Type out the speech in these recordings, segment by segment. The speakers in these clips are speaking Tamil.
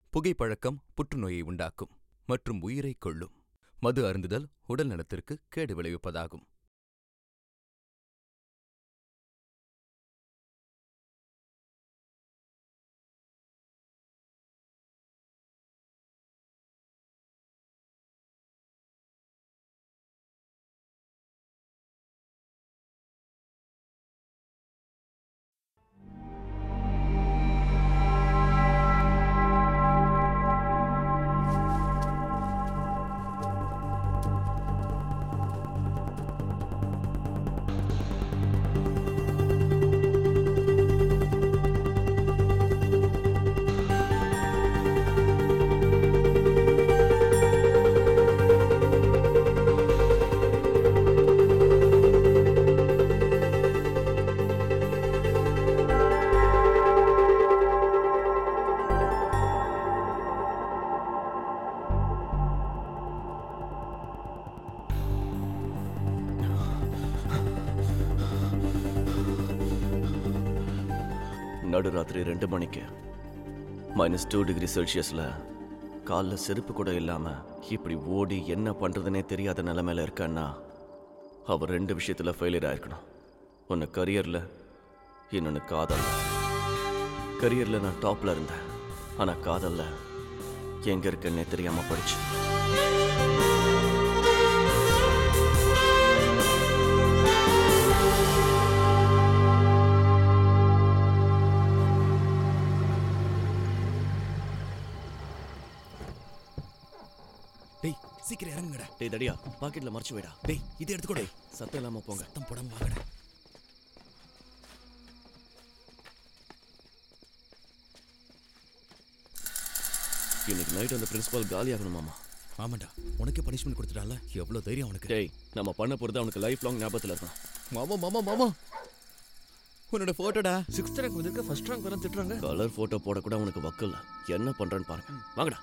புகைப்பழக்கம் புற்றுநோயை உண்டாக்கும் மற்றும் உயிரைக் கொல்லும். மது அருந்துதல் உடல் நலத்திற்கு கேடு விளைவிப்பதாகும். நடுராத்திரி 2 மணிக்கு -2 டிகிரி செல்சியஸில் காலில் செருப்பு கூட இல்லாமல் இப்படி ஓடி என்ன பண்ணுறதுனே தெரியாத நிலைமையில இருக்கன்னா அவர் 2 விஷயத்தில் ஃபெயிலியர் ஆயிருக்கணும். ஒன்று கரியரில், இன்னொன்று காதலில். கரியரில் நான் டாப்பில் இருந்தேன், ஆனால் காதலில் எங்கே இருக்குன்னே தெரியாமல் போயிடுச்சு. டேய் சீக்கிரம் இறங்குங்கடா. டேய் தடியா, பாக்கெட்ல மறைச்சு வைடா. டேய் இது எடுத்துக்கோ. சத்தம் இல்லாம போங்க. சத்தம் போடாம வாங்கடா. இன்னைக்கு நைட் அந்த பிரின்சிபால் காலி ஆகணுமாமா? ஆமாண்டா, உனக்கே பனிஷ்மெண்ட் கொடுத்துட்டால, எவ்வளவு தைரியம் அவனுக்கு. டேய், நம்ம பண்ண போறது அவனுக்கு லைஃப் லாங் ஞாபகத்துல இருக்கணும். மாமா மாமா மாமா, உன்னோட போட்டோடா 6th ரேங்க் வந்திருக்க, ஃபர்ஸ்ட் ரேங்க் வர திட்டுறாங்க. கலர் போட்டோ போட கூட அவனுக்கு வக்கல்ல. என்ன பண்றேன்னு பாருங்க. வாங்கடா.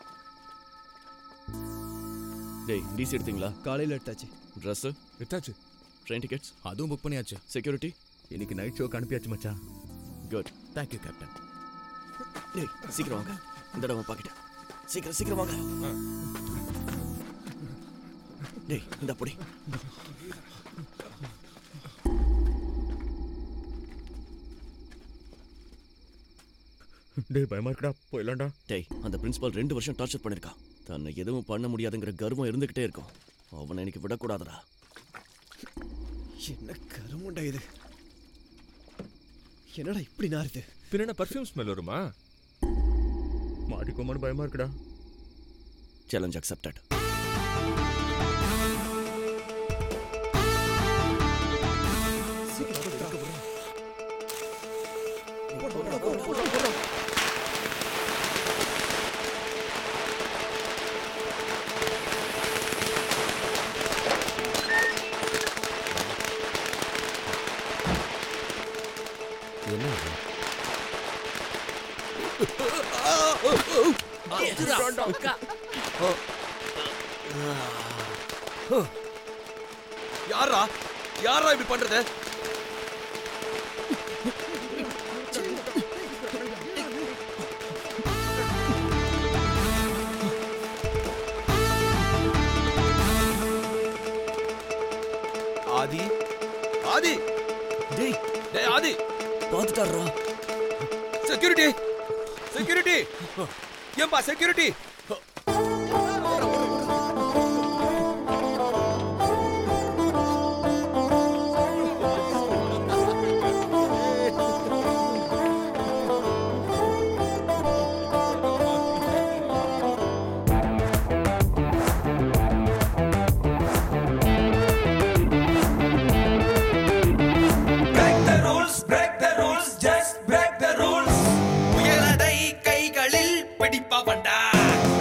டேய், டிசி எடுத்தீங்களா? காலையில் எடுத்தாச்சு. ட்ரெஸ் எடுத்தாச்சு. ட்ரெயின் டிக்கெட்ஸ் அதுவும் புக் பண்ணியாச்சு. செக்யூரிட்டி இன்னைக்கு நைட் ஷோக்கு அனுப்பியாச்சு மச்சான். குட். Thank you captain. டேய் சீக்கிரம் வாங்க. இந்த தடவை பாக்கெட் சீக்கிரம் சீக்கிரம் வாங்க. டேய் இந்த பொடி. டேய் பயமா இருக்குடா, போயிடலாம்டா. டேய், அந்த பிரின்சிபால் 2 வருஷம் டார்ச்சர் பண்ணிருக்கான். தன்னை எதுவும் பண்ண முடியாதுங்கிற கர்வம் இருந்துகிட்டே இருக்கும். அவனை எனக்கு விடக்கூடாதுடா. என்ன கருமுண்டா இது? என்னடா இப்படி நாருது? பின்ன பர்ஃப்யூம் ஸ்மெல் வருமா? மாட்டிக்கோமான்னு பயமா இருக்குடா. Challenge accepted. யாரா யாரா இப்படி பண்றது? ஆதி ஆதி, டேய் டேய் ஆதி, பாத்துட்டாரா? செக்யூரிட்டி செக்யூரிட்டி, ஏம்பா செக்யூரிட்டி. பிடிப்பவன்டா.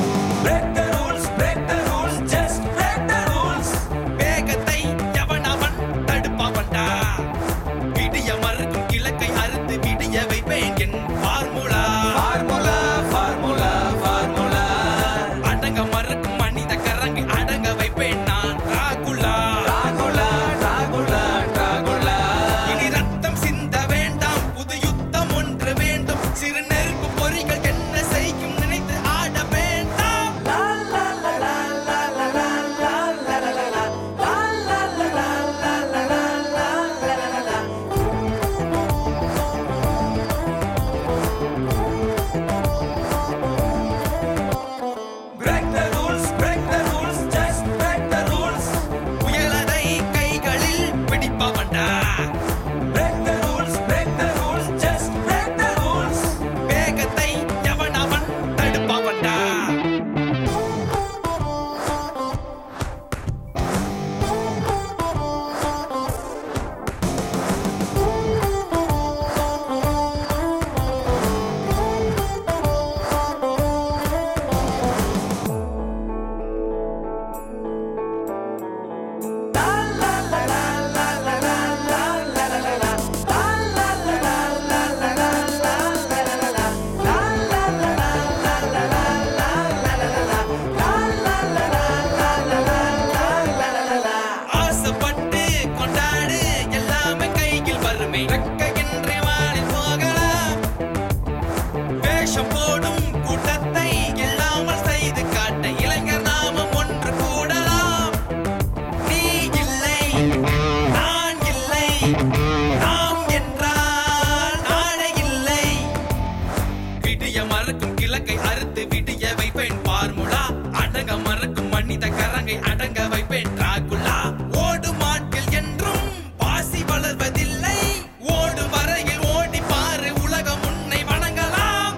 இருப்பேன் டிராகுலா. ஓடும் ஆட்கள் என்றும் பாசி வளர்வதில்லை. ஓடு வரையில் ஓடி பாரு, உலகம் உன்னை வணங்கலாம்.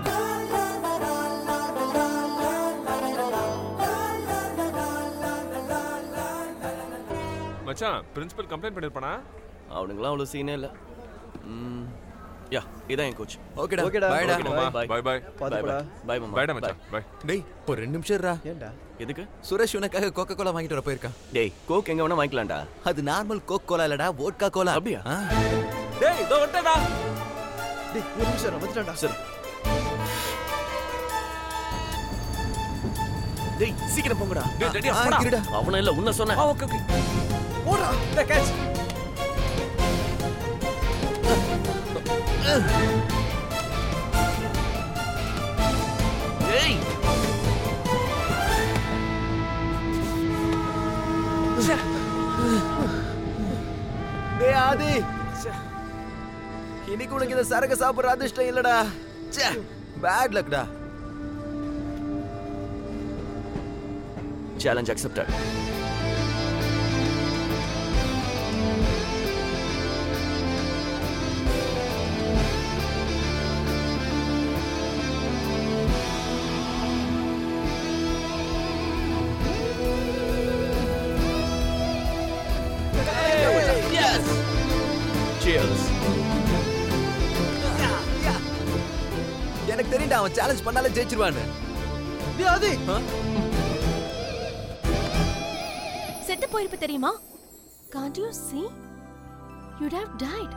மச்சான் பிரின்சிபல் கம்ப்ளைண்ட் பண்ணிருப்பானா? அவனுங்களாம் அவ்வளோ சீனே இல்லை. யா இதான் என் கோச். ஓகேடா ஓகேடா. பாய்டா ஓகேடா. Bye. பை பை பை பாத்துக்கடா. பை மாமா. பைடா மச்சான் பை. டேய் ஒரு 2 நிமிஷம் இருடா. ஏன்டா? எதுக்கு? சுரேஷ் உனக்காக கோகா கோலா வாங்கிட்டு வர போயிருக்கான். டேய் கோக் எங்க வேணா வாங்கிக்கலாம்டா. அது நார்மல் கோக் கோலா இல்லடா, வோட்கா கோலா. அப்படியா? டேய் இதோ வந்துட்டடா. டேய் ஒரு நிமிஷம் வந்துட்டான்டா. சரி. டேய் சீக்கிரம் போங்கடா. டேய் ரெடியா போடா. இருடா. அவன இல்ல உன்ன சொன்னேன். Okay okay. ஓடா. டேய் கேட்ச். டேய் டேய் ஆதி, இன்னைக்கு உனக்கு இந்த சரக்கு சாப்பிடுற அதிர்ஷ்டம் இல்லடா. பேட் லக்டா. Challenge accepted. Cheers. எனக்கு தெரியும்டா அவன் சேலஞ்ச் பண்ணாலே ஜெயிச்சிருவான்னு. டேய் ஆதி. செத்து போயிருப்ப தெரியுமா? Can't you see? You'd have died.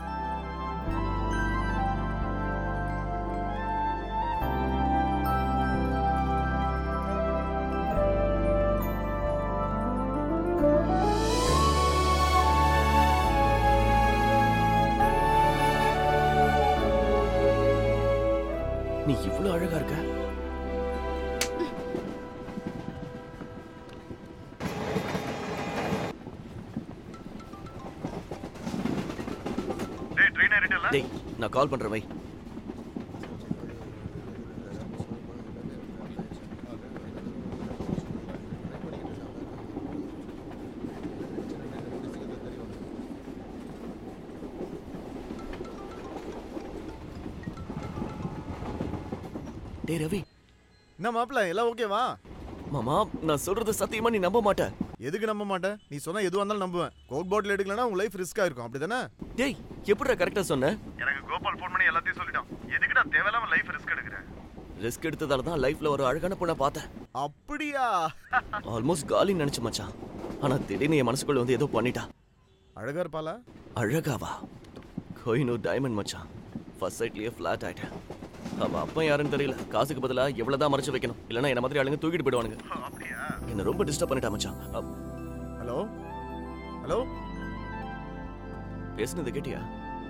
நீ இவ்வளவு அழகா இருக்க. டேய் நான் கால் பண்றேன் வை. டேய் ரவி. என்ன மாப்பிள்ள எல்லாம் ஓகேவா? மாமா நான் சொல்றது சத்தியமா நீ நம்ப மாட்ட. எதுக்கு நம்ப மாட்டேன்? நீ சொன்னா எதுவா இருந்தாலும் நம்புவேன். கோக் பாட்டில் எடுக்கலனா உங்க லைஃப் ரிஸ்கா இருக்கும், அப்படிதானே? டேய் எப்படிடா கரெக்டா சொன்ன? எனக்கு கோபால் ஃபோன் பண்ணி எல்லாத்தையும் சொல்லிட்டான். எதுக்குடா தேவையில்லாம லைஃப் ரிஸ்க் எடுக்கற? ரிஸ்க் எடுத்ததால தான் லைஃப்ல ஒரு அழகான பொண்ணை பார்த்தேன். அப்படியா? ஆல்மோஸ்ட் காலி நினைச்சு மச்சான். ஆனா திடீர்னு என் மனசுக்குள்ள வந்து ஏதோ பண்ணிட்டா. அழகா இருப்பாளா? அழகாவா? கோயினூர் டைமண்ட் மச்சான். ஃபர்ஸ்ட் சைட்லயே ஃபிளாட் ஆயிட்டேன். அவ அப்பா யாருன்னு தெரியல. காசுக்கு பதிலா எவ்வளவுதான் மறைச்சு வைக்கணும், இல்லைன்னா என்ன மாதிரி ஆளுங்க தூக்கிட்டு போயிடுவானுங்க. அப்படியா? என்ன ரொம்ப டிஸ்டர்ப் பண்ணிட்டா மச்சான். ஹலோ ஹலோ, பேசுனது கேட்டியா?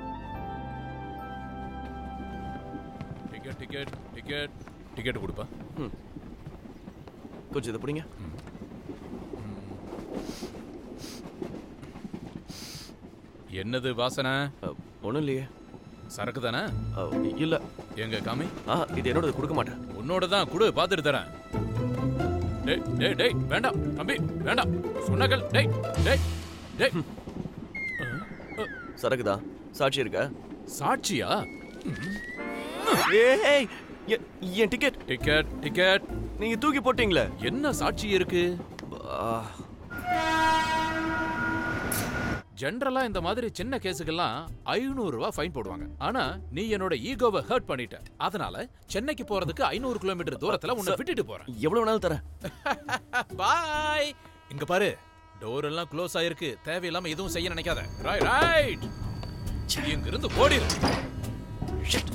டிக்கெட் டிக்கெட் டிக்கெட் டிக்கெட் கொடுப்பா. கொஞ்சம் இதை பிடிங்க. என்னது வாசனை? ஒன்றும் இல்லையே. சரக்கு தானே? இல்ல. எங்க காமி. இது என்னோட கொடுக்க மாட்டேன். உன்னோட தான் குடு, பார்த்துட்டு தரேன். டேய் டேய் டேய் வேண்டாம் தம்பி வேண்டாம் சொன்னகள். டேய் டேய் டேய். சரக்கு தான். சாட்சி இருக்கா? சாட்சியா? ஏய் என் டிக்கெட் டிக்கெட் டிக்கெட் நீங்க தூக்கி போட்டீங்களே. என்ன சாட்சி இருக்கு? ஜெனரலா இந்த மாதிரி சின்ன கேஸுக்கெல்லாம் 500 ரூபாய் ஃபைன் போடுவாங்க. ஆனா நீ என்னோட ஈகோவை ஹர்ட் பண்ணிட்ட. அதனால சென்னைக்கு போறதுக்கு 500 கிலோமீட்டர் தூரத்துல உன்னை விட்டுட்டு போறேன். எவ்வளவு வேணாலும் தரேன். பாய். இங்க பாரு, டோர் எல்லாம் க்ளோஸ் ஆயிருக்கு. தேவையில்லாம எதுவும் செய்ய நினைக்காத. ரைட். இங்க இருந்து ஓடிரு. ஷிட்.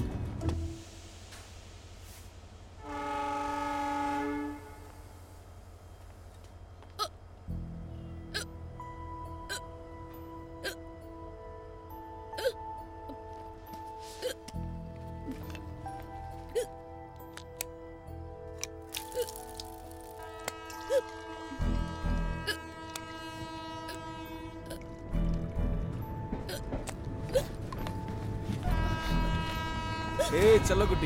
ஏய் செல்லக்குட்டி,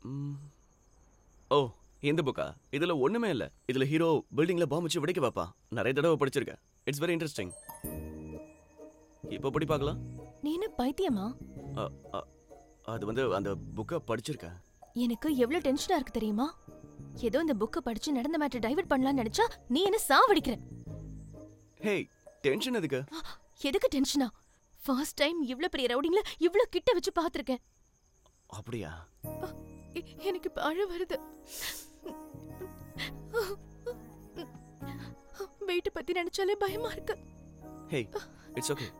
ஓ இந்த புக்கா? இதுல ஒண்ணுமே இல்ல. இதுல ஹீரோ பில்டிங்ல பாம்பு வச்சு வெடிக்க வைப்பான். நிறைய தடவை படிச்சிருக்கேன். It's very interesting. இப்போ படி பார்க்கலாம். நீ என்ன பைத்தியமா? அது வந்து அந்த புக்கை படிச்சிருக்கேன். எனக்கு எவ்வளவு டென்ஷனா இருக்கு தெரியுமா? ஏதோ இந்த புக்கை படிச்சு நடந்த மேட்டர் டைவர்ட் பண்ணலாம்னு நினைச்சா நீ என்ன சாவடிக்கிற. ஹே, டென்ஷன் எதுக்கு? எதுக்கு டென்ஷனா? ஃபர்ஸ்ட் டைம் இவ்ளோ பெரிய ரவுடிங்ல இவ்ளோ கிட்ட வச்சு பாத்துர்க்கேன். அப்படியா? எனக்கு இப்ப அழ வருது. வெயிட் பத்தி நினைச்சாலே பயமா இருக்கு. Hey, it's okay.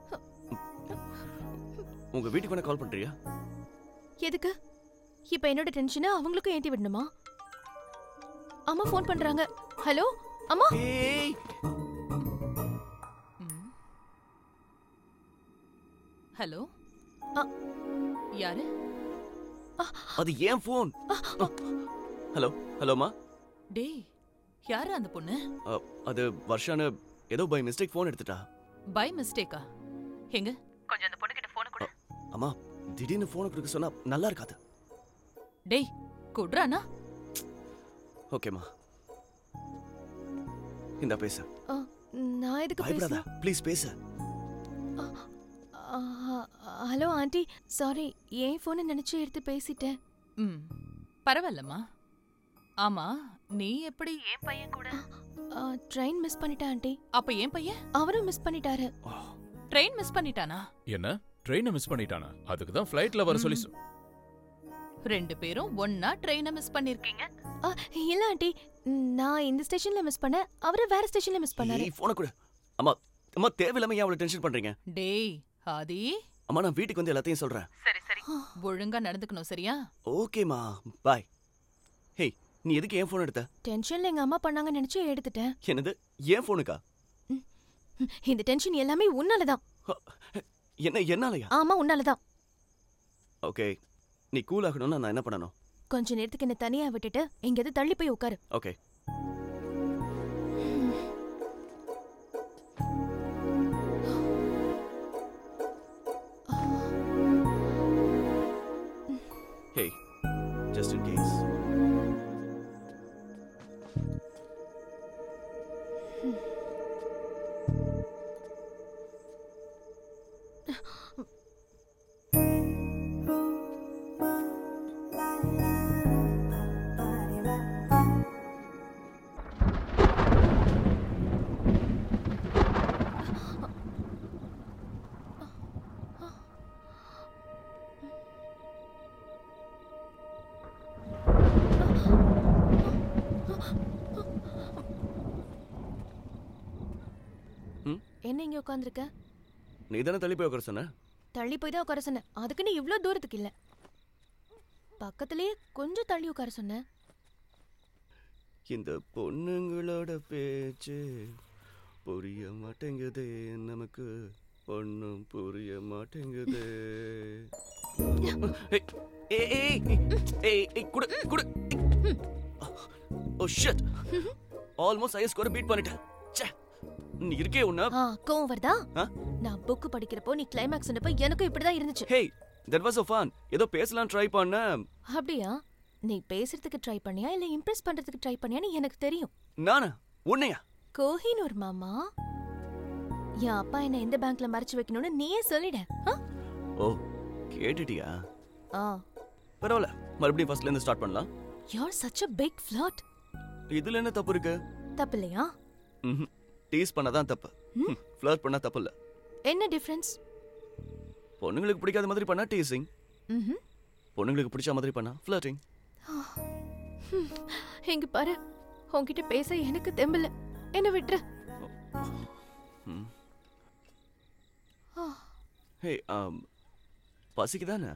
உங்க வீட்டுக்கு வேணா கால் பண்றியா? எதுக்கு? இப்ப என்னோட டென்ஷனை அவங்களுக்கும் ஏத்தி விடணுமா? அம்மா ஃபோன் பண்றாங்க. ஹலோ அம்மா. ஏய், ஹலோ, யாரு? அது ஏன் ஃபோன்? ஹலோ ஹலோமா. டேய், யாரு அந்த பொண்ணு? அது வர்ஷான ஏதோ பை மிஸ்டேக் ஃபோன் எடுத்துட்டா. பை மிஸ்டேக்கா? எங்க கொஞ்சம் அந்த பொண்ணு கிட்ட போன் கொடு. அம்மா, திடீர்னு ஃபோன் கொடுக்க சொன்னா நல்லா இருக்காது. டேய், குடுறானா? ஓகேமா, இந்த பேசு. நான் எதுக்கு பயப்படாத, பேசணும்? ப்ளீஸ் பேசு. ஹலோ ஆண்டி, சாரி, ஏன் ஃபோனை நினைச்சு எடுத்து பேசிட்டேன். பரவாயில்லம்மா. ஆமா, நீ எப்படி என் பையன் கூட? ட்ரெயின் மிஸ் பண்ணிட்டேன் ஆண்டி. அப்ப என் பையன்? அவரும் மிஸ் பண்ணிட்டாரு. ட்ரெயின் மிஸ் பண்ணிட்டானா? என்ன ட்ரெயினை மிஸ் பண்ணிட்டானா? அதுக்கு தான் ஃப்ளைட்ல வர சொல்லி. ரெண்டு பேரும் ஒண்ணா ட்ரெயினை மிஸ் பண்ணிருக்கீங்க? இல்ல ஆண்டி, நான் இந்த ஸ்டேஷன்ல மிஸ் பண்ணேன், அவரு வேற ஸ்டேஷன்ல மிஸ் பண்ணாரு. ஏய், ஃபோனை கொடு. அம்மா, அம்மா தேவையில்லாம ஏன் அவ்வளவு டென்ஷன் பண்றீங்க? டேய் ஆதி. அம்மா, நான் வீட்டுக்கு வந்து எல்லாத்தையும் சொல்றேன். சரி சரி, ஒழுங்கா நடந்துக்கணும், சரியா? ஓகேமா, பாய். ஹே, நீ எதுக்கு ஏன் ஃபோன் எடுத்த? டென்ஷன்ல எங்க அம்மா பண்ணாங்க நினைச்சு எடுத்துட்டேன். என்னது, ஏன் ஃபோனுக்கா? இந்த டென்ஷன் எல்லாமே உன்னாலதான். என்ன என்னாலயா? ஆமா, உன்னாலதான். ஓகே, நீ கூல் ஆகணும்னா நான் என்ன பண்ணணும்? கொஞ்ச நேரத்துக்கு என்ன தனியா விட்டுட்டு எங்கேயாவது தள்ளி போய் உட்காரு. Okay. Hey, just in case. என்ன இங்க உட்கார்ந்திருக்க? நீ தானே தள்ளி போய் உட்கார சொன்ன? தள்ளி போய் தான் உட்கார சொன்னேன். அதுக்கு நீ இவ்ளோ தூரத்துக்கு இல்ல, பக்கத்துலயே கொஞ்சம் தள்ளி உட்கார சொன்னேன். இந்த பொண்ணுங்களோட பேச்சு புரிய மாட்டேங்குதே, நமக்கு ஒன்னும் புரிய மாட்டேங்குதே. குடு குடு. Oh shit, almost I score beat பண்ணிட்டேன். நீ இருக்கே உன்ன. கோவம் வருதா? நான் புக் படிக்கிறப்போ நீ கிளைமாக்ஸ் சொன்னப்ப எனக்கும் இப்படிதான் இருந்துச்சு. ஹே, that was so fun. ஏதோ பேசலாம் ட்ரை பண்ண. அப்படியா? நீ பேசுறதுக்கு ட்ரை பண்ணியா இல்ல இம்ப்ரெஸ் பண்றதுக்கு ட்ரை பண்ணியான்னு எனக்கு தெரியும். நானா? உன்னையா? கோஹினூர் மாமா, என் அப்பா என்ன எந்த பேங்க்ல மறைச்சு வைக்கணும்னு நீயே சொல்லிட. ஓ, கேட்டுட்டியா? பரவாயில்ல, மறுபடியும் ஃபர்ஸ்ட்ல இருந்து ஸ்டார்ட் பண்ணலாம். You're such a big flirt. இதுல என்ன தப்பு இருக்கு? தப்பு இல்லையா? டீஸ் பண்ணாதான் தப்பு, ஃப்ளர்ட் பண்ணா தப்பு இல்ல. என்ன டிஃபரன்ஸ்? பொண்ணுங்களுக்கு பிடிக்காத மாதிரி பண்ணா டீசிங், பொண்ணுங்களுக்கு பிடிச்ச மாதிரி பண்ணா ஃப்ளர்ட்டிங். எங்க பாரு, உன்கிட்ட பேச எனக்கு தெம்பல, என்ன விட்டுரு. ஹே, பசிக்குதானே?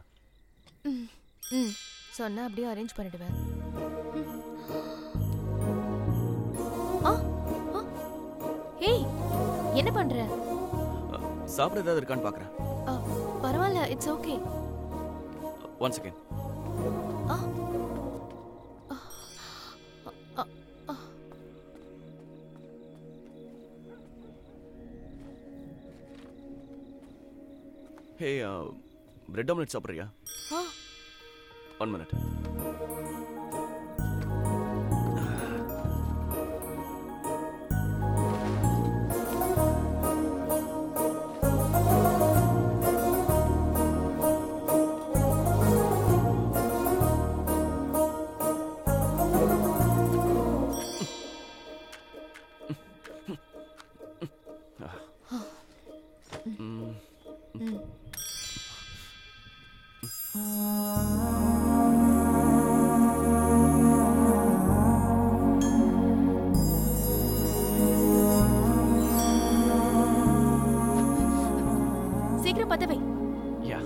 சொன்னா அப்படியே அரேஞ்ச் பண்ணிடுவேன். ஏய், என்ன பண்ற? சாப்பிட ஏதாவது இருக்கான்னு பாக்குறேன். பரவாயில்ல, it's okay. One second. Hey, bread omelette சாப்பிட்றியா? 1 minute. சீக்கிரம் பத்த வை. யா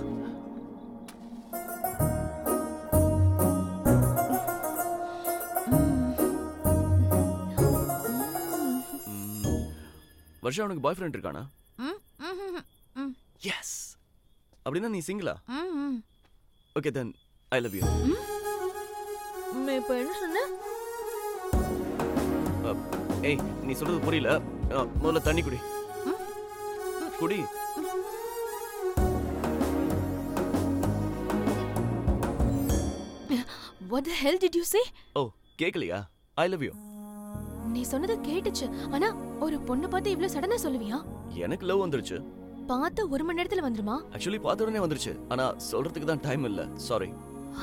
வருஷா உனக்கு பாய் ஃப்ரெண்ட் இருக்கானா? எஸ். அப்படின்னா நீ சிங்கிளா? Okay then I love you. இப்போ என்ன சொன்ன? ஏய் நீ சொல்றது புரியல. முதல்ல தண்ணி குடி. குடி. What the hell did you say? Oh கேக்கலையா? I love you. நீ சொன்னது கேட்டுச்சு. ஆனா ஒரு பொண்ணு பார்த்து இவ்ளோ சடனா சொல்லுவியா? எனக்கு லவ் வந்துருச்சு. பார்த்த 1 மணி நேரத்துல வந்துருமா? ஆக்சுவலி பார்த்த உடனே வந்துருச்சு. ஆனா சொல்றதுக்கு தான் டைம் இல்ல. சாரி.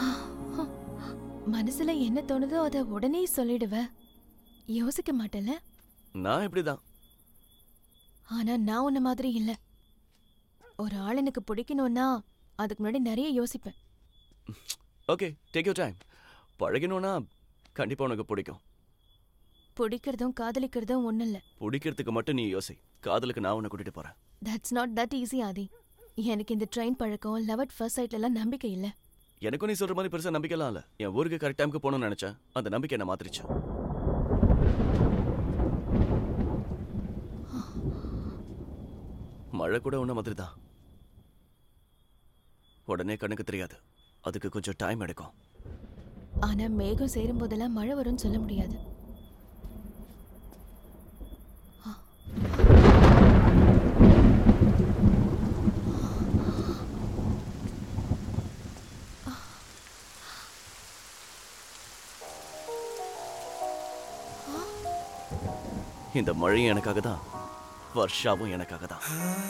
மனசுல என்ன தோணுதோ அத உடனே சொல்லிடுவ. யோசிக்க மாட்டல? நான் இப்படிதான். ஆனா நான் உன்ன மாதிரி இல்ல. ஒரு ஆள் எனக்கு பிடிக்கணும்னா அதுக்கு முன்னாடி நிறைய யோசிப்பேன். Okay take your time. பழகணும்னா கண்டிப்பா உனக்கு பிடிக்கும். பிடிக்கிறதும் காதலிக்கிறதும் ஒண்ணு இல்ல. பிடிக்கிறதுக்கு மட்டும் நீ யோசி. காதலுக்கு நான் உன்னை கூட்டிட்டு போறேன். That's not that easy ஆதி. எனக்கு இந்த ட்ரெயின் பழக்கம் லவ் அட் ஃபர்ஸ்ட் சைட்ல எல்லாம் நம்பிக்கை இல்ல. எனக்கும் நீ சொல்ற மாதிரி பெருசா நம்பிக்கைலாம் இல்ல. என் ஊருக்கு கரெக்ட் டைமுக்கு போகணும்னு நினைச்சேன். அந்த நம்பிக்கை என்ன மாத்திருச்சு. மழை கூட ஒன்ன மாதிரி தான். உடனே கண்ணுக்கு தெரியாது. அதுக்கு கொஞ்சம் டைம் எடுக்கும். ஆனா மேகம் சேரும் போதெல்லாம் மழை வரும்னு சொல்ல முடியாது. இந்த மழையும் எனக்காக தான், வர்ஷாவும் எனக்காக தான்.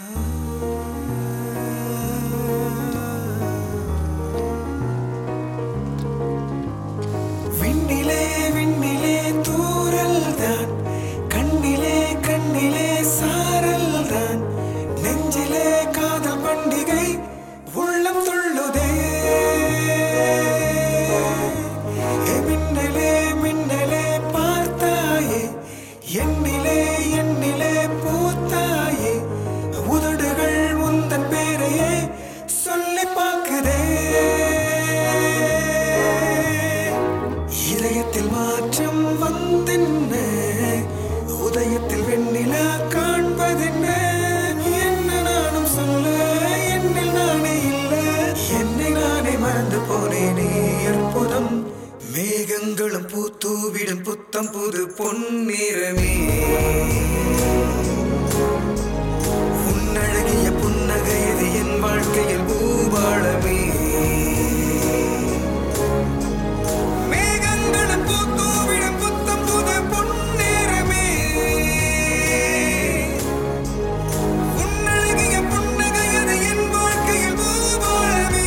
விண்ணிலே விண்ணிலே தூறல் தான், கண்ணிலே கண்ணிலே சாரல் தான், நெஞ்சிலே காதல் பண்டிகை உள்ளம் துள்ளுதே. மின்னலே மின்னலே பார்த்தாயே, எண்ணிலே எண்ணிலே பூத்தாயே, உதடுகள் உந்தன் பேரையே சொல்லி பார்க்குதே. இதயத்தில் மாற்றம் வந்தென்ன, உதயத்தில் வெண்ணிலா காண்பதென்ன, என்ன நானும் சொல்ல என்னில் நானே இல்ல, என்னை நானே மறந்து போனேனே. அற்புதம் மேகங்களும் பூத்தூவிடும் புத்தம் புது பொன்னிறமே, உன்னழகிய புன்னகையது என் வாழ்க்கையில் பூபாளமே. மேகங்களும் பூத்தூவிடும் புத்தம் புது பொன்னிறமே, உன்னழகிய புன்னகையது என் வாழ்க்கையில் பூபாளமே.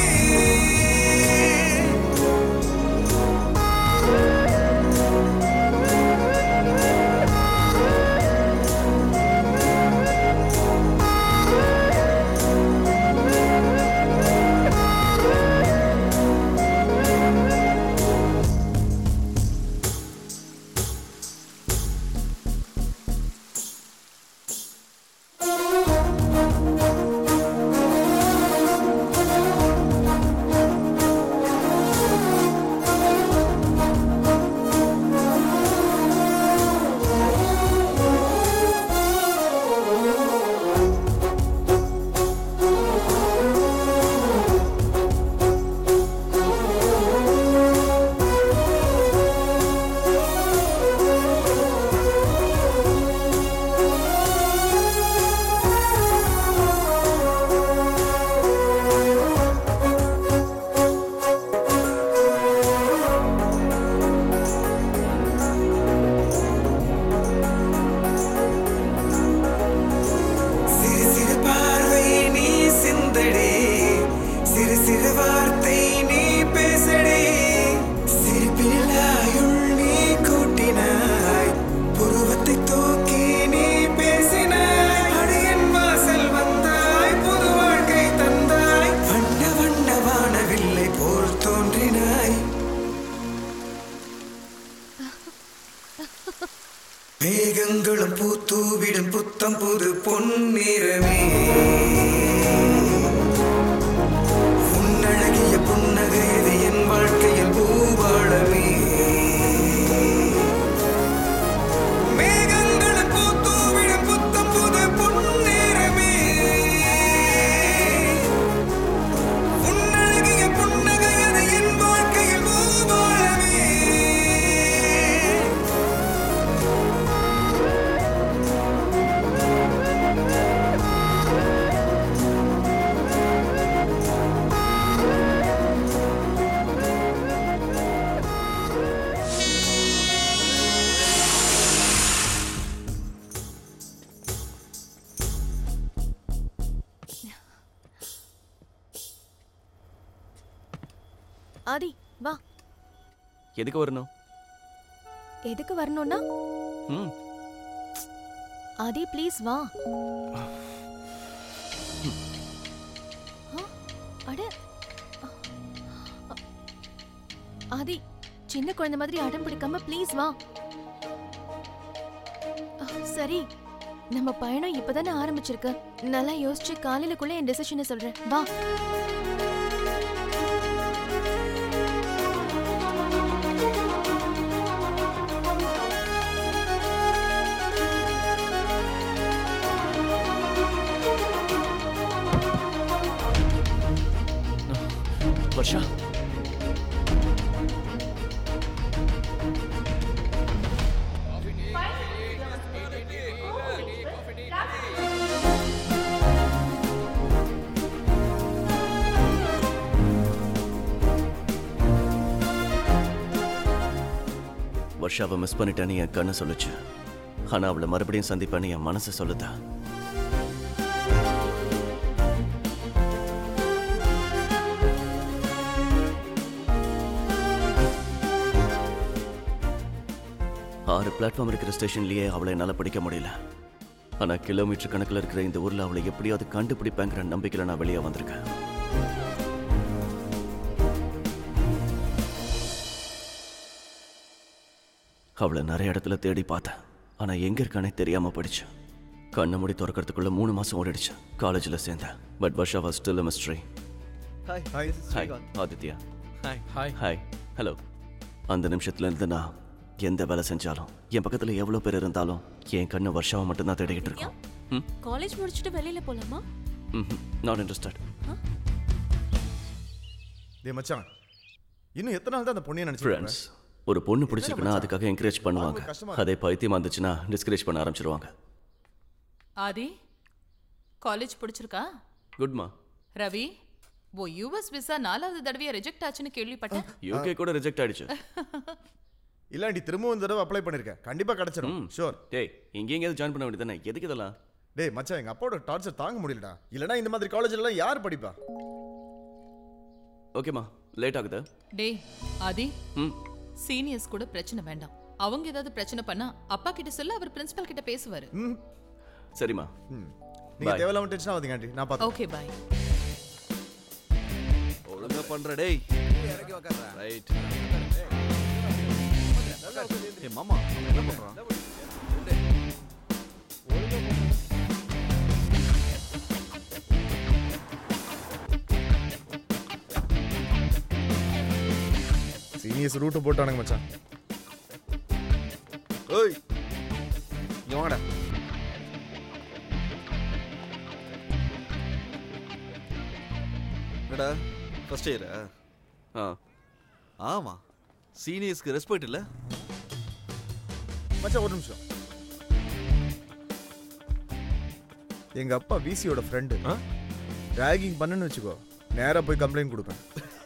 பொன்னிறமே உன்னழகிய புன்னகையது என் வாழ்க்கையில் பூபாளமே மேகங்களை பூத்தூவிடும் புத்தம் புது பொன்னிறமே உன்னழகிய புன்னகையது என் வாழ்க்கையில் பூபாளமே ஆதி வா. எதுக்கு வரணும்? எதுக்கு வரணும்னா ம் ஆதி ப்ளீஸ் வா. அட ஆதி சின்ன குழந்தை மாதிரி அடம் பிடிக்காம ப்ளீஸ் வா. சரி நம்ம பயணம் இப்பதானே ஆரம்பிச்சிருக்கு. நல்லா யோசிச்சு காலையிலக்குள்ள என் டெசிஷனை சொல்றேன். வா. வர்ஷா வர்ஷாவை மிஸ் பண்ணிட்டேன்னு என் கண்ணு சொல்லுச்சு. ஆனா அவளை மறுபடியும் சந்திப்பேன்னு என் மனசு சொல்லுதா. ஆறு பிளாட்ஃபார்ம் இருக்கிற ஸ்டேஷன்லயே அவளை என்னால் படிக்க முடியல. ஆனா கிலோமீட்டர் கணக்கில் இருக்கிற இந்த ஊர்ல அவளை எப்படியாவது கண்டுபிடிப்பேங்கிற நம்பிக்கையில நான் வெளியே வந்திருக்கேன். அவளை நிறைய இடத்துல தேடி பார்த்தேன். ஆனா எங்க இருக்கானே தெரியாம போயிடுச்சு. கண்ணை மூடி திறக்கிறதுக்குள்ள 3 மாசம் ஓடிடுச்சு. காலேஜில் சேர்ந்தேன். But Varsha was still a mystery. Hi hi hi Aditya. Hi hi hi hello. அந்த நிமிஷத்துல இருந்து நான் எந்த வேலை செஞ்சாலும் என் பக்கத்துல எவ்வளவு பேர் இருந்தாலும் என் கண்ணு வர்ஷாவை மட்டும்தான் தேடிக்கிட்டு இருக்கோம். காலேஜ் முடிச்சிட்டு வெளியில போலாமா? Not interested. டேய் மச்சான், இன்னும் எத்தனை நாள் தான் அந்த பொண்ணைய ஃப்ரெண்ட்ஸ், ஒரு பொண்ணு பிடிச்சிருக்குன்னா அதுக்காக என்கரேஜ் பண்ணுவாங்க. அதே பைத்தியமா இருந்துச்சுன்னா டிஸ்கரேஜ் பண்ண ஆரம்பிச்சிருவாங்க. ஆதி காலேஜ் பிடிச்சிருக்கா? குட்மா. ரவி ஓ யூஎஸ் விசா 4வது தடவையா ரிஜெக்ட் ஆச்சுன்னு கேள்விப்பட்டேன். யூகே கூட ரிஜெக்ட் ஆயிடுச்சு. இல்லாண்டி திரும்பவும் இந்த தடவை அப்ளை பண்ணிருக்கேன். கண்டிப்பா கிடைச்சிடும். ஷூர். டேய் இங்க எங்கேயாவது ஜாயின் பண்ண வேண்டியதானே? எதுக்கு இதெல்லாம்? டேய் மச்சான், எங்க அப்பாவோட டார்ச்சர் தாங்க முடியலடா. இல்லனா இந்த மாதிரி காலேஜ்ல எல்லாம் யார் படிப்பா? ஓகேமா, லேட் ஆகுது. டேய் ஆதி, சீனியர்ஸ் கூட பிரச்சனை வேண்டாம். அவங்க ஏதாவது பிரச்சனை பண்ணா அப்பா கிட்ட சொல்ல, அவர் பிரின்சிபல் கிட்ட பேசுவாரு. சரிமா, நீங்க தேவையில்லாம டென்ஷன் ஆகாதீங்க ஆண்டி. நான் பாத்து. Okay bye. ஒழுங்கா பண்ற டேய். இறங்கி உட்கார்றா. ரைட். ஏய் மாமா, என்ன பண்றான்? சீனியர்ஸ் ரூட் போட்டானுங்க மச்சான். ஏய் இங்க வாங்கடா. என்னடா ஃபர்ஸ்ட் இயரா? ஆமா. சீனியர்ஸ்க்கு ரெஸ்பெக்ட் இல்ல மச்சான். ஒரு நிமிஷம். எங்க அப்பா விசியோட ஃப்ரெண்டு. ராகிங் பண்ணுன்னு வச்சுக்கோ, நேரா போய் கம்ப்ளைண்ட் கொடுப்பேன்.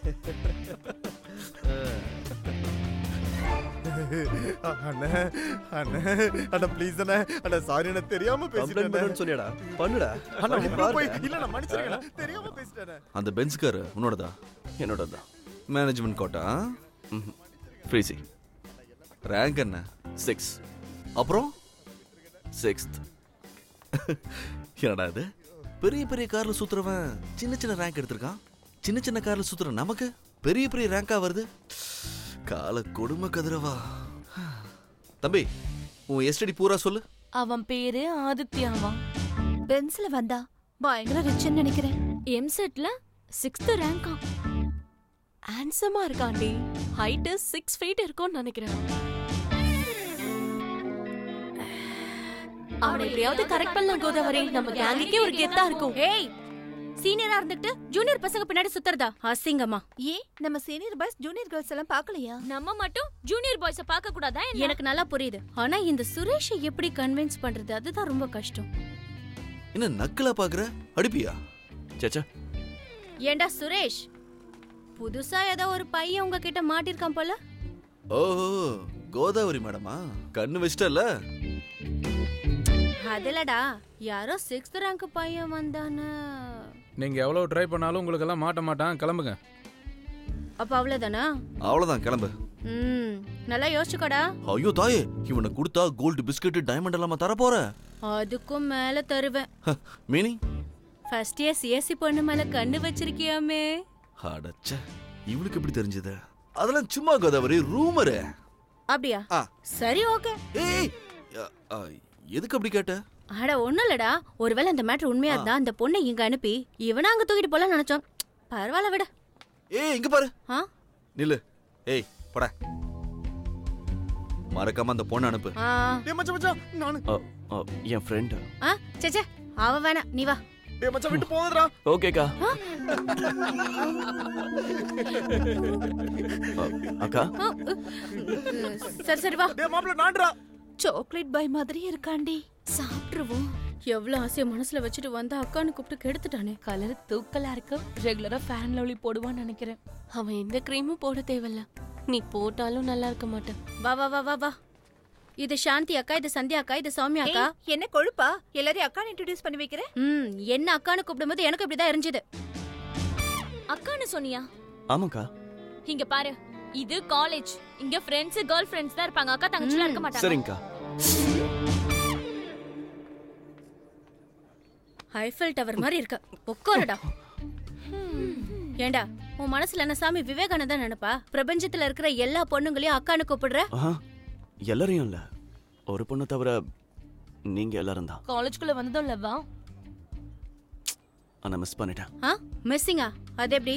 அண்ணே அண்ணே அண்ணா ப்ளீஸ் அண்ணே. அண்ணா சாரி அண்ணா, தெரியாம பேசிட்டேன். சொல்லிடா பண்ணுடா. அண்ணா உள்ள போய் இல்ல நான் மன்னிச்சிடுங்க, தெரியாம பேசிட்டேன். அந்த பெஞ்ச் கார் உன்னோடதா? என்னோடதான். Management quota? ஃப்ரீசி. ரேங்க் என்ன? 6. அப்புறம் 6th. என்னடா இது? பெரிய பெரிய கார்ல சுத்துறவன் சின்ன சின்ன ரேங்க் எடுத்திருக்கான். சின்ன சின்ன கார்ல சுத்துற நமக்கு பெரிய பெரிய ரேங்கா வருது. கால கொடுமை கதிரவா. தம்பி, உன் எஸ்டடி பூரா சொல்லு. அவன் பேரு ஆதித்யாவா? பென்ஸ்ல வந்தா பயங்கர ரிச்னு நினைக்கிறேன். எம்செட்ல 6th ரேங்கா. ஹேண்ட்ஸமா இருக்காண்டி. ஹைட் 6 feet இருக்கும்னு நினைக்கிறேன். அவனை எப்படியாவது கரெக்ட் பண்ணலாம் கோதாவரி. நம்ம கேங்குக்கே ஒரு கெத்தா இருக்கும். ஏய், சீனியரா இருந்துட்டு ஜூனியர் பசங்க பின்னாடி சுத்துறதா அசிங்கமா? ஏன் நம்ம சீனியர் பாய்ஸ் ஜூனியர் கேர்ள்ஸ் எல்லாம் பார்க்கலையா? நம்ம மட்டும் ஜூனியர் பாய்ஸ பார்க்க கூடாதா? எனக்கு நல்லா புரியுது. ஆனா இந்த சுரேஷை எப்படி கன்வின்ஸ் பண்றது அதுதான் ரொம்ப கஷ்டம். என்ன நக்கலா பாக்குற? அடிப்பியா? சேச்சா. ஏண்டா சுரேஷ், புதுசா ஏதோ ஒரு பையன் உங்ககிட்ட மாட்டிருக்கான் போல. ஓஹோ, கோதாவரி மேடமா? கண்ணு வச்சிட்டல? அதுலடா யாரோ 6th ரேங்க் பையன் வந்தானே. நீங்க எவ்வளவு ட்ரை பண்ணாலும் உங்களுக்கு எல்லாம் மாட்ட மாட்டான். கிளம்புங்க. அப்ப அவ்வளவுதானா? அவ்வளவுதான், கிளம்பு. நல்லா யோசிச்சுக்கடா. ஐயோ தாயே, இவனை கொடுத்தா கோல்டு பிஸ்கட் டைமண்ட் எல்லாம் தர போற? அதுக்கும் மேல தருவேன். மீனிங்? ஃபர்ஸ்ட் இயர் சிஎஸ்சி பொண்ணு மேல கண்ணு வச்சிருக்கியாமே. அடச்ச, இவளுக்கு எப்படி தெரிஞ்சது? அதெல்லாம் சும்மா கோதாவரி, ரூமரு. அப்படியா? சரி, ஓகே. ஏய், எதுக்கு அப்படி கேட்ட? அட ஒண்ணும் இல்லடா, ஒருவேளை அந்த மேட்டர் உண்மையா இருந்தா அந்த பொண்ணை இங்க அனுப்பி இவனா அங்க தூக்கிட்டு போல நினைச்சோம். பரவாயில்ல விட. ஏய், இங்க பாரு. நில்லு. ஏய், போடா. மறக்காம அந்த பொண்ணை அனுப்பு. டேய் மச்சான் மச்சான், நானு என் ஃப்ரெண்ட். சேச்சே, அவ வேணா, நீ வா. டேய் மச்சான் விட்டு போகாதடா. ஓகேக்கா. அக்கா. சரி சரி வா. டேய் மாப்ள நான்டா. சாக்லேட் பாய் மாதிரி இருக்காண்டி. சாப்பிட்டுருவோம். எவ்வளவு ஆசைய மனசுல வச்சுட்டு வந்தா அக்கான்னு கூப்பிட்டு கெடுத்துட்டானே. கலர் தூக்கலா இருக்கு. ரெகுலரா ஃபேன் லவ்லி போடுவான்னு நினைக்கிறேன். அவன் எந்த கிரீமும் போட தேவையில்ல. நீ போட்டாலும் நல்லா இருக்க மாட்டேன். வா வா வா வா வா. இது சாந்தி அக்கா, இது சந்தியா அக்கா, இது சௌமியா அக்கா. என்ன கொழுப்பா? எல்லாரையும் அக்கான்னு இன்ட்ரோடியூஸ் பண்ணி வைக்கிறேன். என்ன அக்கான்னு கூப்பிடும்போது எனக்கு இப்படிதான் இருந்துது. அக்கான்னு சொன்னியா? ஆமாக்கா. இங்க பாரு, இது காலேஜ். இங்க ஃப்ரெண்ட்ஸ் கேர்ள் ஃப்ரெண்ட்ஸ் தான் இருப்பாங்க. அக்கா தங்கச்சிலாம் இருக்க மாட்டாங்க. சரிங்கக்கா. ஐஃபெல் டவர் மாதிரி இருக்க. உட்காருடா. ஏண்டா, உன் மனசுல என்ன சாமி விவேகானந்தா நினைப்பா? பிரபஞ்சத்துல இருக்கிற எல்லா பொண்ணுங்களையும் அக்கான்னு கூப்பிடுற? எல்லாரையும் இல்ல, ஒரு பொண்ணு தவிர நீங்க எல்லாரும் தான். காலேஜ்க்குள்ள வந்ததும் இல்லவா? நான் மிஸ் பண்ணிட்டேன். மிஸ்ஸிங்கா? அது எப்படி?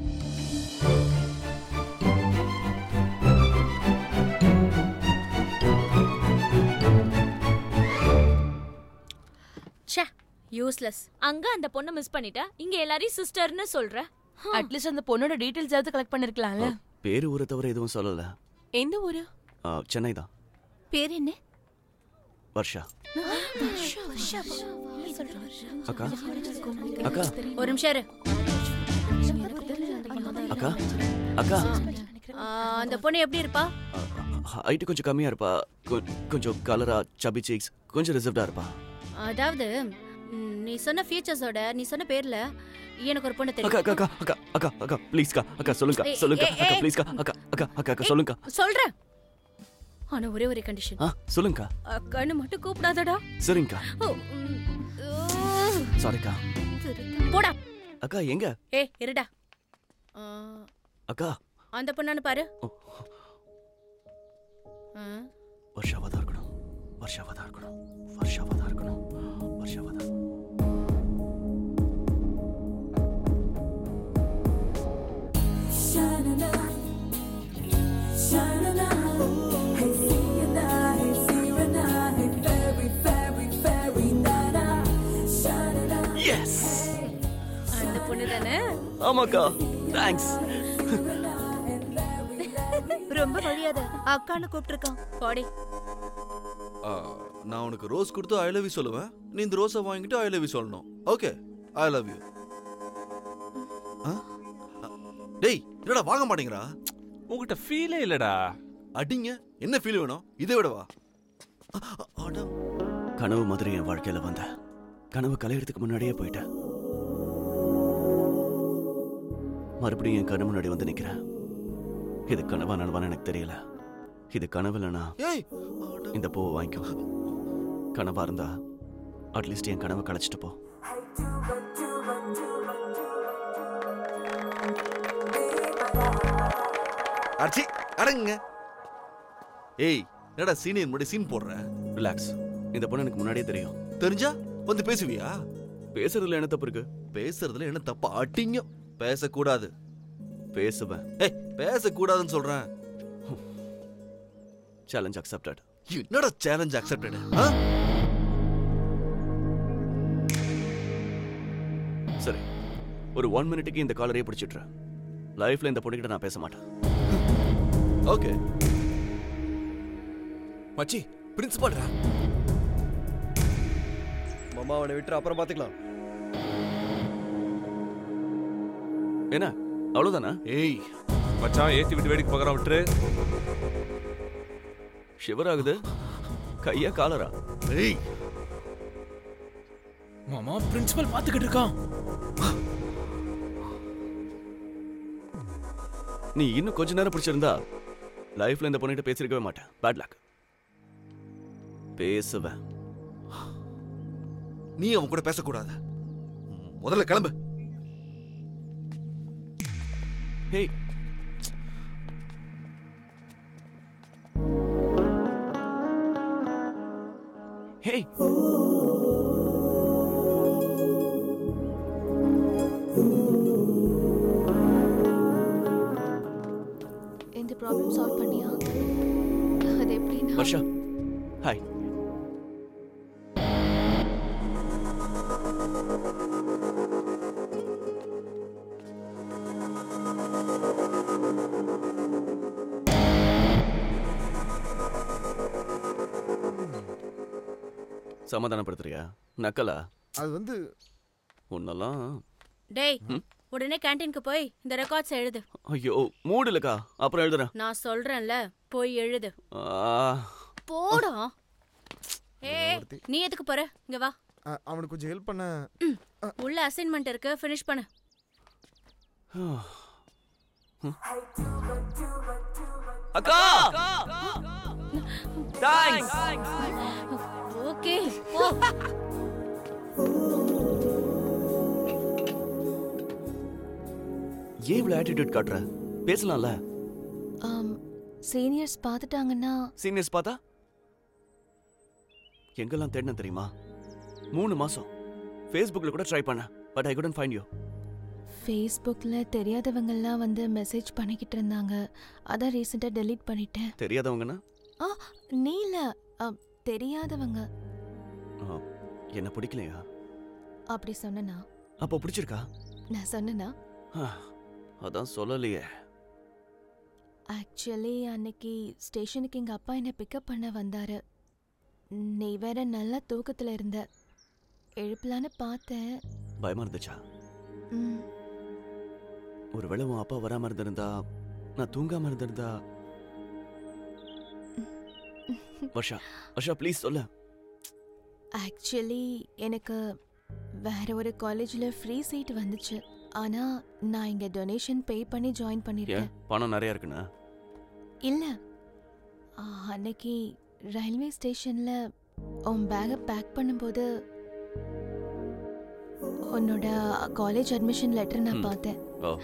ச்சே, யூஸ்லெஸ். அங்க அந்த பொண்ணை மிஸ் பண்ணிட்ட, இங்க எல்லாரையும் சிஸ்டர்னு சொல்ற. அட்லீஸ்ட் அந்த பொண்ணோட டீடைல்ஸ் ஏதாவது கலெக்ட் பண்ணிருக்கலாம்ல. பேரு ஊரை தவிர எதுவும் சொல்லல. எந்த ஊரு? சென்னை தான். பேர் என்ன? வர்ஷா. அக்கா அக்கா ஒரு நிமிஷம் இரு. அக்கா அக்கா அந்த பொண்ணு எப்படி இருப்பா? ஹைட் கொஞ்சம் கம்மியா இருப்பா. கொஞ்சம் கலரா, சபி சீக்ஸ், கொஞ்சம் ரிசர்வ்டா இருப்பா. அதாவது நீ சொன்ன ஃபீச்சர்ஸோட நீ சொன்ன பேர்ல எனக்கு ஒரு பொண்ணு தெரியும். அக்கா அக்கா அக்கா அக்கா அக்கா ப்ளீஸ் கா. அக்கா சொல்லுங்க சொல்லுங்க. அக்கா ப்ளீஸ் கா. அக்கா அக்கா அக்கா அக்கா சொல்லுங்க. சொல்றேன். ஆனா ஒரே ஒரு கண்டிஷன். சொல்லுங்க. அக்கான்னு மட்டும் கூப்பிடாதடா. சரிங்கக்கா. சாரிக்கா. போடா. அக்கா எங்க? இருடா. அக்கா அந்த பொண்ணானு பாரு. வர்ஷாவா தான் இருக்கணும். வர்ஷாவா தான் இருக்கணும். வர்ஷாவா தான் இருக்கணும். வர்ஷாவா தான். அந்த பொண்ணு தானே? ஆமாக்கா. தேங்க்ஸ். ரொம்ப வழியாத அக்கான்னு கூப்பிட்டுருக்கான். பாடி. நான் உனக்கு ரோஸ் கொடுத்து ஐ லவ் யூ சொல்லுவேன். நீ இந்த ரோஸை வாங்கிட்டு ஐ லவ் யூ சொல்லணும். Okay, I love you. டேய், என்னடா வாங்க மாட்டேங்கறா? உன்கிட்ட ஃபீலே இல்லடா. அடிங்க. என்ன ஃபீல் வேணும்? இதை விடவா? கனவு மாதிரி என் வாழ்க்கையில வந்த கனவு கலையறதுக்கு முன்னாடியே போயிட்டேன். மறுபடியும் என் கனவு முன்னாடி வந்து நிக்கிறேன். இது கனவா நனவான்னு எனக்கு தெரியல. இது கனவு இல்லைனா இந்த பூவை வாங்கிக்கோ. கனவா இருந்தா அட்லீஸ்ட் என் கனவை கலைச்சிட்டு போ. அச்சி அடங்க. ஏய், என்னடா சீனியர் முன்னாடி சீன் போடுற? ரிலாக்ஸ். இந்த பொண்ணு எனக்கு முன்னாடியே தெரியும். தெரிஞ்சா வந்து பேசுவியா? பேசுறதுல என்ன தப்பு இருக்கு? பேசுறதுல என்ன தப்பு? அடிங்க. பேசக்கூடாது. பேசுவேன். பேசக்கூடாதுன்னு சொல்றேன். Challenge accepted. என்னடா சேலஞ்ச் அக்செப்டட்? சரி, ஒரு 1 மினிட்டுக்கு இந்த காலரையே பிடிச்சிட்றேன். லைஃப்ல இந்த பொண்ணுகிட்ட நான் பேச மாட்டேன். ஓகே மச்சி, பிரின்சிபால்ரா. மாமா அவனை விட்டு அப்புறம் பாத்துக்கலாம். என்ன அவ்வளவுதானா? ஏய் மச்சான், ஏத்தி விட்டு வேடிக்கை பார்க்கறான், விட்டுரு. ஷிவர் ஆகுது. கையா காலரா? ஏய் மாமா, பிரின்சிபல் பாத்துக்கிட்டு இருக்கான். நீ இன்னும் கொஞ்ச நேரம் பிடிச்சிருந்தா லைஃப்ல இந்த பொண்ணுகிட்ட பேசிருக்கவே மாட்டேன். Bad luck. பேசுவேன். நீ அவன் கூட பேசக்கூடாது. முதல்ல கிளம்பு. ஹேய், ஹேய், இந்த ப்ராப்ளம் சால்வ் பண்ணியா? அது எப்படின்னா வர்ஷா, ஹாய். சமாதானப்படுத்துறியா? நக்கலா? அது வந்து உன்னெல்லாம். டேய், உடனே கேண்டீனுக்கு போய் இந்த ரெக்கார்ட்ஸ் எழுது. ஐயோ, மூடு இல்லக்கா. அப்புறம் எழுதுறேன். நான் சொல்றேன்ல, போய் எழுது. ஆ, போடா. நீ எதுக்கு போற? இங்க வா. அவனுக்கு கொஞ்சம் ஹெல்ப் பண்ண. உள்ள அசைன்மெண்ட் இருக்கு, ஃபினிஷ் பண்ணு. அக்கா, தேங்க்ஸ். ஓகே, போ. ஏன் இவ்வளவு ஆட்டிடியூட் காட்டுற? பேசலாம்ல. சீனியர்ஸ் பார்த்துட்டாங்கன்னா. சீனியர்ஸ் பார்த்தா எங்கெல்லாம் தேடின தெரியுமா? 3 மாசம் ஃபேஸ்புக்ல கூட ட்ரை பண்ண, but I couldn't find you. ஃபேஸ்புக்ல தெரியாதவங்கெல்லாம் வந்து மெசேஜ் பண்ணிக்கிட்டு இருந்தாங்க. அதான் ரீசெண்டா டெலீட் பண்ணிட்டேன். தெரியாதவங்கன்னா? நீ இல்ல, தெரியாதவங்க. என்ன பிடிக்கலையா? அப்படி சொன்னனா? அப்போ பிடிச்சிருக்கா? நான் சொன்னனா? அதான் சொல்லலையே. ஆக்சுவலி அன்னைக்கு ஸ்டேஷனுக்கு எங்க அப்பா என்னை பிக்கப் பண்ண வந்தாரு. நீ வேற நல்லா தூக்கத்துல இருந்த. எழுப்பலான்னு பார்த்தேன். பயமா இருந்துச்சா? ஒருவேளை உன் அப்பா வராம இருந்திருந்தா, நான் தூங்காம இருந்திருந்தா. வர்ஷா, வர்ஷா ப்ளீஸ் சொல்ல. ஆக்சுவலி எனக்கு வேற ஒரு காலேஜ்ல ஃப்ரீ சீட் வந்துச்சு. ஆனா நான் இங்க டொனேஷன் பே பண்ணி ஜாயின் பண்ணிருக்கேன். பணம் நிறைய இருக்குனா? இல்ல, அன்னைக்கு ரயில்வே ஸ்டேஷன்ல உன் பேக்கை பேக் பண்ணும்போது உன்னோட காலேஜ் அட்மிஷன் லெட்டர் நான் பார்த்தேன்.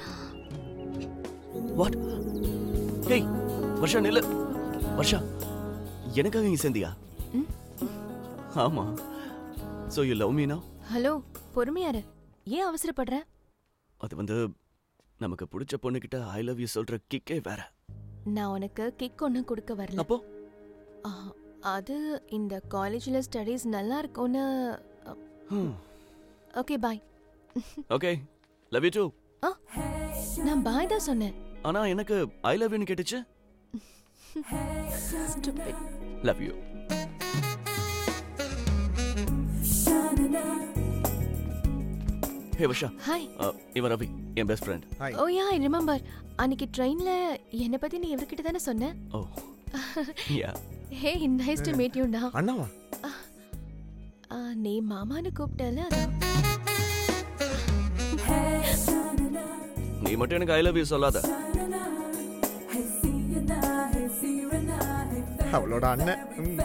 வாட்? ஹேய் வர்ஷா, நில்லு. வர்ஷா, எனக்காக நீ சேர்ந்தியா? ஆமா. So you love me now? Hello, பொறுமையாரு. ஏன் அவசரப்படுற? அது வந்து நமக்கு பிடிச்ச பொண்ணுகிட்ட ஐ லவ் யூ சொல்ற கிக்கே வேற. நான் உனக்கு கிக் ஒன்றும் கொடுக்க வரல. அப்போ அது இந்த காலேஜ்ல ஸ்டடீஸ் நல்லா இருக்கும்னு. Okay bye. Okay, love you too. நான் பாய் தான் சொன்னேன். ஆனா எனக்கு ஐ லவ் யூன்னு கேட்டுச்சு. Stupid. Love you. Hey Vasha. Hi. இவன் ரவி, என் best friend. Oh yeah, I remember. அன்னைக்கு ட்ரெயின்ல என்ன பத்தி நீ இவர்கிட்ட தானே சொன்ன? Oh. Yeah. Hey, nice to meet you now. அண்ணாவா? நீ மாமான்னு கூப்பிட்டல. நீ மட்டும் எனக்கு ஐ லவ் யூ சொல்லாத. அவளோட அண்ணன்.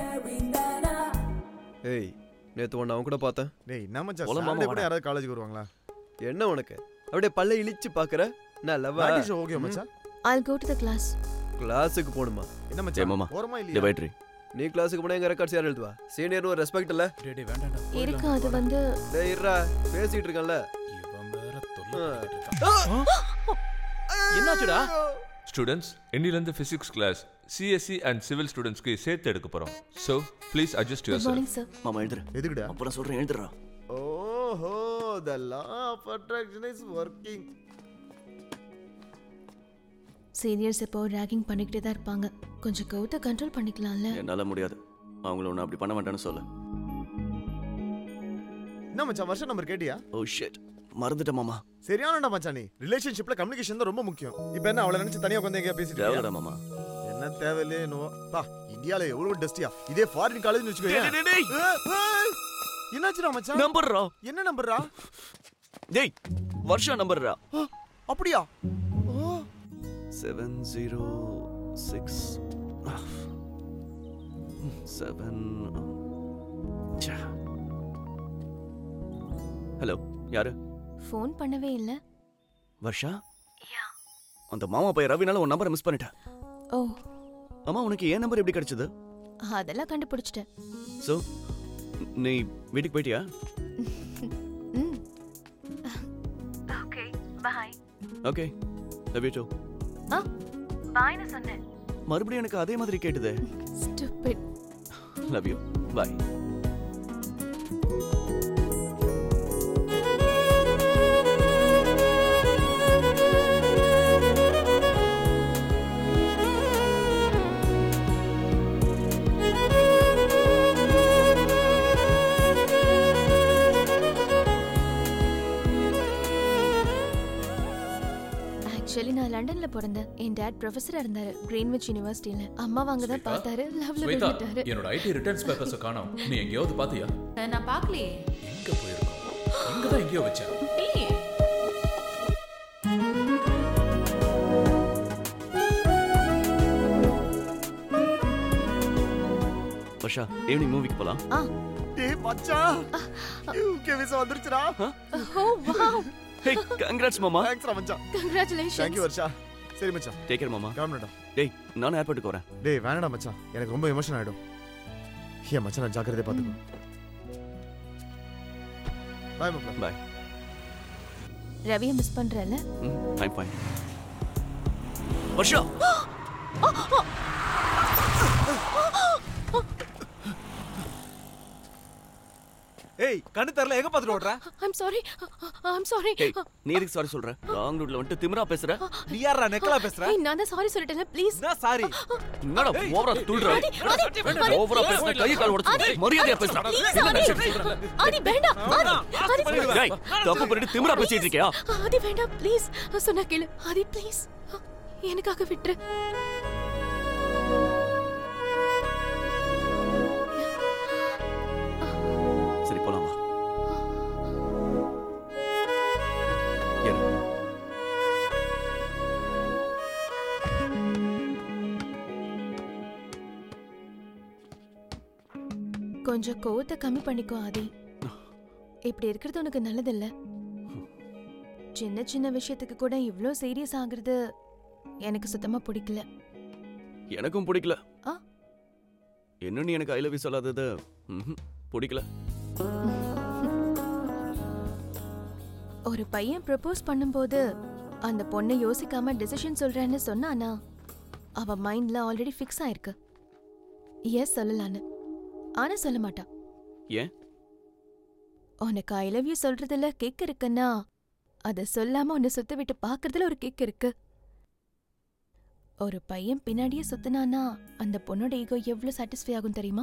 ஏய், நேத்து ஒன்னு அவன் கூட பார்த்தேன். டேய், என்ன மச்சான், சாட்டர்டே கூட யாராவது காலேஜுக்கு வருவாங்களா? என்ன உனக்கு அப்படியே பல்ல இழிச்சு பாக்குற? நல்லவா? That is okay மச்சான். I'll go to the class. கிளாஸுக்கு போணுமா? என்ன மச்சான், மாமா, போறமா இல்லையா? டிவைட்ரி நீ கிளாஸுக்கு போனா எங்க ரெக்கார்ட்ஸ் யார் எழுதுவா? சீனியர்னு ஒரு ரெஸ்பெக்ட் இல்ல? டேய் வேண்டாம்டா. இருக்கு அது வந்து டேய் இருடா, பேசிட்டு இருக்கேன்ல. இவன் வேற தொல்லை. என்னாச்சுடா? ஸ்டூடெண்ட்ஸ், இன்னிலிருந்து physics class CSC and civil ஸ்டூடெண்ட்ஸ்க்கு சேர்த்து எடுக்க போறோம். So please adjust yourself. மாமா எழுதுற. எதுக்குடா? அப்புறம் சொல்றேன் எழுதுறா. ஓஹோ, the law of attraction is working. Seniors இப்போ ராகிங் பண்ணிக்கிட்டே தான் இருப்பாங்க. கொஞ்சம் கவுத்த கண்ட்ரோல் பண்ணிக்கலாம்ல. என்னால முடியாது. அவங்கள ஒன்று அப்படி பண்ண மாட்டேன்னு சொல்லு. என்ன மச்சான், வருஷம் நம்பர் கேட்டியா? ஓ ஷிட், மறந்துட்டேன் மாமா. சரியானடா மச்சான், நீ ரிலேஷன்ஷிப்ல கம்யூனிகேஷன் தான் ரொம்ப முக்கியம். இப்போ என்ன அவளை நினைச்சு தனியா உட்கார்ந்து எங்கயா பேசிட்டு தேவையில்லடா மாமா. என்ன தேவையில்லையே என்னவோ. பா, இந்தியால எவ்வளவு டஸ்டியா. இதே ஃபாரின் காலேஜ்னு வெச்சுக்கோ. என்னாச்சுடா மச்சான்? நம்பர்ரா. என்ன நம்பர்ரா? டேய், வருஷம் நம்பர்ரா. அப்படியா? 706 7. ஹலோ, யாரு? ஃபோன் பண்ணவே இல்ல. வர்ஷா? அந்த மாமா பையன் ரவினால உன் நம்பரை மிஸ் பண்ணிட்டேன். ஓ. அம்மா, உனக்கு ஏன் நம்பர் எப்படி கிடைச்சது? அதெல்லாம் கண்டுபிடிச்சிட்டேன். சோ நீ வீட்டுக்கு போயிட்டியா? Okay, bye. Okay, love you too. பைன்னு சொன்னேன். மறுபடியும் எனக்கு அதே மாதிரி கேட்டதே. Stupid. Love you, bye. Actually நான் லண்டன்ல பிறந்தேன். என் டாட் ப்ரொஃபஸரா இருந்தாரு கிரீன்விச் யுனிவர்சிட்டில. அம்மா வாங்க தான் பார்த்தாரு, லவ்ல ஸ்வேதா, விட்டாரு. என்னோட ஐடி ரிட்டர்ன்ஸ் பேப்பர்ஸ் காணோம். நீ எங்கேயாவது பாத்தியா? நான் பார்க்கலையே. எங்க போயிருக்கோம்? இங்க தான் எங்கேயோ வச்சேன். வர்ஷா, ஈவினிங் மூவிக்கு போலாம். டேய் மச்சான், யூகே விசா வந்துருச்சுடா. Oh wow. ஹே, கங்க்ராட்ஸ் மாமா. தேங்க்ஸ் மச்சான். கங்க்ராச்சுலேஷன்ஸ். Thank you Varsha. சரி மச்சான், டேக் கேர் மாமா. கிளம்புடா. டேய், நானும் ஏர்போர்ட்டுக்கு வரேன். டேய் வேணாடா மச்சான், எனக்கு ரொம்ப எமோஷன் ஆயிடும். ஏன் மச்சான், நான் ஜாக்கிரதையா பாத்துக்கோ. பை மாமா. பை. ரவியை மிஸ் பண்றல? I'm fine. வர்ஷா. ஏய், கண்ணு தெரியல, எங்க பாத்துட்டு ஓடுற? I'm sorry. ஏய், நீ எதுக்கு சாரி சொல்ற? ராங் ரூட்ல வந்து திமிரா பேசுற. நீ யாரா நெக்கலா பேசுற? ஏய், நான் தான் சாரி சொல்லிட்டேன்ல, ப்ளீஸ். நான் சாரி. என்னடா ஓவரா துள்ற? ஓவரா பேசுற, கை கால் உடைச்சு மரியாதையா பேசுற. ஆதி வேண்டாம். ஆதி டேய், தப்பு பண்ணிட்டு திமிரா பேசிட்டு இருக்கியா? ஆதி வேண்டாம், ப்ளீஸ். சொன்னா கேளு. ஆதி ப்ளீஸ், எனக்காக விட்டுரு. சரி, போலாம் வா. ஏறு. கொஞ்சம் கோவத்தை கம்மி பண்ணிக்கோ ஆதி. இப்படி இருக்கிறது உனக்கு நல்லதில்ல. சின்ன சின்ன விஷயத்துக்கு கூட இவ்ளோ சீரியஸ் ஆகுறது எனக்கு சுத்தமா பிடிக்கல. எனக்கும் பிடிக்கல. ஆ? என்ன நீ எனக்கு ஐ லவ் யூ சொல்லாதது பிடிக்கல. ஒரு பையன் ப்ரப்போஸ் பண்ணும்போது அந்த பொண்ணை யோசிக்காம டிசிஷன் சொல்றேன்னு சொன்னானா அவ மைண்ட்ல ஆல்ரெடி ஃபிக்ஸ் ஆயிருக்கு. எஸ் சொல்லலான்னு. ஆனா சொல்ல மாட்டா. ஏன்? உனக்கு ஐ லவ் யூ சொல்றதுல கேக் இருக்குன்னா அத சொல்லாம உன்னை சுத்த விட்டு பாக்குறதுல ஒரு கேக் இருக்கு. ஒரு பையன் பின்னாடியே சுத்தினானா அந்த பொண்ணோட ஈகோ எவ்வளவு சாட்டிஸ்ஃபை ஆகும் தெரியுமா?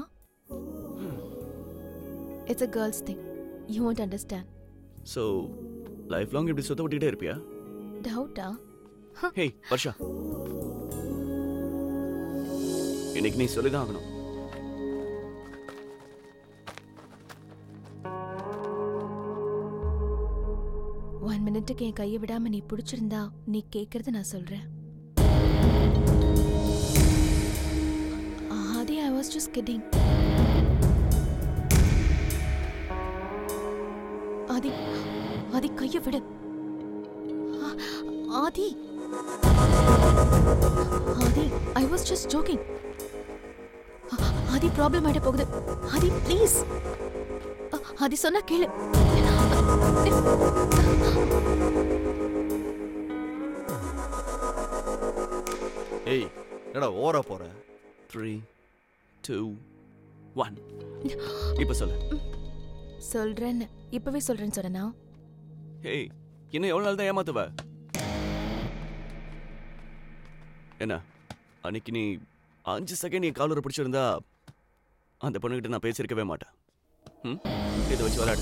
It's a girl's thing. You won't understand. So, life long இப்படி சுத்த விட்டுட்டே இருப்பியா? டவுட்டா? ஹே, வர்ஷா. இன்னைக்கு நீ சொல்லிதான் ஆகணும். ஒன் மினிட்டுக்கு என் கையை விடாம நீ பிடிச்சிருந்தா நீ கேட்கறது நான் சொல்றேன். ஆதி, I was just kidding. ஆதி, ஆதி கையை விடு. Adi, Adi, I was just joking. Adi problem ஆயிட போகுது. ஆதி ப்ளீஸ். ஆதி சொன்னா கேளு. ஏய் என்னடா ஓவரா போற? 3 2 1 இப்ப சொல்லு. சொல்றேன்னு இப்பவே சொல்றேன்னு சொன்னா. ஏய் இன்னும் எவ்வளவு நாள் தான் ஏமாத்துவ? என்ன அன்னைக்கு நீ 5 செகண்ட் என் காலரை பிடிச்சிருந்தா அந்த பொண்ணுகிட்ட நான் பேசியிருக்கவே மாட்டேன். இதை வச்சு விளையாடு.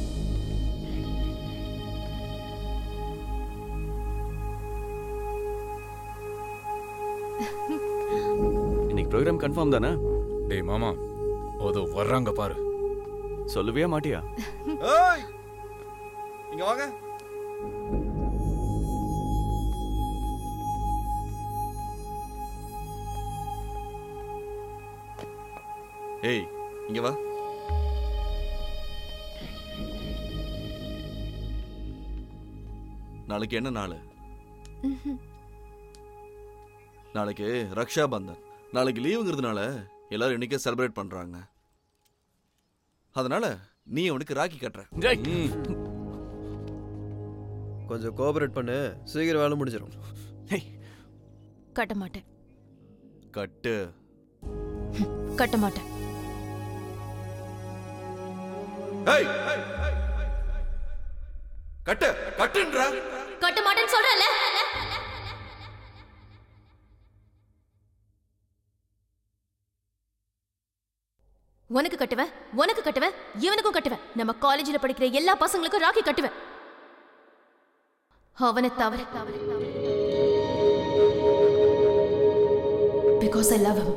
இன்னைக்கு ப்ரோக்ராம் கன்ஃபார்ம் தானே? டேய் மாமா அதோ வர்றாங்க பாரு. சொல்லவே மாட்டியா? ஏய் இங்க வாங்க. ஏய் இங்க வா. நாளைக்கு என்ன நாள்? நாளைக்கு ரக்ஷா பந்தன். நாளைக்கு லீவுங்கிறதுனால எல்லாரும் இன்னைக்கே செலிப்ரேட் பண்றாங்க. அதனால நீ அவனுக்கு ராக்கி கட்டுற. கொஞ்சம் கோஆபரேட் பண்ணு, சீக்கிரம் வேலை முடிஞ்சிடும். கட்ட மாட்டேன். கட்டு. கட்ட மாட்டேன். ஏய் கட்டு கட்டுன்றா. கட்ட மாட்டேன்னு சொல்றல. உனக்கு கட்டுவேன், உனக்கு கட்டுவேன், இவனுக்கும் கட்டுவேன். நம்ம காலேஜில் படிக்கிற எல்லா பசங்களுக்கும் ராக்கி கட்டுவேன். அவனை தவிர. Because I love him.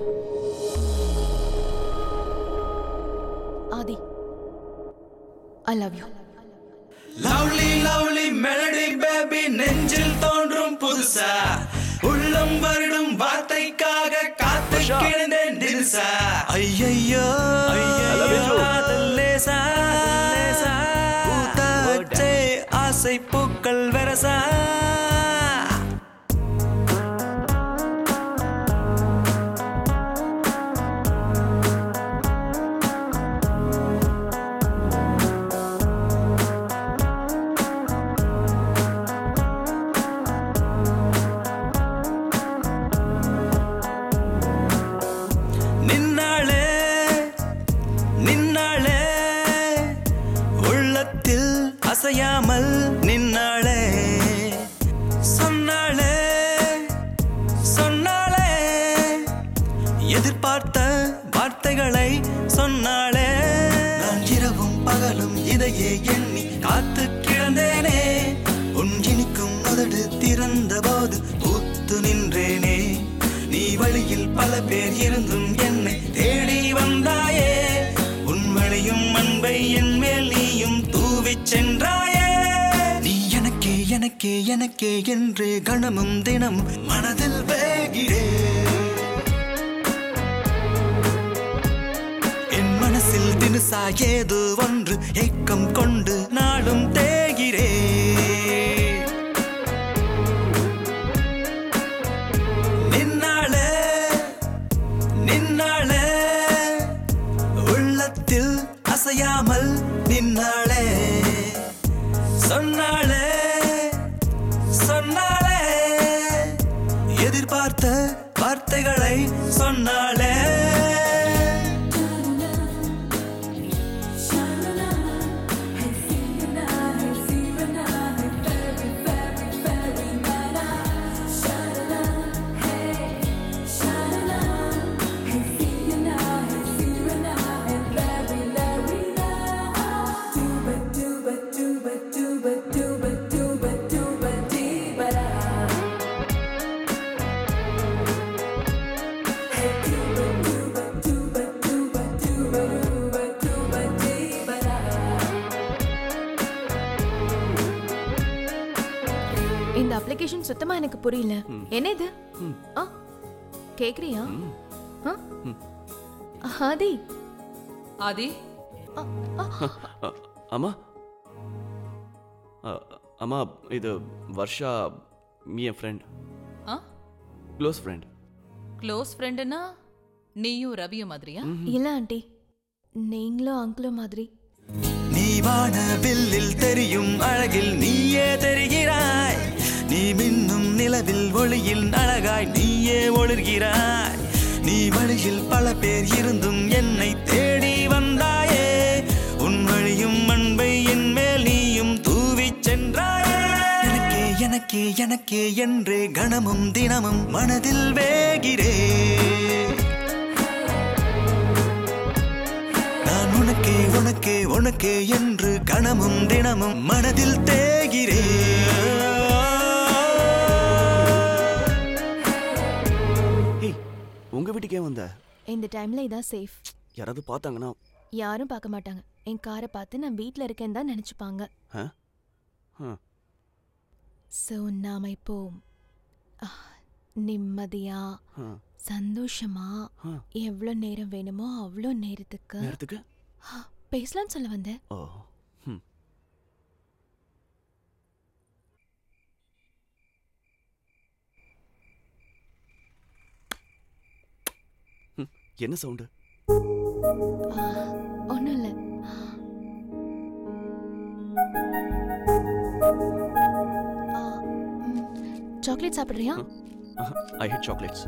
Adi, I love you. Lovely lovely melody baby நெஞ்சில் தோன்றும் புதுசா உள்ளம் வருடும் வார்த்தைக்காக காத்து கிடந்தேன் தில்சா. ஐயையோ லேசா பூத்தாச்சே ஆசை பூக்கள் வரசா. அசையாமல் நின்னாளே சொன்னாளே சொன்னாளே எதிர்பார்த்த வார்த்தைகளை சொன்னாளே. நான் இரவும் பகலும் இதையே எண்ணி காத்து கிடந்தேனே. உன் இனிக்கும் உதடு திறந்த போது பூத்து நின்றேனே. நீ வழியில் பல பேர் இருந்தும் என்னை தேடி வந்தாயே. உன் வழியும் அன்பை என் மேல் நீயும் தூவிச் சென்றாயே. நீ எனக்கே எனக்கே எனக்கே என்று கணமும் தினமும் மனதில் வேகிறே. என் மனசில் தினுசா ஏதோ ஒன்று ஏக்கம் கொண்டு நாளும் தேகிறே. நின்னாளே நின்னாளே உள்ளத்தில் அசையாமல் நின்னாளே. சொன்னாளே சொன்னாளே எதிர்பார்த்த வார்த்தைகளை சொன்னாளே. இந்த அப்ளிகேஷன் சுத்தமா எனக்கு புரியல. என்ன இது? கேக்குறியா? ஆதி ஆதி அம்மா அம்மா இது வர்ஷா மீ என் ஃப்ரெண்ட். Close friend. க்ளோஸ் ஃப்ரெண்டுனா நீயும் ரவியும் மாதிரியா? இல்ல ஆண்டி, நீங்களும் அங்கிளும் மாதிரி. நீ வானவில்லில் தெரியும் அழகில் நீயே தெரிகிறாய். நீ மின்னும் நிலவில் ஒளியில் அழகாய் நீயே ஒளிர்கிறாய். நீ வழியில் பல பேர் இருந்தும் என்னை தேடி வந்தாயே. உன் வழியும் அன்பை என் மேல் நீயும் தூவிச் சென்றாயே. எனக்கே எனக்கே எனக்கே என்று கணமும் தினமும் மனதில் வேகிறே. நான் உனக்கே உனக்கே உனக்கே என்று கணமும் தினமும் மனதில் தேகிறே. உங்க வீட்டுக்கே வந்த? இந்த டைம்ல இதான் சேஃப். யாராவது பார்த்தாங்கன்னா? யாரும் பார்க்க மாட்டாங்க. என் காரை பார்த்து நான் வீட்ல இருக்கேன்னு தான் நினைச்சுப்பாங்க. சோ நாம இப்போ நிம்மதியா சந்தோஷமா எவ்வளவு நேரம் வேணுமோ அவ்வளோ நேரத்துக்கு பேசலாம்னு சொல்ல வந்தேன். என்ன சவுண்டு? ஒன்னும் இல்ல. சாக்லேட் சாப்பிடுறியா? I hate chocolates.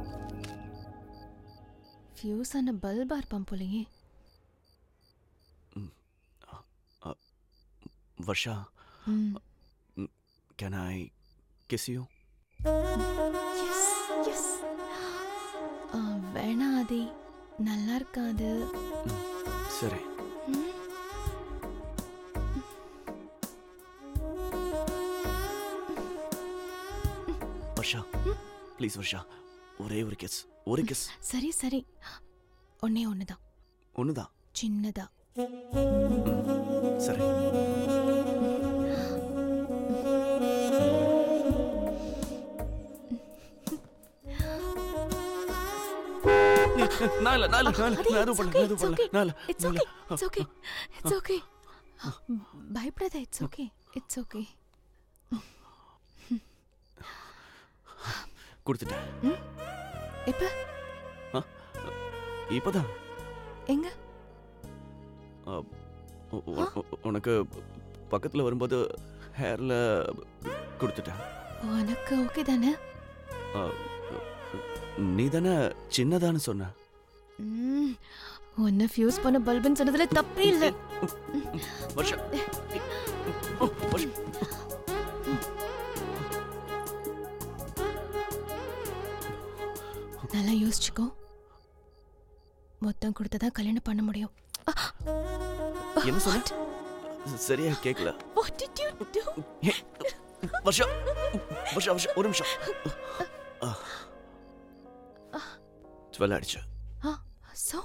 ஃபியூஸ் ஆன பல்பா இருப்பான் போலயே. Varsha, can I kiss you? Yes. வேணா ஆதி, நல்லா இருக்காது. சரி. வர்ஷா, ப்ளீஸ் வர்ஷா, ஒரே ஒரு கிஸ், ஒரு கிஸ். சரி சரி, ஒன்னே ஒண்ணுதான். ஒண்ணுதான்? சின்னதா. சரி. பயப்படாத. It's okay. கொடுத்துட்டேன். எப்ப? இப்பதான். எங்க? உனக்கு பக்கத்துல வரும்போது ஹேர்ல கொடுத்துட்டேன். உனக்கு ஓகே தானே? நீ தானே சின்னதான்னு சொன்ன. உன்னை ஃபியூஸ் பண்ண பல்புன்னு சொன்னதுல தப்பே இல்லை. நல்லா யோசிச்சுக்கோ. மொத்தம் கொடுத்ததான் கல்யாணம் பண்ண முடியும். என்ன சொன்ன? சரியா கேக்கல. What did you do? Varsha, ஒரு நிமிஷம். 12 ஆயிடுச்சு. So?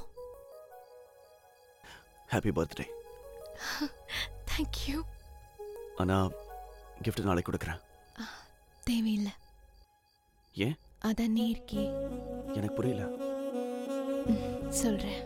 Happy birthday. Thank you. ஆனா gift நாளைக்கு கொடுக்கறேன். தேவையில்லை. ஏன்? அதான் நீ இருக்கே. எனக்கு புரியல. சொல்றேன்.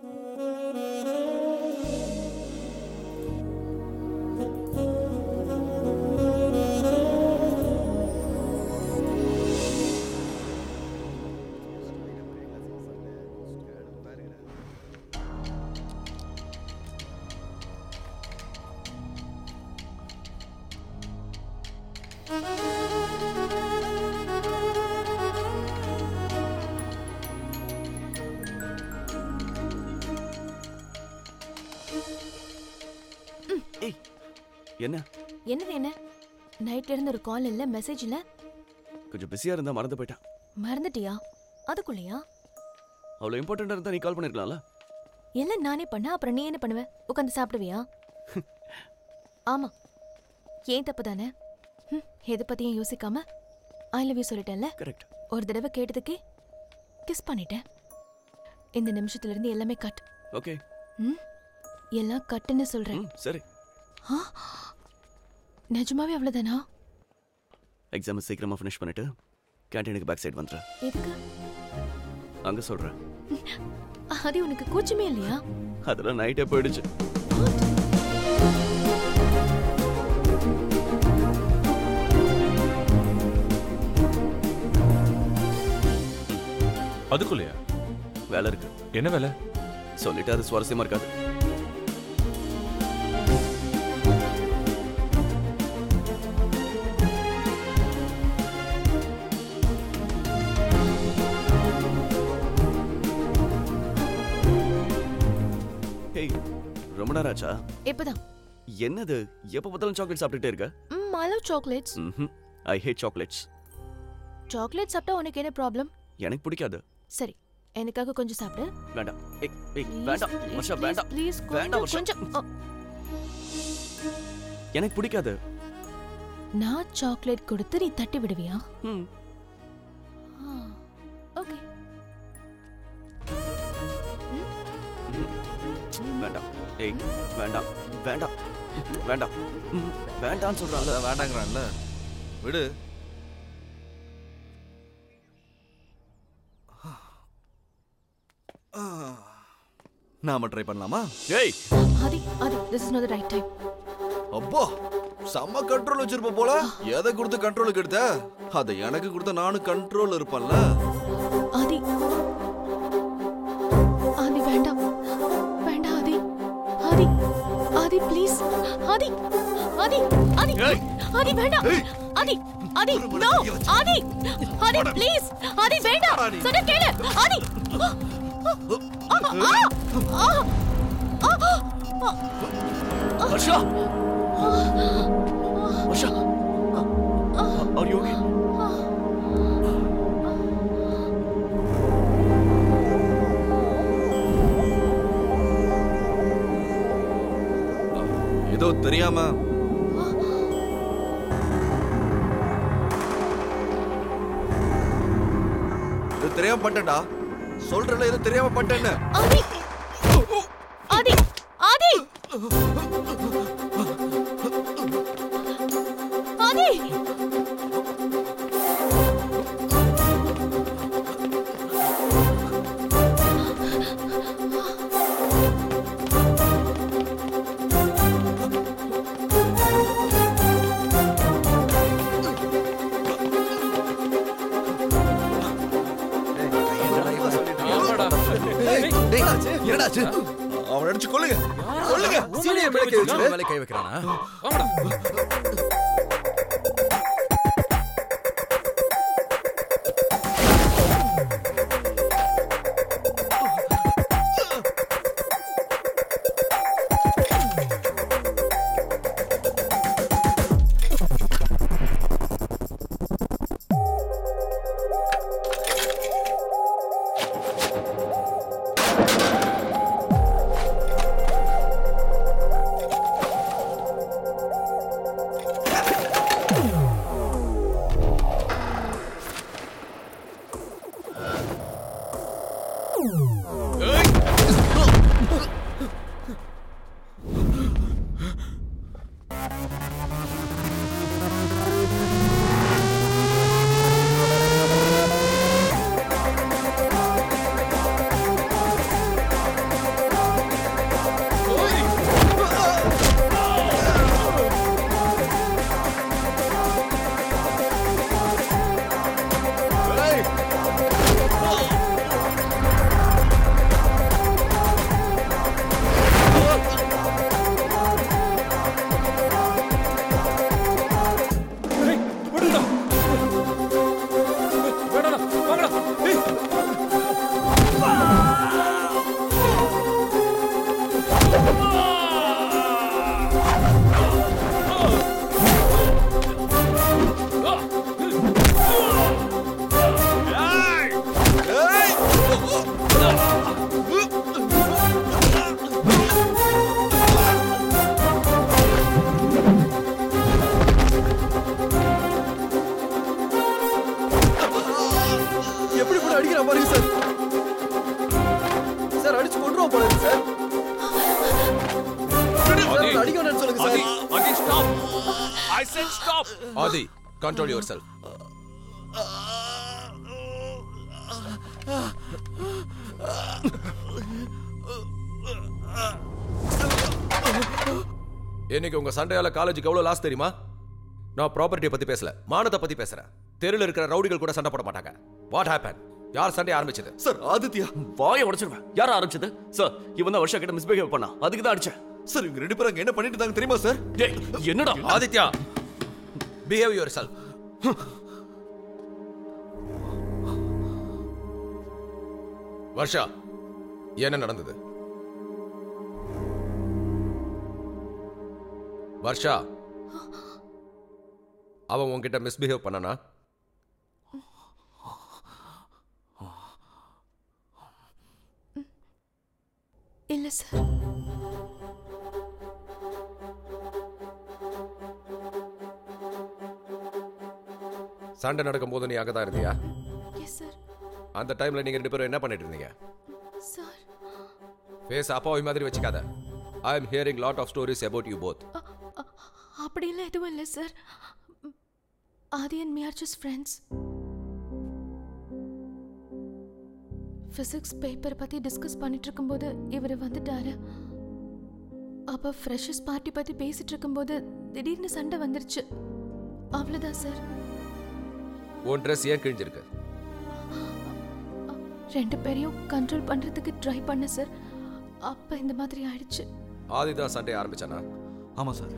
என்ன? என்னது என்ன? நைட்ல இருந்து ஒரு கால் இல்ல, மெசேஜ் இல்ல. கொஞ்சம் பிஸியா இருந்தா மறந்து போயிட்டேன். மறந்துட்டியா? அதுக்குள்ளயா? அவ்வளவு இம்பார்ட்டன்டா இருந்தா நீ கால் பண்ணிருக்கலாம்ல. எல்லாம் நானே பண்ண, அப்புறம் நீ என்ன பண்ணுவ? உட்காந்து சாப்பிடுவியா? ஆமா, ஏன் தப்பு தானே? எதை பத்தியும் யோசிக்காம ஐ லவ் யூ சொல்லிட்டேன்ல. கரெக்ட். ஒரு தடவை கேட்டதுக்கே கிஸ் பண்ணிட்டேன். இந்த நிமிஷத்துல இருந்து எல்லாமே கட். ஓகே. எல்லாம் கட்டுன்னு சொல்றேன். சரி. நிஜமாவே அவ்வளவுதானா? எக்ஸாம் சீக்கிரமா ஃபினிஷ் பண்ணிட்டு கேண்டீனுக்கு பேக் சைடு வந்துரு. எதுக்கு? அங்க சொல்றேன். அது உனக்கு கூச்சமே இல்லையா? அதெல்லாம் நைட்டே போயிடுச்சு. அதுக்குள்ளயா? வேலை இருக்கு. என்ன வேலை? சொல்லிட்டு அது சுவாரஸ்யமா இருக்காது. ரொம்ப நேரம் ஆச்சா? இப்பதான். என்னது எப்ப பார்த்தாலும் சாக்லேட் சாப்பிட்டுட்டே இருக்க? I love chocolates. I hate chocolates. Chocolate சாப்பிட்டா உனக்கு என்ன ப்ராப்ளம்? எனக்கு பிடிக்காது. சரி, எனக்காக கொஞ்சம் சாப்பிடு. வேண்டாம். வேண்டாம் வர்ஷா, வேண்டாம். ப்ளீஸ் வேண்டாம் கொஞ்சம். எனக்கு பிடிக்காது. நான் சாக்லேட் கொடுத்து நீ தட்டி விடுவியா? ஓகே. வேண்டாம். வேண்டாம் வேண்டாம் வேண்டாம் வேண்டாம்னு சொல்றான்ல. வேண்டாங்கிறான்ல, விடு. நாம ட்ரை பண்ணலாமா? ஏய் ஆதி, this is not the right time. அப்பா, செம்ம கண்ட்ரோல் வச்சிருப்ப போல. எதை கொடுத்து கண்ட்ரோலுக்கு எடுத்த? அதை எனக்கு கொடுத்த நானும் கண்ட்ரோல் இருப்பேன்ல. ஆதி, ஆதி வேண்டாம், வேண்டாம் ஆதி, ஆதி, ஆதி ப்ளீஸ், ஆதி, ஆதி, ஆதி, ஆதி வேண்டாம், ஆதி, ஆதி, நோ, ஆதி, ஆதி ப்ளீஸ், ஆதி வேண்டாம், சொன்னா கேளு, ஆதி. Varsha, Varsha, are you okay? ஏதோ தெரியாம இது தெரியாம பட்டேன்டா. சொல்றல, ஏதோ தெரியாம பட்டேன்னு. ஆதி, ஆதி, ஆதி, ஆதி. என்னடாச்சு? அவன் அடிச்சு கொல்லுங்க, கொல்லுங்க. சீனியர் மேல கை வைக்கிறானா? Adi, control yourself. இன்னைக்கு உங்க சண்டையால காலேஜுக்கு எவ்வளவு லாஸ் தெரியுமா? நான் ப்ராப்பர்ட்டியை பத்தி பேசல, மானத்தை பத்தி பேசுறேன். தெருல இருக்கிற ரவுடிகள் கூட சண்டை போட மாட்டாங்க. What happen? யார் சண்டை ஆரம்பிச்சது? சார் ஆதித்யா. வாயை உடைச்சிருவேன். யார் ஆரம்பிச்சது? சார் இவன் தான் வர்ஷா கிட்ட மிஸ்பிஹேவ் பண்ணா, அதுக்கு தான் அடிச்சேன். சார் இவங்க 2 பேரும் அங்க என்ன பண்ணிட்டு இருந்தாங்க தெரியுமா சார்? என்னடா Aditya, behave yourself. Varsha, என்ன நடந்தது? வர்ஷா, அவன் உன்கிட்ட மிஸ்பிஹேவ் பண்ணனா? இல்ல சார். சண்டை நடக்கும்போது நீ அங்கதான் இருந்தியா? Yes sir. அந்த டைம்ல நீங்க 2 பேரும் என்ன பண்ணிட்டு இருந்தீங்க? சார் ஃபேஸ் அப்பாவி மாதிரி வச்சுக்காத. I am hearing lot of stories about you both. அப்படியெல்லாம் எதுவும் இல்லை sir. Adi and me are just friends. Physics paper பற்றி டிஸ்கஸ் பண்ணிட்டு இருக்கும்போது இவர் வந்துட்டாரு. அப்போ ஃப்ரெஷர்ஸ் பார்ட்டி பற்றி பேசிட்டு இருக்கும்போது திடீர்னு சண்டை வந்துருச்சு. அவ்வளோதான் சார். உன் ட்ரெஸ் ஏன் கிழிஞ்சிருக்கு? 2 பேரையும் கண்ட்ரோல் பண்ணுறதுக்கு ட்ரை பண்ண சார். அப்போ இந்த மாதிரி ஆயிடுச்சு. ஆதி தான் சண்டை ஆரம்பிச்சானா? ஆமா sir.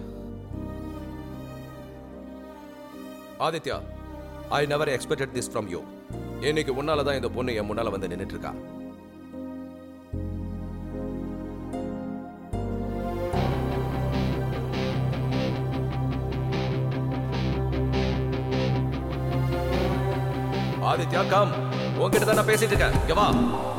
Aditya, I never expected this from you. இன்னைக்கு உன்னால தான் இந்த பொண்ணு என் முன்னால வந்து நின்னுட்டு இருக்கா. ஆதித்யா கம், உன்கிட்ட தான் நான் பேசிட்டு இருக்கேன். இங்க வா.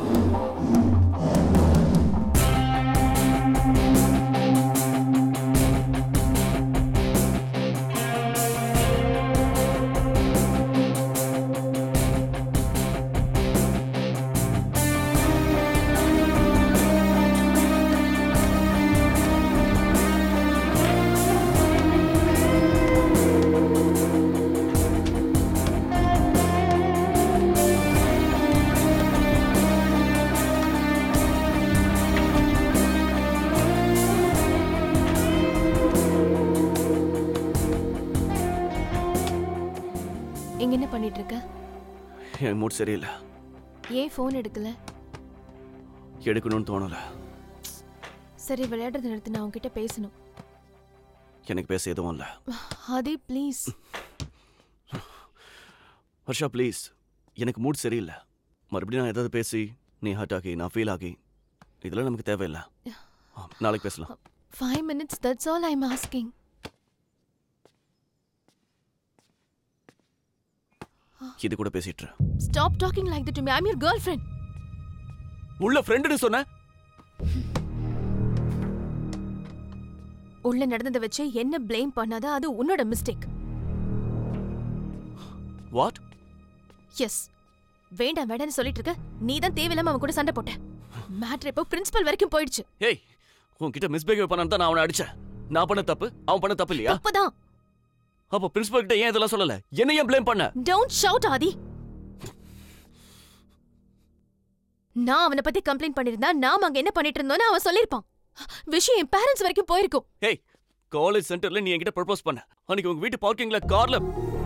இங்க என்ன பண்ணிட்டு இருக்க? என் மூட் சரியில்லை. ஏன் ஃபோன் எடுக்கல? எடுக்கணும்னு தோணல. சரி விளையாடுறது நிறுத்து, நான் உன்கிட்ட பேசணும். எனக்கு பேச எதுவும் இல்லை. ஆதி ப்ளீஸ். ஹர்ஷா ப்ளீஸ், எனக்கு மூட் சரியில்லை. மறுபடியும் நான் ஏதாவது பேசி நீ ஹர்ட் ஆகி நான் ஃபீல் ஆகி இதெல்லாம் நமக்கு தேவையில்லை. நாளைக்கு பேசலாம். 5 minutes, that's all I'm asking. இது கூட பேசிட்டு. Stop talking like that to me. I'm your girlfriend. உள்ள ஃப்ரெண்டுன்னு சொன்ன. உள்ள நடந்தத வச்சு என்ன ப்ளேம் பண்ணாத, அது உன்னோட மிஸ்டேக். வாட்? எஸ். வேண்டாம் வேண்டாம்னு சொல்லிட்டு இருக்க, நீ தான் தேவையில்லாம அவன் கூட சண்டை போட்ட. மேட்டர் இப்போ பிரின்சிபல் வரைக்கும் போயிடுச்சு. ஏய், உன்கிட்ட மிஸ்பிஹேவ் பண்ணான்னு தான் நான் அவனை அடிச்சேன். நான் பண்ண தப்பு, அவன் பண்ண தப்பு இல்லையா? தப்புதான். அப்போ பிரின்சிபல் கிட்ட ஏன் இதெல்லாம் சொல்லல? என்ன ஏன் ப்ளேம் பண்ண? Don't shout ஆதி. நான் அவனை பத்தி கம்ப்ளைண்ட் பண்ணிருந்தா நாம அங்க என்ன பண்ணிட்டு இருந்தோம்னு அவன் சொல்லிருப்பான். விஷயம் என் பேரண்ட்ஸ் வரைக்கும் போயிருக்கும். ஏய், காலேஜ் சென்டர்ல நீ என்கிட்ட ப்ரப்போஸ் பண்ண. அன்னைக்கு உங்க வீட்டு பார்க்கிங்ல கார்ல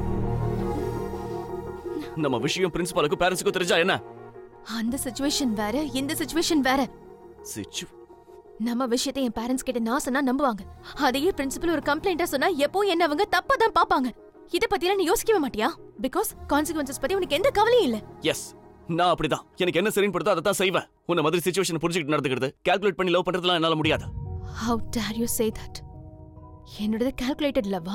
நம்ம விஷயம் பிரின்சிபலுக்கு பேரண்ட்ஸ்க்கு தெரிஞ்சா என்ன? அந்த சிச்சுவேஷன் வேற, இந்த சிச்சுவேஷன் வேற. நம்ம விஷயத்தை என் பேரண்ட்ஸ் கிட்ட நான் சொன்னா நம்புவாங்க. அதையே பிரின்சிபல் ஒரு கம்ப்ளைண்டா சொன்னா எப்போ என்ன அவங்க தப்பா தான் பாப்பாங்க. இத பத்திலாம் நீ யோசிக்கவே மாட்டியா? பிகாஸ் கான்சிக்வன்சஸ் பத்தி உனக்கு எந்த கவலையும் இல்ல. எஸ், நான் அப்படிதான். எனக்கு என்ன சரின்னு படுதோ அதை தான் செய்வேன். உன்ன மாதிரி சிச்சுவேஷன் புரிஞ்சுக்கிட்டு நடந்துக்கிறது, கால்குலேட் பண்ணி லவ் பண்றதுலாம் என்னால முடியாது. How dare you say that? என்னோடது calculated love-ஆ?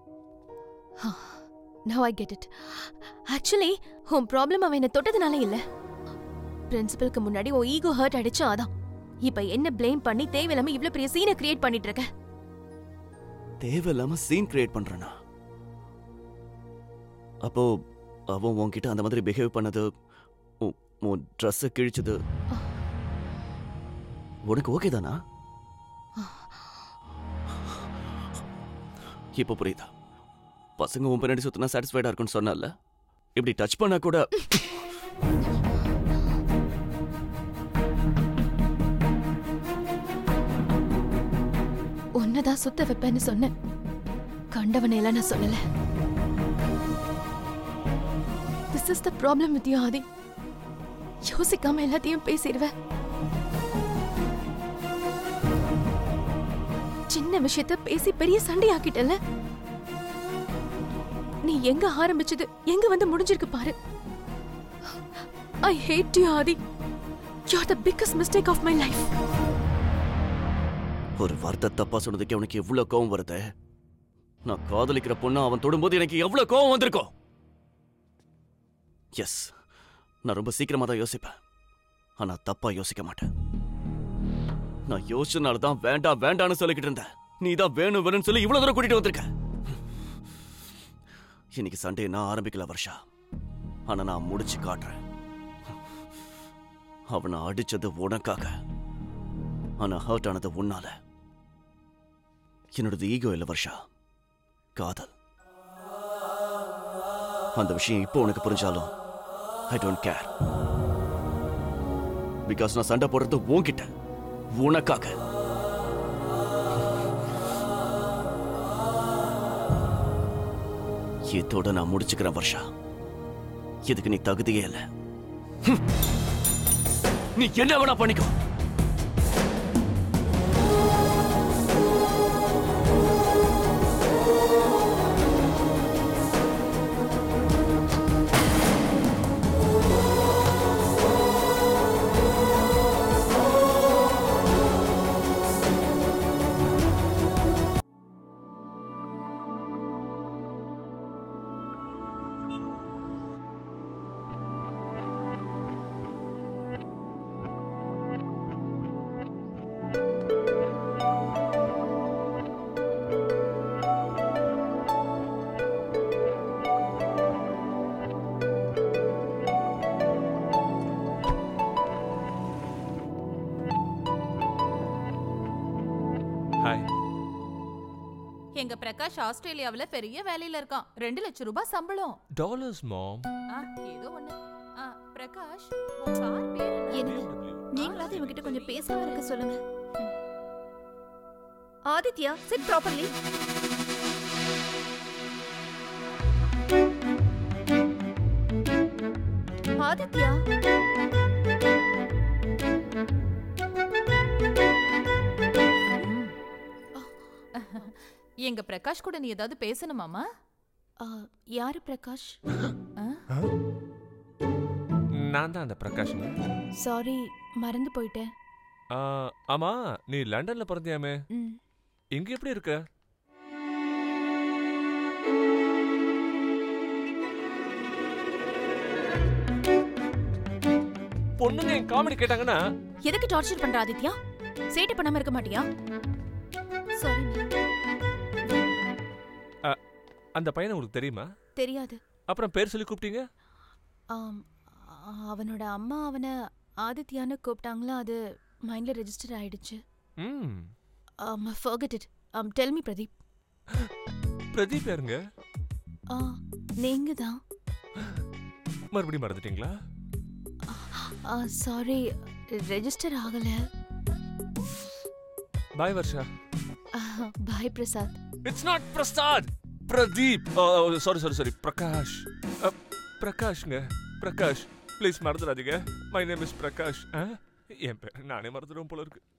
Now I get it. Actually, உன் ப்ராப்ளம் அவன் என்ன தொட்டதுனால இல்ல. பிரின்சிபலுக்கு முன்னாடி உன் ஈகோ ஹர்ட் ஆயிடுச்சு, அதான். இப்ப என்ன ப்ளேம் பண்ணி தேவையில்லாம இவ்ளோ பெரிய சீனை கிரியேட் பண்ணிட்டு இருக்க. தேவையில்லாம சீன் கிரியேட் பண்றேனா? அப்போ அவன் உன்கிட்ட அந்த மாதிரி பிஹேவ் பண்ணது, உன் ட்ரெஸ் கிழிச்சது உனக்கு ஓகே தானா? இப்போ புரியுதா? பசங்க உன் பின்னாடி சுத்தினா சாட்டிஸ்ஃபைடா இருக்கும்னு சொன்னல, இப்படி டச் பண்ணா கூட உன்னதான் சுத்த வைப்பேன்னு சொன்னேன். கண்டவனை எல்லாம் நான் சொல்லல. This is the problem with you, Adi. யோசிக்காம எல்லாத்தையும் பேசிடுவேன். சின்ன விஷயத்த பேசி பெரிய சண்டையாக்கிட்டல. நீ எங்க ஆரம்பிச்சது எங்க வந்து முடிஞ்சிருக்கு பாரு. I hate you, Adi. You're the biggest mistake of my life. ஒரு வார்த்தை தப்பா சொன்னதுக்கு உனக்கு எவ்வளவு கோவம் வருது? நான் காதலிக்கிற பொண்ணு அவன் தொடும்போது எனக்கு எவ்வளவு கோவம் வந்திருக்கும். எஸ், நான் ரொம்ப சீக்கிரமா தான் யோசிப்பேன். ஆனா தப்பா யோசிக்க மாட்டேன். நான் யோசிச்சனால தான் வேண்டாம் வேண்டான்னு சொல்லிக்கிட்டு இருந்தேன். நீ தான் வேணும் வேணும்னு சொல்லி இவ்வளவு தூரம் கூட்டிட்டு வந்திருக்க. இன்னைக்கு சண்டே நான் ஆரம்பிக்கல வர்ஷா. ஆனா நான் முடிச்சு காட்டுறேன். அவனை அடிச்சது உனக்காக, ஆனா ஹர்ட் ஆனது உன்னால. என்னோடது ஈகோ இல்ல வர்ஷா, காதல். அந்த விஷயம் இப்போ உனக்கு புரிஞ்சாலும் ஐ டோன்ட் கேர். பிகாஸ் நான் சண்டை போடுறது உன்கிட்ட, உனக்காக. இதோட நான் முடிச்சுக்கிறேன் வர்ஷா. இதுக்கு நீ தகுதியே இல்லை. நீ என்ன வேணா பண்ணிக்கோ. எங்க பிரகாஷ் ஆஸ்திரேலியாவுல பெரிய வேலையில இருக்கான். 2 லட்சம் ரூபாய் சம்பளம். Dollars mom. ஏதோ ஒண்ணு. பிரகாஷ், உன் கார் பேர் என்ன? நீங்களாவது இவங்கிட்ட கொஞ்சம் பேசாம இருக்க சொல்லுங்க. Aditya, sit properly. ஆதித்யா, எங்க பிரகாஷ் கூட நீ ஏதாவது பேசணுமாமா? யாரு பிரகாஷ்? நான் தான் அந்த பிரகாஷ்ங்க. சாரி, மறந்து போயிட்டேன். ஆமா, நீ லண்டன்ல பிறந்தியாமே, இங்க எப்படி இருக்க? பொண்ணுங்க என் காமெடி கேட்டாங்கன்னா எதுக்கு டார்ச்சர் பண்ற ஆதித்யா? சேட்டை பண்ணாம இருக்க மாட்டியா? சாரி. அந்த பையனை உங்களுக்கு தெரியுமா? தெரியாது. அப்புறம் பேர் சொல்லி கூப்பிட்டீங்க? அவனோட அம்மா அவனை ஆதித்யான்னு கூப்பிட்டாங்களா, அது மைண்ட்ல ரெஜிஸ்டர் ஆயிடுச்சு. forget it. Tell me Pradeep. Pradeep யாருங்க? நீங்க தான். மறுபடியும் மறந்துட்டீங்களா? சாரி, ரெஜிஸ்டர் ஆகல. Bye Varsha. Bye Prasad. It's not Prasad, Pradeep. Sorry Prakash. பிரகாஷ்ங்க, பிரகாஷ். ப்ளீஸ் மறந்துடாதீங்க. My name is Prakash. என் பேர் நானே மறந்துடுவோம் போல இருக்கு.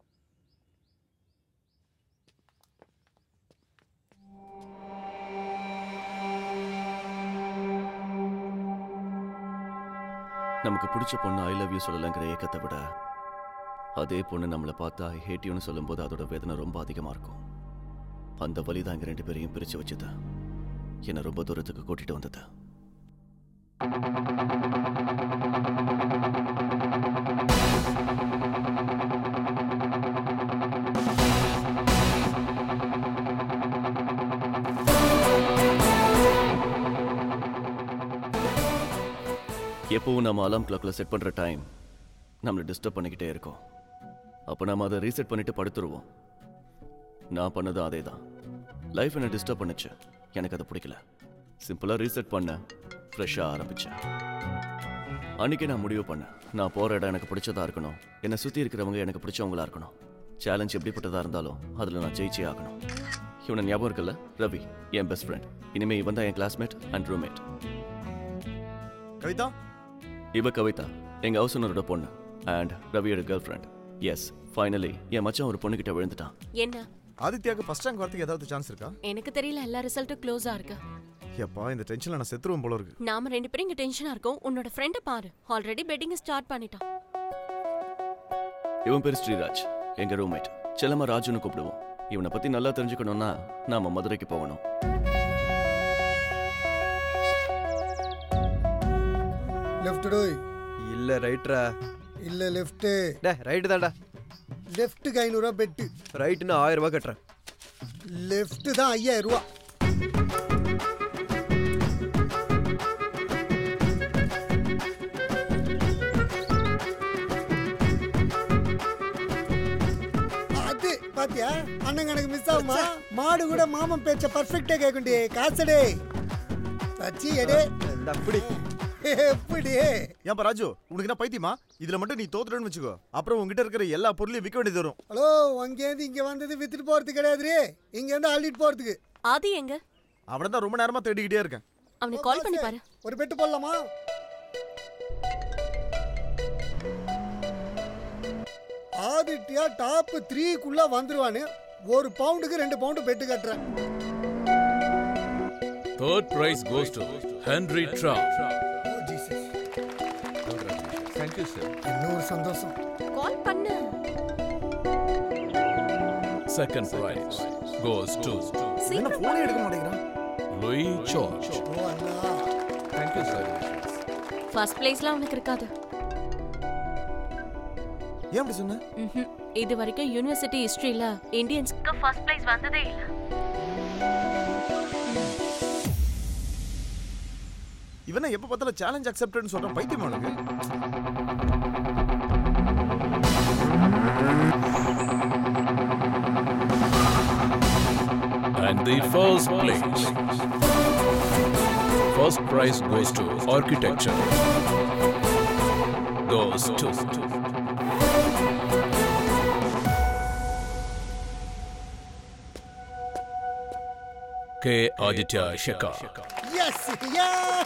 நமக்கு பிடிச்ச பொண்ணு ஐ லவ் யூ சொல்லலங்கிற ஏக்கத்தை விட அதே பொண்ணு நம்மளை பார்த்து ஐ ஹேட் யூன்னு சொல்லும்போது அதோட வேதனை ரொம்ப அதிகமாக இருக்கும். அந்த வலி தான் எங்கள் 2 பேரையும் பிரித்து வச்சுது, என்னை ரொம்ப தூரத்துக்கு கூட்டிகிட்டு வந்தது. எப்பவும் நம்ம அலாம் கிளாக்ல செட் பண்ணுற டைம் நம்மளை டிஸ்டர்ப் பண்ணிக்கிட்டே இருக்கோம். அப்போ நம்ம அதை ரீசெட் பண்ணிட்டு படுத்துருவோம். நான் பண்ணது அதே தான். லைஃப் என்னை டிஸ்டர்ப் பண்ணுச்சு, எனக்கு அதை பிடிக்கல. சிம்பிளாக ரீசெட் பண்ண, ஃப்ரெஷ்ஷாக ஆரம்பித்தேன். அன்றைக்கி நான் முடிவு பண்ணேன், நான் போகிற இடம் எனக்கு பிடிச்சதாக இருக்கணும், என்னை சுற்றி இருக்கிறவங்க எனக்கு பிடிச்சவங்களா இருக்கணும். சேலஞ்ச் எப்படிப்பட்டதாக இருந்தாலும் அதில் நான் ஜெயிச்சே ஆகணும். இவனை ஞாபகம் இருக்குல்ல, ரவி, என் பெஸ்ட் ஃப்ரெண்ட். இனிமேல் இவன் தான் என் கிளாஸ்மேட் அண்ட் ரூம்மேட். கவிதா? இவ கவிதா, எங்க ஹவுஸ் ஓனரோட பொண்ணு அண்ட் ரவியோட கேர்ள் ஃப்ரெண்ட். எஸ், ஃபைனலி என் மச்சான் ஒரு பொண்ணுகிட்ட விழுந்துட்டான். என்ன ஆதித்யாக்கு ஃபர்ஸ்ட் ரேங்க் வரதுக்கு ஏதாவது சான்ஸ் இருக்கா? எனக்கு தெரியல, எல்லா ரிசல்ட்டும் க்ளோஸா இருக்கு. எப்பா இந்த டென்ஷன்ல நான் செத்துருவேன் போல இருக்கு. நாம 2 பேரும் இங்க டென்ஷனா இருக்கோம். உன்னோட ஃப்ரெண்ட பாரு, ஆல்ரெடி பெட்டிங் ஸ்டார்ட் பண்ணிட்டான். இவன் பேர் ஸ்ரீராஜ், எங்க ரூம்மேட். செல்லம்மா ராஜுன்னு கூப்பிடுவோம். இவனை பத்தி நல்லா தெரிஞ்சுக்கணும்னா நாம மதுரைக்கு போகணும். லெஃப்ட் டோய். இல்ல ரைட்ரா. இல்ல லெஃப்ட். டே ரைட் தான்டா. லெஃப்ட்க்கு 500 ரூபாய் பெட்டு. ரைட்னா 1000 ரூபாய் கட்டறேன். லெஃப்ட் தான் 5000 ரூபாய். அது பாத்தியா அண்ணன் கணக்கு மிஸ் ஆகுமா? மாடு கூட மாமன் பேச்ச பர்ஃபெக்ட்டா கேக்குண்டே. காசடே சச்சி எடே அப்படி எப்படி? ஏன்பா ராஜு, உனக்கு என்ன பைத்தியமா? இதுல மட்டும் நீ தோத்துறன்னு வச்சுக்கோ, அப்புறம் உங்ககிட்ட இருக்கிற எல்லா பொருளையும் விற்க வேண்டியது வரும். ஹலோ, அங்கேருந்து இங்க வந்தது வித்துட்டு போறதுக்கு கிடையாதுரே, இங்க இருந்து அள்ளிட்டு போறதுக்கு. ஆதி எங்க? அவனை தான் ரொம்ப நேரமா தேடிக்கிட்டே இருக்கேன். அவனுக்கு கால் பண்ணி பாரு. ஒரு பெட்டு போடலாமா? ஆதித்யா டாப் 3க்குள்ள வந்துருவானு. 1 பவுண்டுக்கு 2 பவுண்டு பெட்டு கட்டுறேன். Third prize goes to Henry Trout. Oh Jesus. Thank you sir. இன்னொரு சந்தோஷம். கால் பண்ணு. Second prize goes to என்ன போனே எடுக்க மாட்டேங்கிறான்? Louis George. ஓ அண்ணா. Thank you sir. ஃபர்ஸ்ட் பிளேஸ்ல அவனுக்கு இருக்காது. ஏன் அப்படி சொன்ன? இது வரைக்கும் யுனிவர்சிட்டி ஹிஸ்டரியில இந்தியன்ஸ்க்கு ஃபர்ஸ்ட் பிளேஸ் வந்ததே இல்ல. இவனை எப்ப பார்த்தாலும் சேலஞ்ச் அக்செப்டட்னு சொல்றான். பைத்தியமா உனக்கு? And the first place. First prize goes to architecture. Goes to K. Aditya Shekhar. Yes, yeah.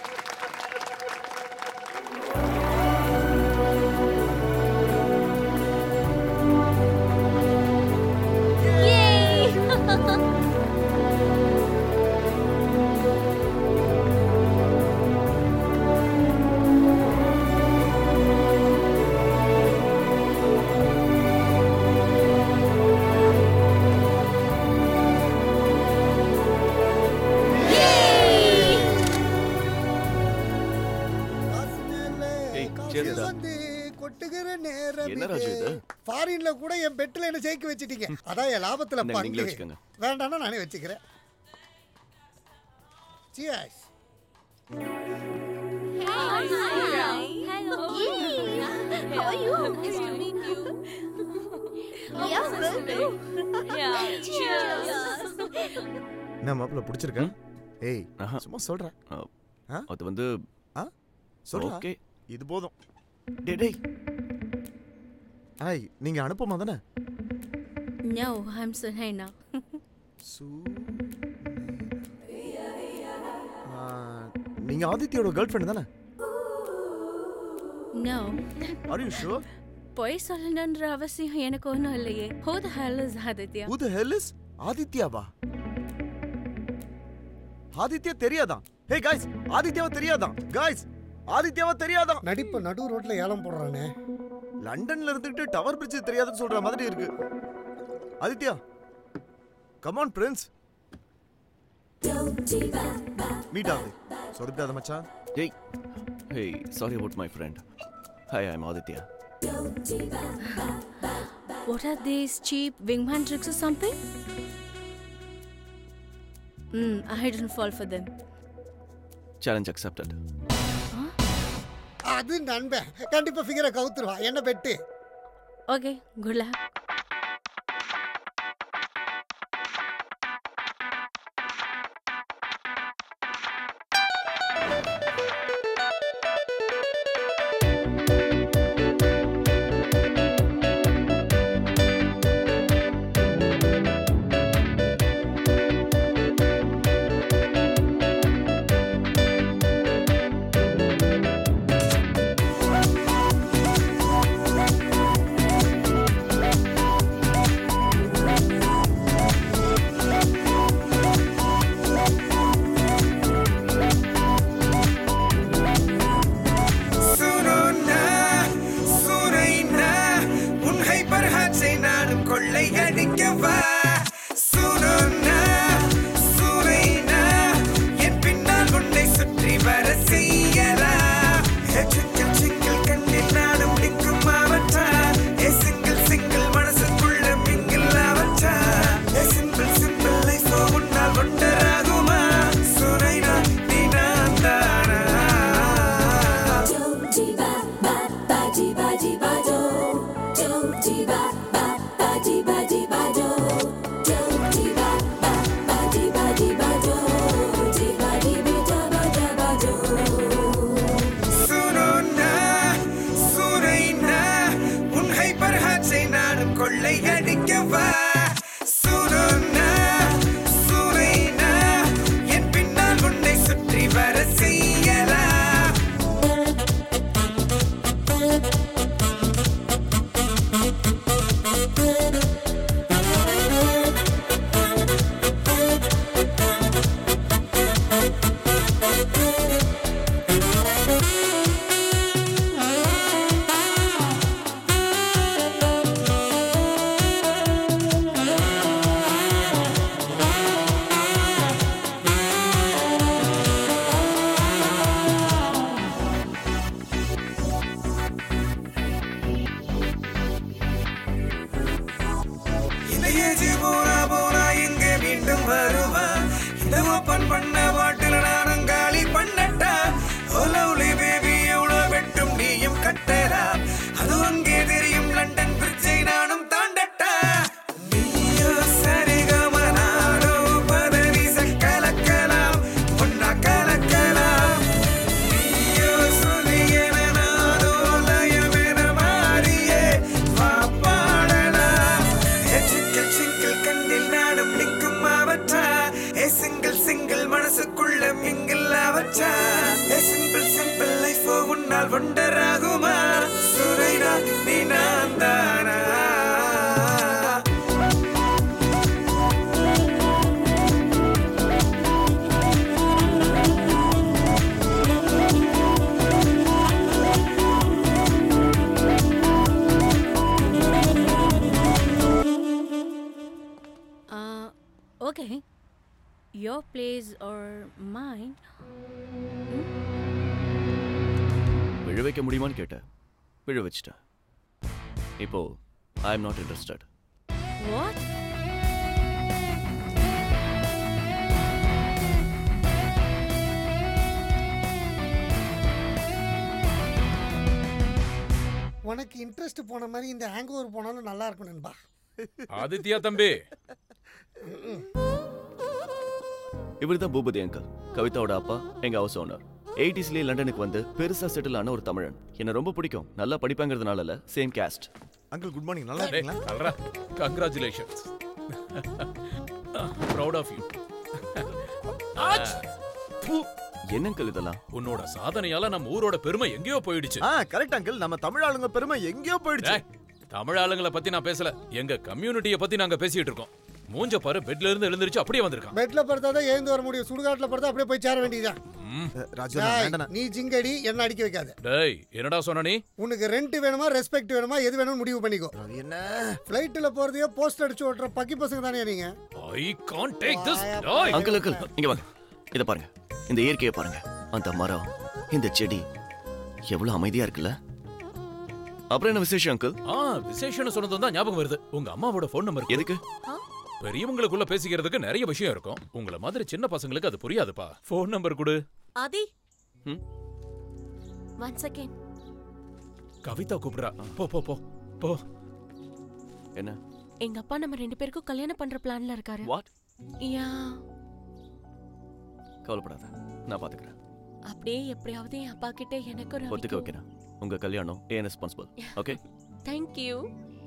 என்ன ராஜு இது? ஃபாரின்ல கூட என் பெட்ல என்ன ஜெயிக்க வச்சிட்டீங்க. அதான் என் லாபத்துல நீங்களே பங்கு. வச்சுக்கோங்க. வேண்டாம்னா நானே வச்சுக்கிறேன். Cheers. என்ன மாப்பிள்ள பிடிச்சிருக்க? ஏய் சும்மா சொல்றேன். அது வந்து சொல்றா. ஓகே, இது போதும். டேய் ஐய், நீங்க அனுப்பமா தானே? No, I'm Sunaina. நீங்க ஆதித்யோட கேர்ள் ஃப்ரெண்ட் தானே? No. Are you sure? போய் சொல்லணுன்ற அவசியம் எனக்கு ஒன்றும் இல்லையே. Who the hell is Aditya? Who the hell is ஆதித்யாவா? Aditya தெரியாதான்? Hey guys, ஆதித்யாவ தெரியாதான்? Guys, ஆதித்யாவ தெரியாதான்? நடிப்பு நடு ரோட்ல ஏலம் போடுறானே. லண்டன்ல இருந்துட்டு டவர் பிரிட்ஜ் தெரியாதுன்னு சொல்ற மாதிரி இருக்கு. Aditya, come on prince. Meet ஆகுது. சொதப்பிடாத மச்சான். Hey, hey, sorry about my friend. Hi, I'm Aditya. What are these cheap wingman tricks or something? I didn't fall for them. Challenge accepted. அது நண்பன் கண்டிப்பா ஃபிகரை கவுத்துருவா. என்ன பெட்டு? Okay, good luck. ஏஜி போனா போனா எங்க மீண்டும் வருவா இந்த ஓப்பன் பண்ண பாட்டில் நானும் காலி பண்ணட்டா ஓ லவ்லி பேபி எவ்வளோ வெட்டும் நீயும் கட்டரா அது அங்கே தெரியும் லண்டன் பிரிட்ஜை நானும் தாண்டட்டா நீயோ சரிகம நானோ பதவி கலக்கலாம் ஒன்னா கலக்கலாம் நீயோ சொல்லியன நானோ லயமென மாறியே வா பாடலாம் சிங்கிள் சிங்கிள் கண்ணில் நாடும் நிற்கும் அவற்றா ஏ சிங்கிள் சிங்கிள் மனசுக்குள்ள மிங்கில் அவற்றா ஏ சிம்பிள் சிம்பிள் லைஃப் உன்னால் ஒண்டராகுமா சுரைனா நீ நான் தானா Okay. Your place or mine? விழ வைக்க முடியுமான்னு கேட்டேன், விழ வச்சிட்டேன். இப்போ I am not interested. What? உனக்கு இன்ட்ரெஸ்ட் போன மாதிரி இந்த ஹேங் ஓவர் போனாலும் நல்லா இருக்கும் நண்பா. ஆதித்யா தம்பி, இவர் தான் பூபதி அங்கிள், கவிதாவோட அப்பா, எங்க ஹவுஸ் ஓனர். 80ஸ்லயே லண்டனுக்கு வந்து பெருசா செட்டில் ஆன ஒரு தமிழன். என்ன ரொம்ப பிடிக்கும். நல்லா படிப்பாங்கிறதுனால இல்ல, same caste. Uncle good morning, நல்லா இருக்கீங்களா? Congratulations, proud of you. என்ன அங்கிள் இதெல்லாம்? உன்னோட சாதனையால நம்ம ஊரோட பெருமை எங்கேயோ போயிடுச்சு. கரெக்ட் அங்கிள், நம்ம தமிழ் ஆளுங்க பெருமை எங்கேயோ போயிடுச்சு. தமிழ் ஆளுங்களை பத்தி நான் பேசல, எங்க கம்யூனிட்டியை பத்தி நாங்க பேசிட்டு இருக்கோம். மூஞ்ச பாரு, பெட்ல இருந்து எழுந்திருச்சு அப்படியே வந்திருக்கான். பெட்ல படுத்தாதான் எழுந்து வர முடியும், சுடுகாட்டுல படுத்தா அப்படியே போய் சேர வேண்டியதுதான். நீ ஜிங்கடி என்ன அடிக்க வைக்காத. டேய், என்னடா சொன்ன நீ? உனக்கு ரெண்ட் வேணுமா ரெஸ்பெக்ட் வேணுமா எது வேணும்னு முடிவு பண்ணிக்கோ. என்ன ஃளைட்ல போறதையே போஸ்ட் அடிச்சு ஓட்டுற பக்கி பசங்க தானே நீங்க? I can't take this. Uncle uncle இங்க வாங்க, இத பாருங்க, இந்த இயற்கையை பாருங்க. அந்த மரம், இந்த செடி எவ்வளவு அமைதியா இருக்குல்ல. அப்புறம் என்ன விசேஷம் அங்கிள்? விசேஷம்னு சொன்னது தான் ஞாபகம் வருது. உங்க அம்மாவோட ஃபோன் நம்பர் எதுக்கு? பெரியவங்களுக்குள்ள பேசிக்கிறதுக்கு நிறைய விஷயம் இருக்கும். உங்கள மாதிரி சின்ன பசங்களுக்கு அது புரியாதுப்பா. ஃபோன் நம்பர் கொடு. ஆதி, 1 second. கவிதா கூப்பிடுறா. போ போ போ போ. என்ன? எங்க அப்பா நம்ம 2 பேருக்கும் கல்யாணம் பண்ற பிளான்ல இருக்காரு. வாட்? யா. கவலைப்படாத, நான் பாத்துக்கிறேன். அப்படியே எப்படியாவது என் அப்பா கிட்ட எனக்கு ஒரு ஒத்துக்க வைக்கிறேன். உங்க கல்யாணம் ஏன் responsible. Okay, thank you.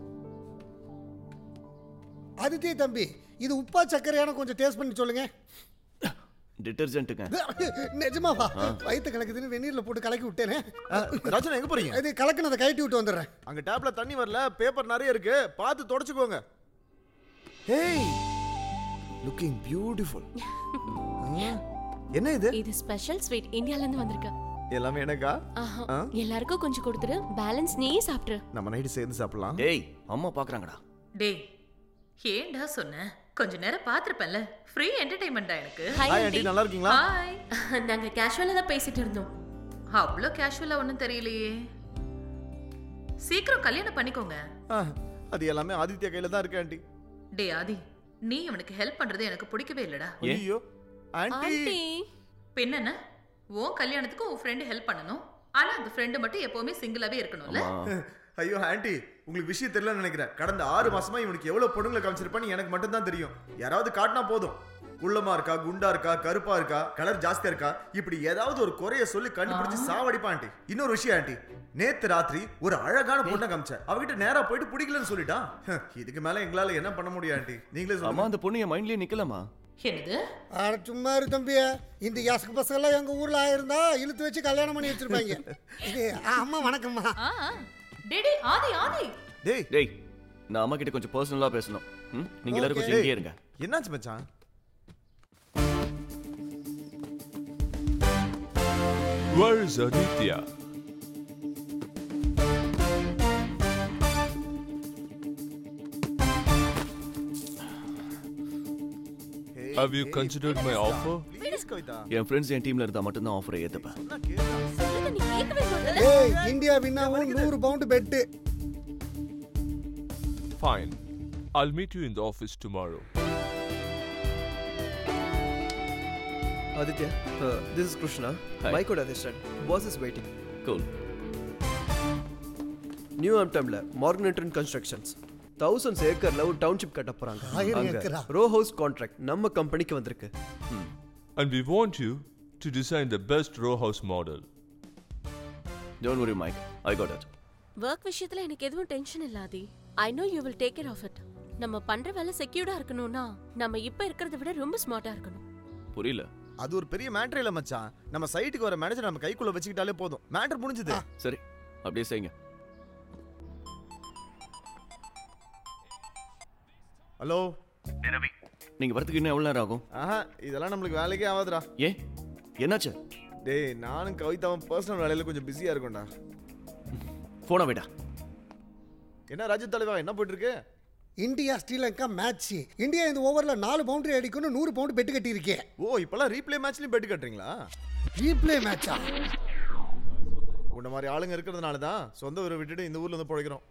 Aditya தம்பி, இது உப்பா சக்கரையான கொஞ்சம் டேஸ்ட் பண்ணி சொல்லுங்க. டிடர்ஜென்ட்ங்க. நிஜமாவா? வயித்து கலக்குதுன்னு வெந்நீர்ல போட்டு கலக்கி விட்டேனே. ராஜன் எங்க போறீங்க? இது கலக்குனதை கழட்டி விட்டு வந்துடுறேன். அங்க டேப்ல தண்ணி வரல, பேப்பர் நிறைய இருக்கு, பார்த்து தொடச்சுக்கோங்க. Hey, looking beautiful. என்ன இது? இது ஸ்பெஷல் ஸ்வீட், இந்தியால இருந்து வந்திருக்கு. எல்லாமே எனக்கா? எல்லாருக்கும் கொஞ்சம் கொடுத்துரு, பேலன்ஸ் நீ சாப்பிடு. நம்ம நைட் சேர்ந்து சாப்பிடலாம். டேய், அம்மா பாக்குறாங்கடா. டேய், ஏன்டா சொன்ன? கொஞ்ச நேரம் பாத்துறப்பல, ஃப்ரீ என்டர்டெயின்மெண்டா எனக்கு. ஹாய் ஆண்டி, நல்லா இருக்கீங்களா? ஹாய். நாங்க கேஷுவலா தான் பேசிட்டு இருந்தோம். அவ்வளோ கேஷுவலா ஒன்றும் தெரியலையே. சீக்கிரம் கல்யாணம் பண்ணிக்கோங்க. அது எல்லாமே ஆதித்யா கையில தான் இருக்கு ஆண்டி. டே ஆதி, நீ அவனுக்கு ஹெல்ப் பண்றது எனக்கு பிடிக்கவே இல்லடா. ஐயோ ஆண்டி, பின்னென்ன? உன் கல்யாணத்துக்கு உன் ஃப்ரெண்ட் ஹெல்ப் பண்ணணும், ஆனா அந்த ஃப்ரெண்ட் மட்டும் எப்பவுமே சிங்கிளாவே இருக்கணும்ல. ஐயோ ஆண்டி, உங்களுக்கு விஷயம் தெரியலன்னு நினைக்கிறேன். கடந்த 6 மாசமா இவனுக்கு எவ்வளவு பொண்ணுங்களை காமிச்சிருப்பான்னு எனக்கு மட்டும் தான் தெரியும். யாராவது காட்டினா போதும், குள்ளமா இருக்கா, குண்டா இருக்கா, கருப்பா இருக்கா, கலர் ஜாஸ்தியா இருக்கா, இப்படி ஏதாவது ஒரு குறைய சொல்லி கண்டுபிடிச்சு சாவடிப்பா ஆண்டி. இன்னொரு விஷயம் ஆண்டி, நேத்து ராத்திரி ஒரு அழகான பொண்ணை காமிச்சேன், அவகிட்ட நேரா போயிட்டு பிடிக்கலன்னு சொல்லிட்டான். இதுக்கு மேல எங்களால என்ன பண்ண முடியும் ஆண்டி, நீங்களே சொல்லுங்க. அம்மா, அந்த பொண்ணு என் மைண்ட்லயே நிக்கலாமா? என்னது? ஆட சும்மா இரு தம்பியா. இந்த யாசக பசங்க எல்லாம் எங்க ஊர்ல ஆயிருந்தா இழுத்து வச்சு கல்யாணம் பண்ணி வச்சிருப்பாங்க. அம்மா வணக்கம்மா. டேடி ஆதி, ஆதி. டேய் டேய், நான் அம்மா கிட்ட கொஞ்சம் பர்சனலா பேசணும். நீங்க எல்லாரும் கொஞ்சம் இங்கே இருங்க. என்னாச்சு மச்சான்? Where is Aditya? Have you considered my offer? என் ஃப்ரெண்ட்ஸ் என் டீம்ல இருந்தா மட்டும் தான் ஆஃபரை ஏத்துப்பேன். ஏய், இந்தியா வின்னாவும் 100 pound bet. Fine. I'll meet you in the office tomorrow. Aditya, this is Krishna. Hi. My code assistant. Boss is waiting. Cool. New Amtamla, Morgan Trent Constructions. Thousands acre ஒரு டவுன்ஷிப் கட்ட போறாங்க. 1000 ஏக்கரா? ரோ ஹவுஸ் கான்ட்ராக்ட் நம்ம கம்பெனிக்கு வந்திருக்கு. And we want you to design the best row house model. Don't worry, Mike. I got it. Work விஷயத்துல எனக்கு எதுவும் டென்ஷன் இல்லாதி. I know you will take care of it. நம்ம பண்ற வேலை செக்யூர்டா இருக்கணும்னா நம்ம இப்ப இருக்கிறத விட ரொம்ப ஸ்மார்ட்டா இருக்கணும். புரியல. அது ஒரு பெரிய மேட்டர் இல்ல மச்சான். நம்ம சைட்டுக்கு வர மேனேஜர் நம்ம கைக்குள்ள வச்சுக்கிட்டாலே போதும். மேட்டர் முடிஞ்சது. சரி, அப்படியே செய்யுங்க. ஹலோ ரவி, நீங்க வரதுக்கு இன்னும் எவ்வளவு நேரம் ஆகும்? இதெல்லாம் நம்மளுக்கு வேலைக்கே ஆகாதுடா. ஏன், என்னாச்சு? டேய், நானும் கவிதாவும் பர்சனல் வேலையில கொஞ்சம் பிஸியா இருக்கோம்டா. போன வேடா. என்ன ராஜு தலைவா, என்ன போயிட்டு இருக்கு? India Sri Lanka match. இந்தியா இந்த ஓவர்ல 4 பவுண்டரி அடிக்கணும், 100 பவுண்ட் பெட் கட்டி இருக்கேன். ஓ, இப்பெல்லாம் ரீப்ளே மேட்ச்லயும் பெட் கட்டுறீங்களா? ரீப்ளே மேட்சா? உன்ன மாதிரி ஆளுங்க இருக்கிறதுனால தான் சொந்த ஊரை விட்டுட்டு இந்த ஊர்ல வந்து பிழைக்கிறோம்.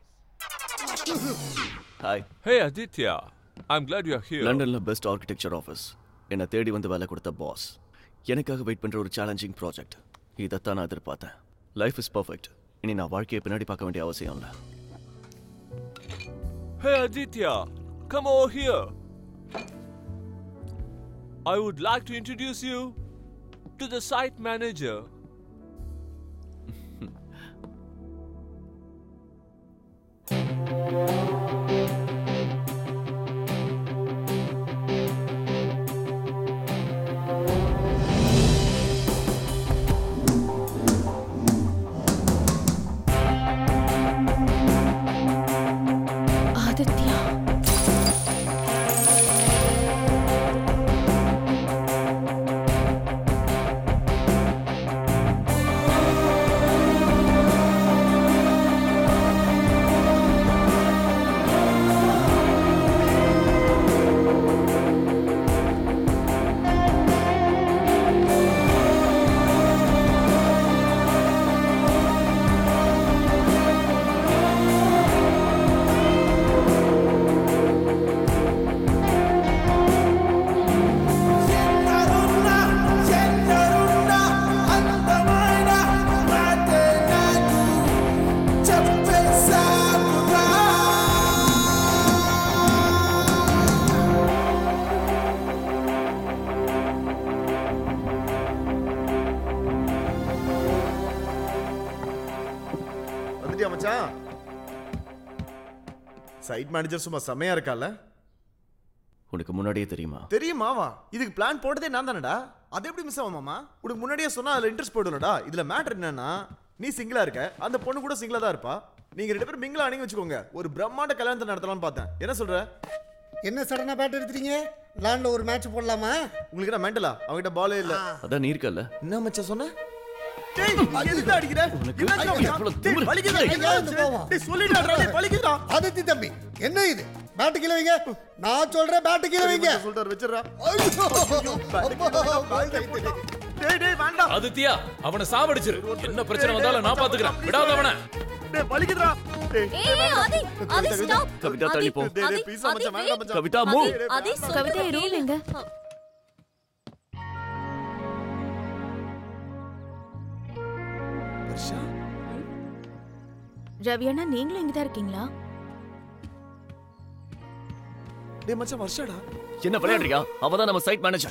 Hi. Hey Aditya, I'm glad you are here. லண்டன்ல பெஸ்ட் ஆர்கிடெக்சர் ஆஃபீஸ் என்ன தேடி வந்து வேலை கொடுத்த பாஸ். எனக்காக வெயிட் பண்ற ஒரு சேலஞ்சிங் ப்ராஜெக்ட். இதைத்தான் நான் எதிர்பார்த்தேன். Life is perfect. இனி நான் வாழ்க்கையை பின்னாடி பார்க்க வேண்டிய அவசியம் இல்லை. Hey Aditya, come over here. I would like to introduce you to the site manager. Site manager சும்மா செமையா இருக்கால? உனக்கு முன்னாடியே தெரியுமா? தெரியுமாவா? இதுக்கு பிளான் போட்டதே நான் தானடா. அது எப்படி மிஸ் ஆகுமாமா? உனக்கு முன்னாடியே சொன்னா அதுல இன்ட்ரெஸ்ட் போடுலடா. இதுல மேட்டர் என்னன்னா, நீ சிங்கிளா இருக்க, அந்த பொண்ணு கூட சிங்கிளா தான் இருப்பா. நீங்க 2 பேரும் மிங்கிளா ஆனீங்க வச்சுக்கோங்க, ஒரு பிரம்மாண்ட கல்யாணத்தை நடத்தலாம்னு பார்த்தேன். என்ன சொல்ற? என்ன சடனா பேட் எடுத்துறீங்க? லாண்ட்ல ஒரு மேட்ச் போடலாமா? உங்களுக்கு என்ன மெண்டலா? அவங்கிட்ட பாலே இல்ல. அதான் நீ இருக்கல்ல. என்ன மச்சான் சொன்ன? டேய், எதுக்கு அடிக்குற? ஆதித்ய தம்பி, என்ன இது? பேட் கீழ வைங்க. நான் சொல்றேன் பேட் கீழ வைங்க. சொல்றார், வெச்சறா. டேய் டேய் வேண்டாம். ஆதித்யா, அவனை சாவடிச்சிரு. என்ன பிரச்சனை வந்தாலும் நான் பாத்துக்கறேன். விடாத அவனை. டேய் வலிக்குதுடா. ஏய் ஆதி, ஆதி ஸ்டாப். கவிதா தள்ளி போ. டேய் ப்ளீஸ் மச்சான், வேண்டாம் மச்சான். கவிதா மூவ். ஆதி கவிதா ரூம் எங்க? வர்ஷா, ரவியண்ணா நீங்களும் இங்க தான் இருக்கீங்களா? டேய் மச்சான் வர்ஷாடா. என்ன விளையாடுறியா? அவதான் நம்ம சைட் மேனேஜர்.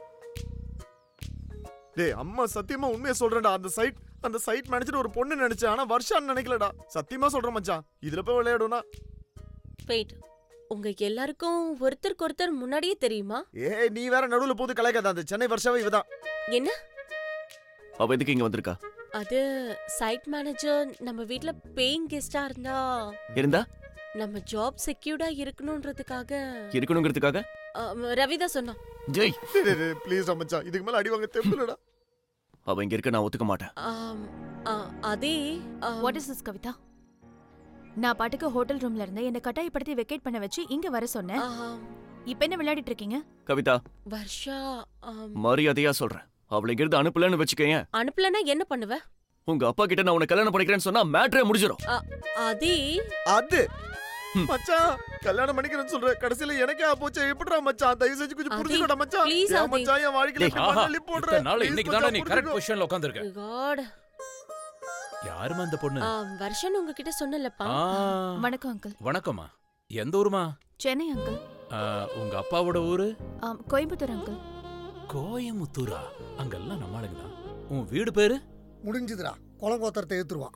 டேய் அம்மா சத்தியமா உண்மையா சொல்றேன்டா. அந்த சைட் மேனேஜர் ஒரு பொண்ணு நினைச்சேன், ஆனா வர்ஷான்னு நினைக்கலடா. சத்தியமா சொல்றேன் மச்சான். இதுல போய் விளையாடுனா. வெயிட், உங்க எல்லாருக்கும் ஒருத்தருக்கு ஒருத்தர் முன்னாடியே தெரியுமா? ஏய் நீ வேற நடுவுல போது கலைக்காத. அந்த சென்னை வர்ஷாவே இவதான். என்ன? அவ எதுக்கு இங்க வந்திருக்கா? அது சைட் மேனேஜர் நம்ம வீட்ல பேயிங் கெஸ்டா இருந்தா நம்ம ஜாப் செக்யூர்டா இருக்கணும்ன்றதுக்காக. ரவி தான் சொன்னான். ஜெய் ப்ளீஸ் மச்சான், இதுக்கு மேல அடி வாங்க தெம்புலடா. அவ இங்க இருக்க நான் ஒத்துக்க மாட்டேன். அதே வாட் இஸ் திஸ் கவிதா? நான் பாட்டுக்கு ஹோட்டல் ரூம்ல இருந்தேன், என்ன கட்டாயப்படுத்தி வெக்கேட் பண்ண வச்சு இங்க வர சொன்னேன். இப்போ என்ன விளையாடிட்டு இருக்கீங்க? கவிதா, வர்ஷா மரியாதையா சொல்றேன், அவளை இங்க இருந்து அனுப்பலன்னு வச்சுக்கேன். அனுப்பலன்னா என்ன பண்ணுவ? உங்க அப்பா கிட்ட நான் உன்னை கல்யாணம் பண்ணிக்கிறேன்னு சொன்னா மேட்டரே முடிஞ்சிரும். அதே அது மச்சான் கல்யாணம் பண்ணிக்கிறேன்னு சொல்ற கடைசியில எனக்கே போச்சு. எப்படிடா மச்சான்? தயவு செஞ்சு கொஞ்சம் புரிஞ்சுக்கடா மச்சான். ஏன் மச்சான் என் வாழ்க்கையில இப்படி மண்ணள்ளி போடுற? நாள் இன்னைக்கு தான நீ கரெக்ட் பொசிஷன்ல உட்கார்ந்திருக்க. காட். யாருமா அந்த பொண்ணு? வருஷன் உங்ககிட்ட சொன்னலப்பா. வணக்கம் அங்கிள். வணக்கம்மா. எந்த ஊருமா? சென்னை அங்கிள். உங்க அப்பாவோட ஊரு? கோயம்புத்தூர் அங்கிள். கோயம்புத்தூரா? அங்கெல்லாம் நம்ம ஆளுங்க தான். உன் வீடு பேரு? முடிஞ்சுதுடா. குளங்கோத்தரத்தை ஏத்துருவான்.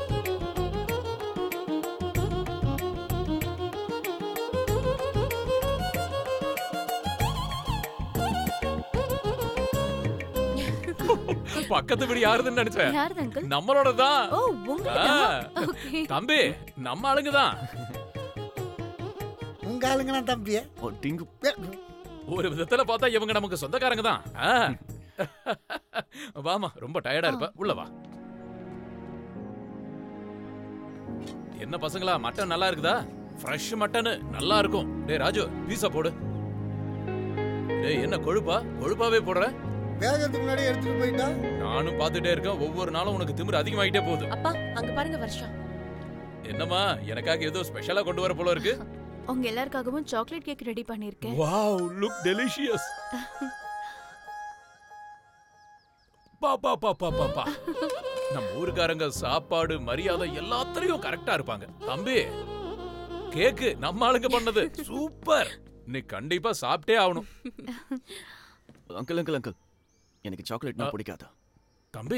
பக்கத்து வீடு யாருதுன்னு நினைச்சேன். யாருது அங்கிள்? நம்மளோட தான். ஓ உங்களோடதா? ஓகே. தம்பி நம்ம ஆளுங்க தான். உங்க ஆளுங்க தான் தம்பி. ஒரு விதத்துல பார்த்தா இவங்க நமக்கு சொந்தக்காரங்க தான். வாமா, ரொம்ப டயர்டா இருப்ப, உள்ள வா. என்ன பசங்களா, மட்டன் நல்லா இருக்குதா? ஃப்ரெஷ் மட்டன் நல்லா இருக்கும். டேய் ராஜு, பீஸா போடு. டேய் என்ன கொழுப்பாவே போடுற? வேகத்துக்கு முன்னாடி எடுத்துட்டு போயிட்டா. நானும் பாத்துட்டே இருக்கேன். ஒவ்வொரு நாளும் உனக்கு திமிரு அதிகமாயிட்டே போகுது. அப்பா அங்க பாருங்க வருஷா. என்னம்மா, எனக்காக ஏதோ ஸ்பெஷலா கொண்டு வர போல இருக்கு. உங்க எல்லாருக்காகவும் சாக்லேட் கேக் ரெடி பண்ணிருக்கேன். Wow, look delicious. பா. நம்ம ஊருக்காரங்க சாப்பாடு மரியாதை எல்லாத்துலயும் கரெக்டா இருப்பாங்க. தம்பி, கேக்கு நம்ம ஆளுங்க பண்ணது சூப்பர். நீ கண்டிப்பா சாப்பிட்டே ஆகணும். அங்கிள் எனக்கு சாக்லேட்னா பிடிக்காதா? தம்பி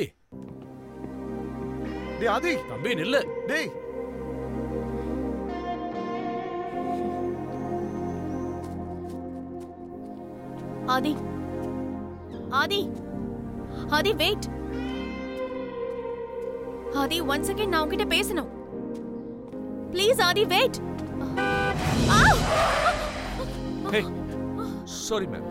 டேய் ஆதி, தம்பி நில்லு. டேய் ஆதி வெயிட். ஆதி 1 செகண்ட், நான் உன்கிட்ட பேசணும். Please Aadhi wait. Hey sorry ma'am.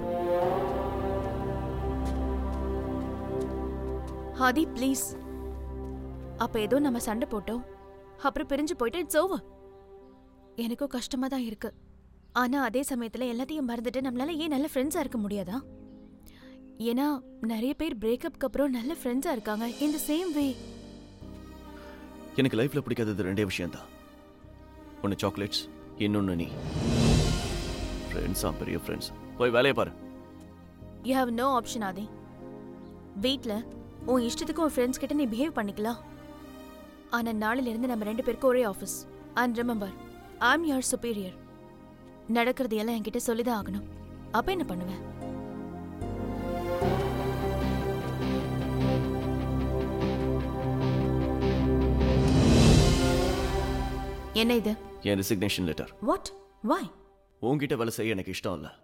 Aadhi please. அப்ப ஏதோ நம்ம சண்டை போட்டோம், அப்புறம் பிரிஞ்சு போயிட்டு இட்ஸ் ஓவர். எனக்கும் கஷ்டமா தான் இருக்கு. ஆனா அதே சமயத்துல எல்லாத்தையும் மறந்துட்டு நம்மளால ஏன் நல்ல ஃப்ரெண்ட்ஸா இருக்க முடியாதா? ஏன்னா நிறைய பேர் பிரேக்கப்க்கு அப்புறம் நல்ல ஃப்ரெண்ட்ஸா இருக்காங்க. இந்த சேம் வே எனக்கு லைஃப்ல பிடிக்காதது ரெண்டே விஷயம் தான். ஒன்னு சாக்லேட்ஸ், இன்னொன்னு நீ. ஃப்ரெண்ட்ஸா பெரிய ஃப்ரெண்ட்ஸ். போய் வேலையை பாரு. You have no option Aadhi. வீட்ல உன் இஷ்டத்துக்கு உன் ஃப்ரெண்ட்ஸ் கிட்ட நீ பிஹேவ் பண்ணிக்கலாம். ஆனா நாளில இருந்து நம்ம 2 பேருக்கும் ஒரே office. And remember, I am your superior. நடக்கிறது எல்லாம் என்கிட்ட சொல்லிதான் ஆகணும். அப்ப என்ன பண்ணுவேன்? என்ன இது? என் ரெசிக்னேஷன் லெட்டர். வாட்? வை? உன்கிட்ட வேலை செய்ய எனக்கு இஷ்டம் இல்ல.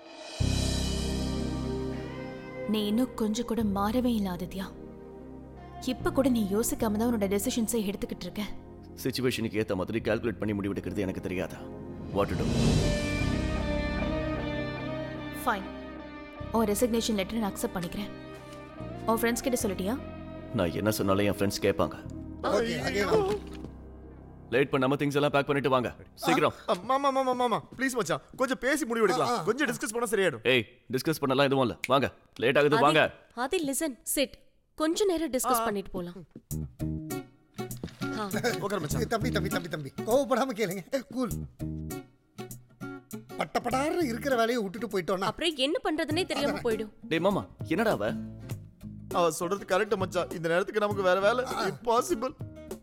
நீ இன்னும் கொஞ்சம் கூட மாறவே இல்லாததியா? இப்ப கூட நீ யோசிக்காம தான் உன்னோட டெசிஷன்ஸை எடுத்துக்கிட்டு இருக்க. சிச்சுவேஷனுக்கு ஏத்த மாதிரி கால்குலேட் பண்ணி முடிவெடுக்கிறது எனக்கு தெரியாதா? What to do? ஃபைன், உன் ரெசிக்னேஷன் லெட்டர் நான் அக்செப்ட் பண்ணிக்கிறேன். உன் ஃப்ரெண்ட்ஸ் கிட்ட சொல்லிட்டியா? நான் என்ன சொன்னாலும் என் ஃப்ரெண்ட்ஸ் கேட்பாங்க. லேட் பண்ணாம திங்ஸ் எல்லாம் பேக் பண்ணிட்டு வாங்க சீக்கிரம். மாமா ப்ளீஸ் மச்சான், கொஞ்சம் பேசி முடிவு எடுக்கலாம். கொஞ்சம் டிஸ்கஸ் பண்ணா சரியாயிடும். ஏய், டிஸ்கஸ் பண்ணலாம் எதுவும் இல்ல. வாங்க, லேட் ஆகுது வாங்க. Aadhi listen, sit. கொஞ்ச நேரம் டிஸ்கஸ் பண்ணிட்டு போலாம். தம்பி கோவப்படாம கேளுங்க. கூல். பட்டப்படாரு இருக்கிற வேலையை விட்டுட்டு போயிட்டோம்னா அப்புறம் என்ன பண்றதுனே தெரியாம போய்டும். டேய் மாமா, என்னடா அவ சொல்றது கரெக்ட் மச்சான். இந்த நேரத்துக்கு நமக்கு வேற வேலை இம்பாசிபிள்.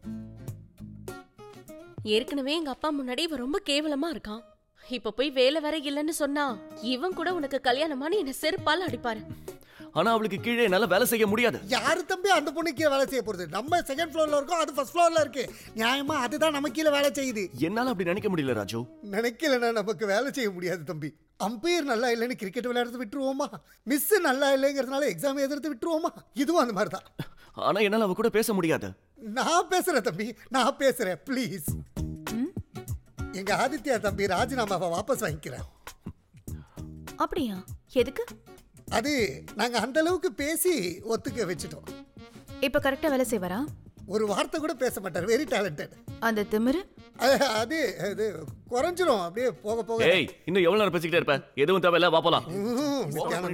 ஏற்கனவே எங்க அப்பா முன்னாடி இவன் ரொம்ப கேவலமா இருக்கான். இப்ப போய் வேலை வேற இல்லன்னு சொன்னா இவன் கூட உனக்கு கல்யாணமானு என்ன செருப்பால அடிப்பாரு. ஆனா அவளுக்கு கீழே என்னால வேலை செய்ய முடியாது. யாரு தம்பி அந்த பொண்ணு கீழே வேலை செய்ய போறது? நம்ம செகண்ட் ஃப்ளோர்ல இருக்கோம், அது ஃபர்ஸ்ட் ஃப்ளோர்ல இருக்கு. நியாயமா அதுதான் நம்ம கீழே வேலை செய்யுது. என்னால அப்படி நினைக்க முடியல ராஜு. நினைக்கலன்னா நமக்கு வேலை செய்ய முடியாது தம்பி. அம்பையர் நல்லா இல்லைன்னு கிரிக்கெட் விளையாடுறது விட்டுருவோமா? மிஸ் நல்லா இல்லைங்கிறதுனால எக்ஸாம் எழுதுறது விட்டுருவோமா? இதுவும் அந்த மாதிரி தான். ஆனா என்னால அவ கூட பேச முடியாது. நான் பேசுறேன் தம்பி, நான் பேசுறேன் ப்ளீஸ். எங்க ஆதித்யா தம்பி ராஜினாமாவை வாபஸ் வாங்கிக்கிறேன். அப்படியா? எதுக்கு? அது நாங்க அந்த அளவுக்கு பேசி ஒத்துக்க வச்சிட்டோம். இப்ப கரெக்டா வேலை செய்வாரா? ஒரு வார்த்தை கூட பேச மாட்டார். Very talented. அந்த திமிரு அது குறைஞ்சிரும் அப்படியே போக போக. ஏய், இன்னும் எவ்வளவு நேரம் பேசிக்கிட்டே இருப்ப? எதுவும் தேவையில்ல, வா போலாம்.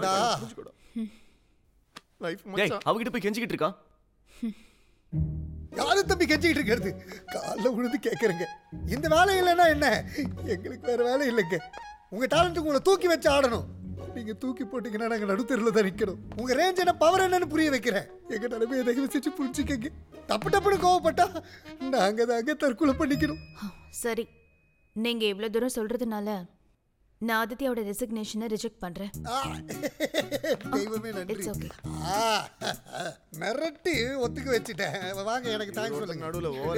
லைஃப் மச்சான். அவகிட்ட போய் கெஞ்சிக்கிட்டு இருக்கான். யாரும் தம்பி கெஞ்சிக்கிட்டு இருக்கிறது? காலைல விழுந்து கேட்குறேங்க. இந்த வேலை இல்லைன்னா என்ன, எங்களுக்கு வேற வேலை இல்லைங்க. உங்க டேலண்ட்டுக்கு உங்களை தூக்கி வச்சு ஆடணும். நீங்க தூக்கி போட்டீங்கன்னா நாங்கள் நடுத்தரில் தான் நிற்கணும். உங்க ரேஞ்ச் என்ன, பவர் என்னன்னு புரிய வைக்கிறேன். எங்க நிலைமையை தயவு செஞ்சு புரிஞ்சுக்கங்க. டப்புன்னு கோவப்பட்டா நாங்க தாங்க தற்கொலை பண்ணிக்கணும். சரி, நீங்க இவ்வளவு தூரம் சொல்றதுனால நான் ஆதித்யாவோட ரெசிக்னேஷனை ரிஜெக்ட் பண்றேன். தெய்வமே நன்றி. மிரட்டி ஒத்துக்க வச்சுட்டேன். வாங்க, எனக்கு தேங்க்ஸ் சொல்லுங்க.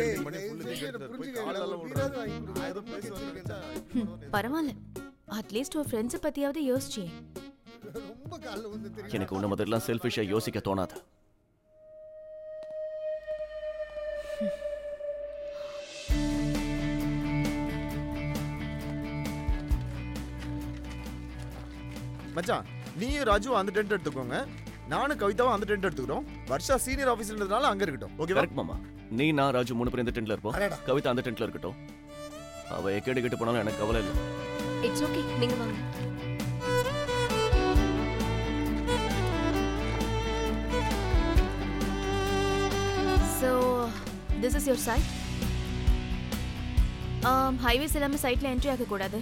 பரவாயில்ல, அட்லீஸ்ட் ஒரு ஃப்ரெண்ட்ஸை பத்தியாவது யோசிச்சியே. ரொம்ப காலைல வந்து தெரியும். எனக்கு உன்ன மாதிரிலாம் செல்ஃபிஷா யோசிக்க தோணாது. மச்சான், நீயும் ராஜு அந்த டென்ட் எடுத்துக்கோங்க. நானும் கவிதாவும் அந்த டென்ட் எடுத்துக்கிறோம். வர்ஷா சீனியர் ஆஃபீஸர்ன்றதுனால அங்க இருக்கட்டும். ஓகேவா? கரெக்ட் மாமா. நீ, நான், ராஜு 3 பேர் இந்த டென்ட்ல இருப்போம். கவிதா அந்த டென்ட்ல இருக்கட்டும். அவ எக்கேடு கெட்டு போனாலும் எனக்கு கவலை இல்லை. இட்ஸ் ஓகே, நீங்க வாங்க. So, this is your site. Highways இல்லாமல் சைட்டில் என்ட்ரி ஆகக்கூடாது,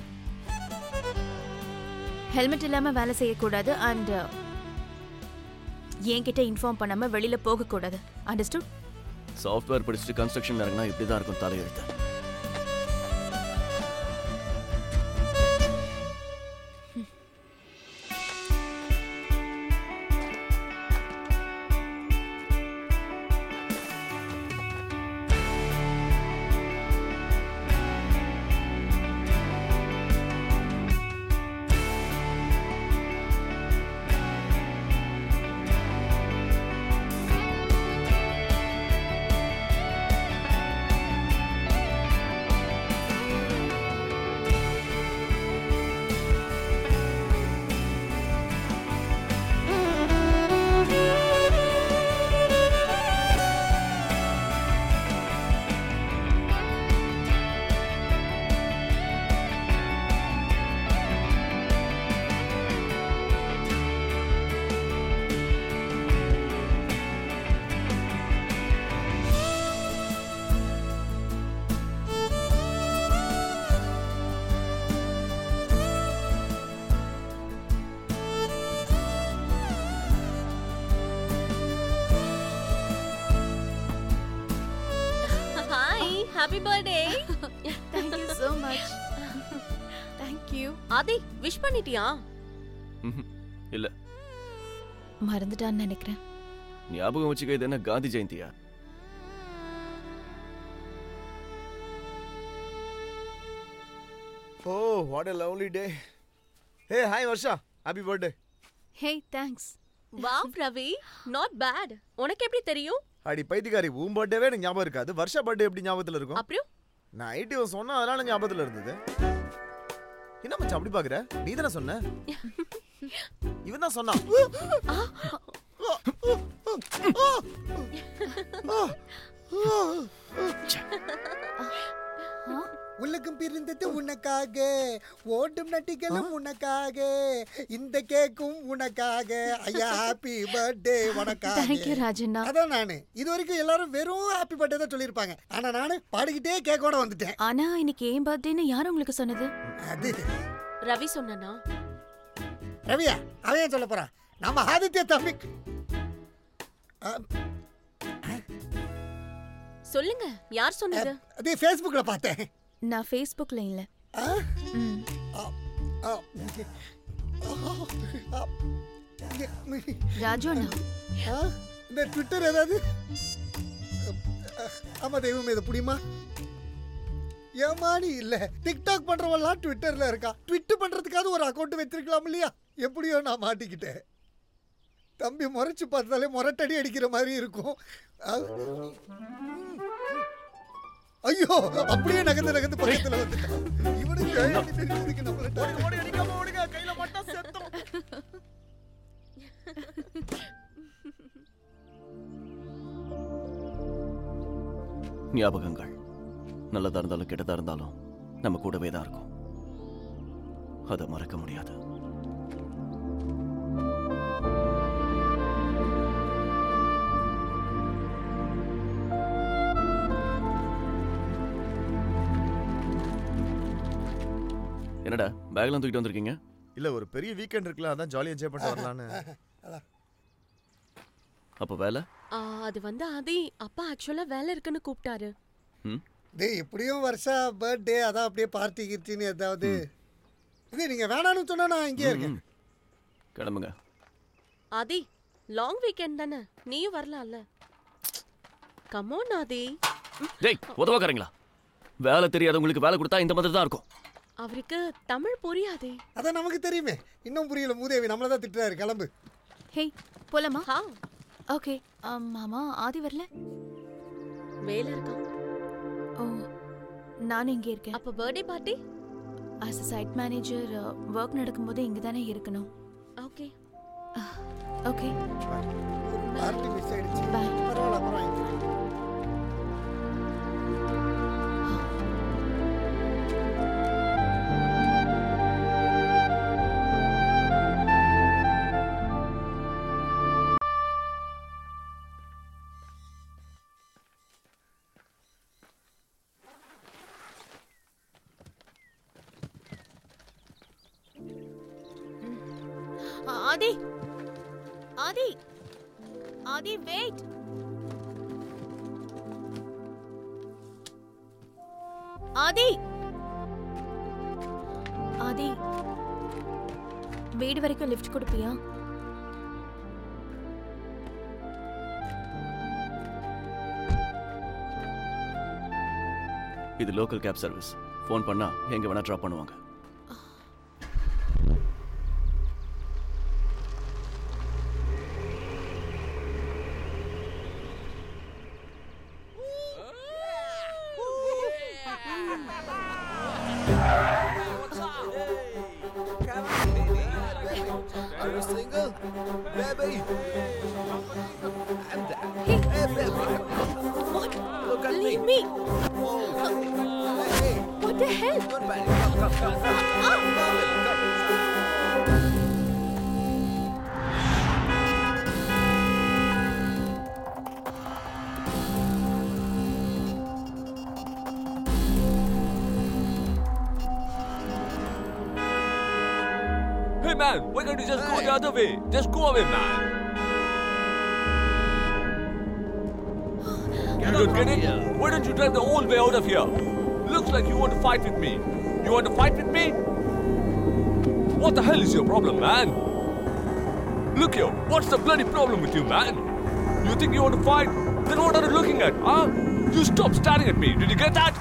ஹெல்மெட் இல்லாமல் வேலை செய்யக்கூடாது, அண்ட் என்கிட்ட இன்ஃபார்ம் பண்ணாமல் வெளியில் போகக்கூடாது. அண்டர்ஸ்டுட்? சாஃப்ட்வேர் படிச்சுட்டு கன்ஸ்ட்ரக்ஷன் இறங்கினா இப்படி தான் இருக்கும் தலையெழுத்து. Happy birthday. Thank you so much. Thank you. Aadhi, wish பண்ணிட்டியா? இல்ல, மறந்துட்டான்னு நினைக்கிறேன். ஞாபகம் வச்சுக்க. இது என்ன Gandhi Jaintia? Oh, what a lovely day. Hey, hi Varsha. Happy birthday. Hey, thanks. Wow, Ravi. Not bad. உனக்கு எப்படி தெரியும்? அடி பைத்தியக்காரி, உன் பர்த்டேவே எனக்கு ஞாபகம் இருக்காது. வர்ஷா பர்த்டே எப்படி ஞாபகத்துல இருக்கும்? அப்புறம் நைட் இவன் சொன்னா அதனால ஞாபகத்துல இருந்தது. என்ன மச்சான் அப்படி பாக்குற? நீ தானே சொன்ன. இவன் தான் சொன்னான். உலகம் பிறந்தது உனக்காக, ஓடும் நட்டிகளும் உனக்காக, இந்த கேக்கும் உனக்காக. ஐயா, ஹாப்பி பர்த்டே உனக்காக. Thank you, ராஜண்ணா. அதான் நானு இது வரைக்கும் எல்லாரும் வெறும் ஹாப்பி பர்த்டே தான் சொல்லியிருப்பாங்க. ஆனா நானு பாடிக்கிட்டே கேக்கோட வந்துட்டேன். ஆனா இன்னைக்கு ஏன் பர்த்டேன்னு யார் உங்களுக்கு சொன்னது? அது ரவி சொன்னானா? ரவியா? அவன் ஏன் சொல்ல போறான்? நம்ம ஆதித்ய தம்பி. சொல்லுங்க, யார் சொன்னது? அது Facebookல பார்த்தேன். நான் Facebookல இல்ல. ராஜு அண்ணா, இந்த ட்விட்டர் ஏதாவது? ஆமா தெய்வம், இதை புடியுமா? ஏமானி இல்ல, டிக்டாக் பண்றவெல்லாம் ட்விட்டர்ல இருக்கா. ட்விட் பண்றதுக்காவது ஒரு அக்கௌண்ட் வச்சிருக்கலாம் இல்லையா? எப்படியோ நான் மாட்டிக்கிட்டேன். தம்பி முறைச்சு பார்த்தாலே முரட்டடி அடிக்கிற மாதிரி இருக்கும். ஐயோ, அப்படியே நகர்ந்து பக்கத்துல வந்துட்டான். இவனுக்கு நம்மள அடிக்காம ஓடுங்க, கையில மட்டும் செத்தோம். ஞாபகங்கள் நல்லதா இருந்தாலும் கெட்டதா இருந்தாலும் நம்ம கூடவே தான் இருக்கும். அதை மறக்க முடியாது. என்னடா பேக்லாம் தூக்கிட்டு வந்திருக்கீங்க? இல்ல ஒரு பெரிய வீக்கெண்ட் இருக்குல்ல, அதான் ஜாலியா என்ஜாய் பண்ணிட்டு வரலான்னு. அப்ப வேலை? அது வந்து ஆதி அப்பா ஆக்சுவலா வேலை இருக்குன்னு கூப்பிட்டாரு. டேய் எப்படியும் வருஷா பர்த்டே அதான் அப்படியே பார்ட்டி கிர்த்தின்னு ஏதாவது. இது நீங்க வேணான்னு சொன்னா நான் இங்கே இருக்கேன். கிளம்புங்க. ஆதி லாங் வீக்கெண்ட் தானே, நீயும் வரலாம்ல. கம் ஆன் ஆதி. டேய் உதவக்காரங்களா, வேலை தெரியாதவங்களுக்கு வேலை கொடுத்தா இந்த மாதிரி தான் இருக்கும். அவருக்கு தமிழ் புரியாதே. அதான் நமக்கு தெரியுமே. இன்னும் புரியல மூதேவி, நம்மள தான் திட்டுறாரு. கிளம்பு. ஹே போலாமா? ஓகே. மாமா ஆதி வரல? வேலை இருக்கான். ஓ நான் இங்கே இருக்கேன். அப்ப birthday party? As a site manager work நடக்கும்போது இங்கே தானே இருக்கணும். Okay okay. பார்ட்டி மிஸ் ஆயிடுச்சு. பை. பரவாயில்ல பரவாயில்ல. ஆதி ஆதி ஆதி வெயிட். ஆதி ஆதி வீடு வரைக்கும் லிஃப்ட் கொடுப்பியா? இது லோக்கல் கேப் சர்வீஸ். ஃபோன் பண்ணா எங்க வேணா ட்ராப் பண்ணுவாங்க. Are you single? Baby! I'm there. Hey, baby! What? Look at Leave me! Oh, hey! What the hell? Don't panic. Come. Hey man, why can't you just go the other way? Just go away, man. You don't get it? Why don't you drive the whole way out of here? Looks like you want to fight with me. You want to fight with me? What the hell is your problem, man? Look here, what's the bloody problem with you, man? You think you want to fight? Then what are you looking at, huh? You stop staring at me. Did you get that?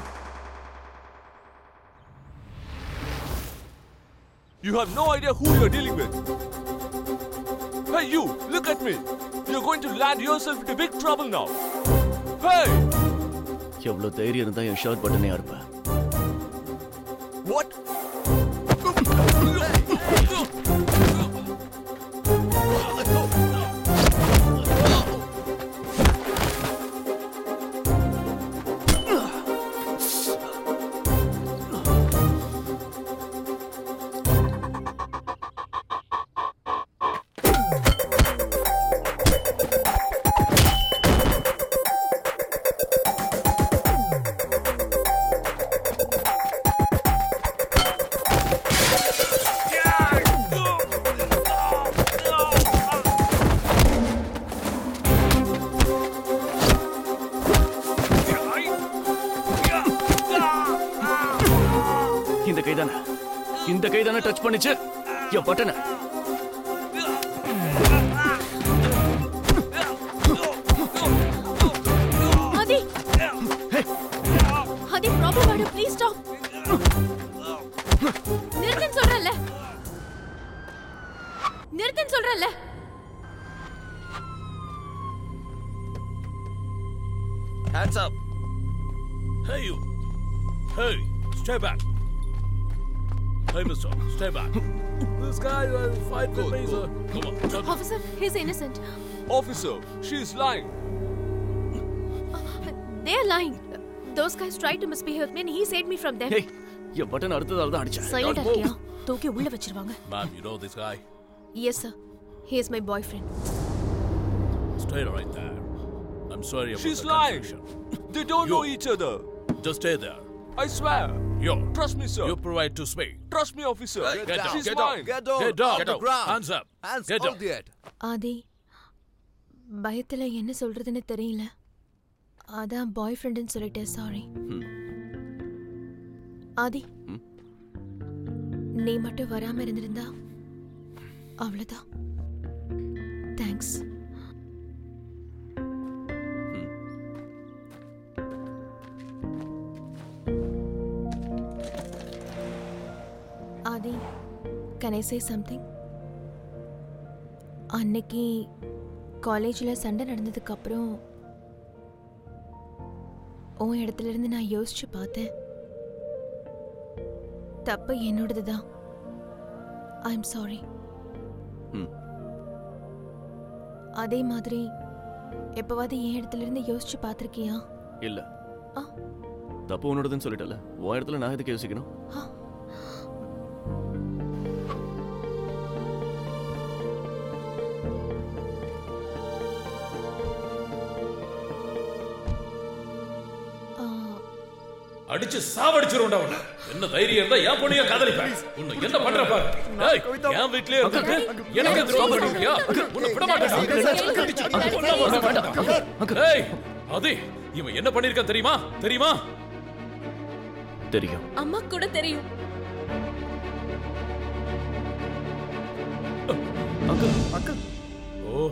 You have no idea who you're dealing with. Hey, you, look at me. You're going to land yourself into big trouble now. Hey! எவ்வளவு தைரியம் இருந்தா என் ஷர்ட் பட்டனே அறுப்ப. What? இந்த கைதானே டச் பண்ணிச்சு என் பட்டனை. ஆதி ஆதி ப்ராப்ளம் ஆடு ப்ளீஸ் ஸ்டாப். நிறுத்துன்னு சொல்றேன்ல, நிறுத்துன்னு சொல்றேன்ல. Hands up. Hey you. Hey, stay back. Hey mister, stay back. This guy will fight with me, sir. Come on. Come on. Officer, he's innocent. Officer, she's lying. They're lying. Those guys tried to misbehave with me and he saved me from them. Hey, என் பட்டன் அடுத்ததால தான் அடிச்சேன். Silent இருக்கியா? தூக்கி உள்ள வச்சிருவாங்க. Ma'am, you know this guy? Yes sir. He is my boyfriend. Stay right there. I'm sorry about She's the lying. confusion. They don't know each other. Just stay there. I swear. Yo, Trust me, sir. you provide to me. Trust me, officer. Get down. She's Get down. mine. Get down. Get down. Get down. Hands up. Get down. ஆதி பயத்துல என்ன சொல்றதுன்னு தெரியல. அதான் பாய் ஃப்ரெண்டுன்னு சொல்லிட்டேன். சாரி. ஆதி நீ மட்டும் வராம இருந்திருந்தா அவ்வளவுதான். Thanks. Aadhi, can I say something? அன்னைக்கு காலேஜில் சண்டை நடந்ததுக்கு அப்புறம் உன் இடத்துல இருந்து நான் யோசிச்சு பார்த்தேன். தப்பு என்னோடது தான். I am sorry. அதே மாதிரி எப்பவாவது என் இடத்துல இருந்து யோசிச்சு பார்த்திருக்கியா? இல்ல. தப்பு உன்னோடதுன்னு சொல்லிட்டல, உன் இடத்துல நான் எதுக்கு யோசிக்கணும்? அடிச்சு சாவடிச்சிருண்டா உன்னை. என்ன தைரியம் இருந்தா என் பொண்ணைய காதலிப்பேன். உன்னை என்ன பண்ற பாரு. டேய், என் வீட்லயே இருந்துட்டு எனக்கு துரோகம் பண்ணிருக்கியா? உன்னை விட மாட்டேன். டேய், அது இவன் என்ன பண்ணிருக்கான் தெரியுமா? தெரியுமா? தெரியும். அம்மா கூட தெரியும். Uncle, uncle. ஓ,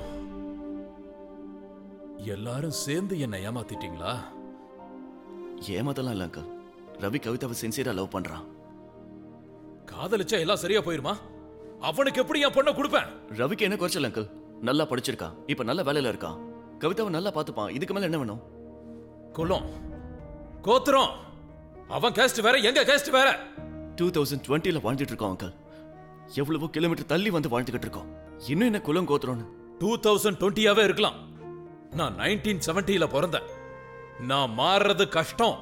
எல்லாரும் சேர்ந்து என்ன ஏமாத்திட்டீங்களா? ஏமாத்தலாம் இல்ல அங்கிள். ரவி கவிதாவை சின்சியரா லவ் பண்றான். காதலிச்சா எல்லாம் சரியா போயிருமா? அவனுக்கு எப்படி என் பொண்ணை கொடுப்பேன்? ரவிக்கு என்ன குறைச்சல் அங்கிள்? நல்லா படிச்சிருக்கான், இப்ப நல்ல வேலையில இருக்கான், கவிதாவை நல்லா பாத்துப்பான். இதுக்கு மேல என்ன வேணும்? குலம், கோத்திரம், அவன் கேஸ்ட் வேற, எங்க கேஸ்ட் வேற. 2020ல வாழ்ந்துட்டு இருக்கோம் அங்கிள். எவ்வளவோ கிலோமீட்டர் தள்ளி வந்து வாழ்ந்துகிட்டு இருக்கோம். இன்னும் என்ன குலம் கோத்திரம்னு? 2020ஆவே இருக்கலாம். நான் 1970ல பிறந்தேன். நான் மாறுறது கஷ்டம்.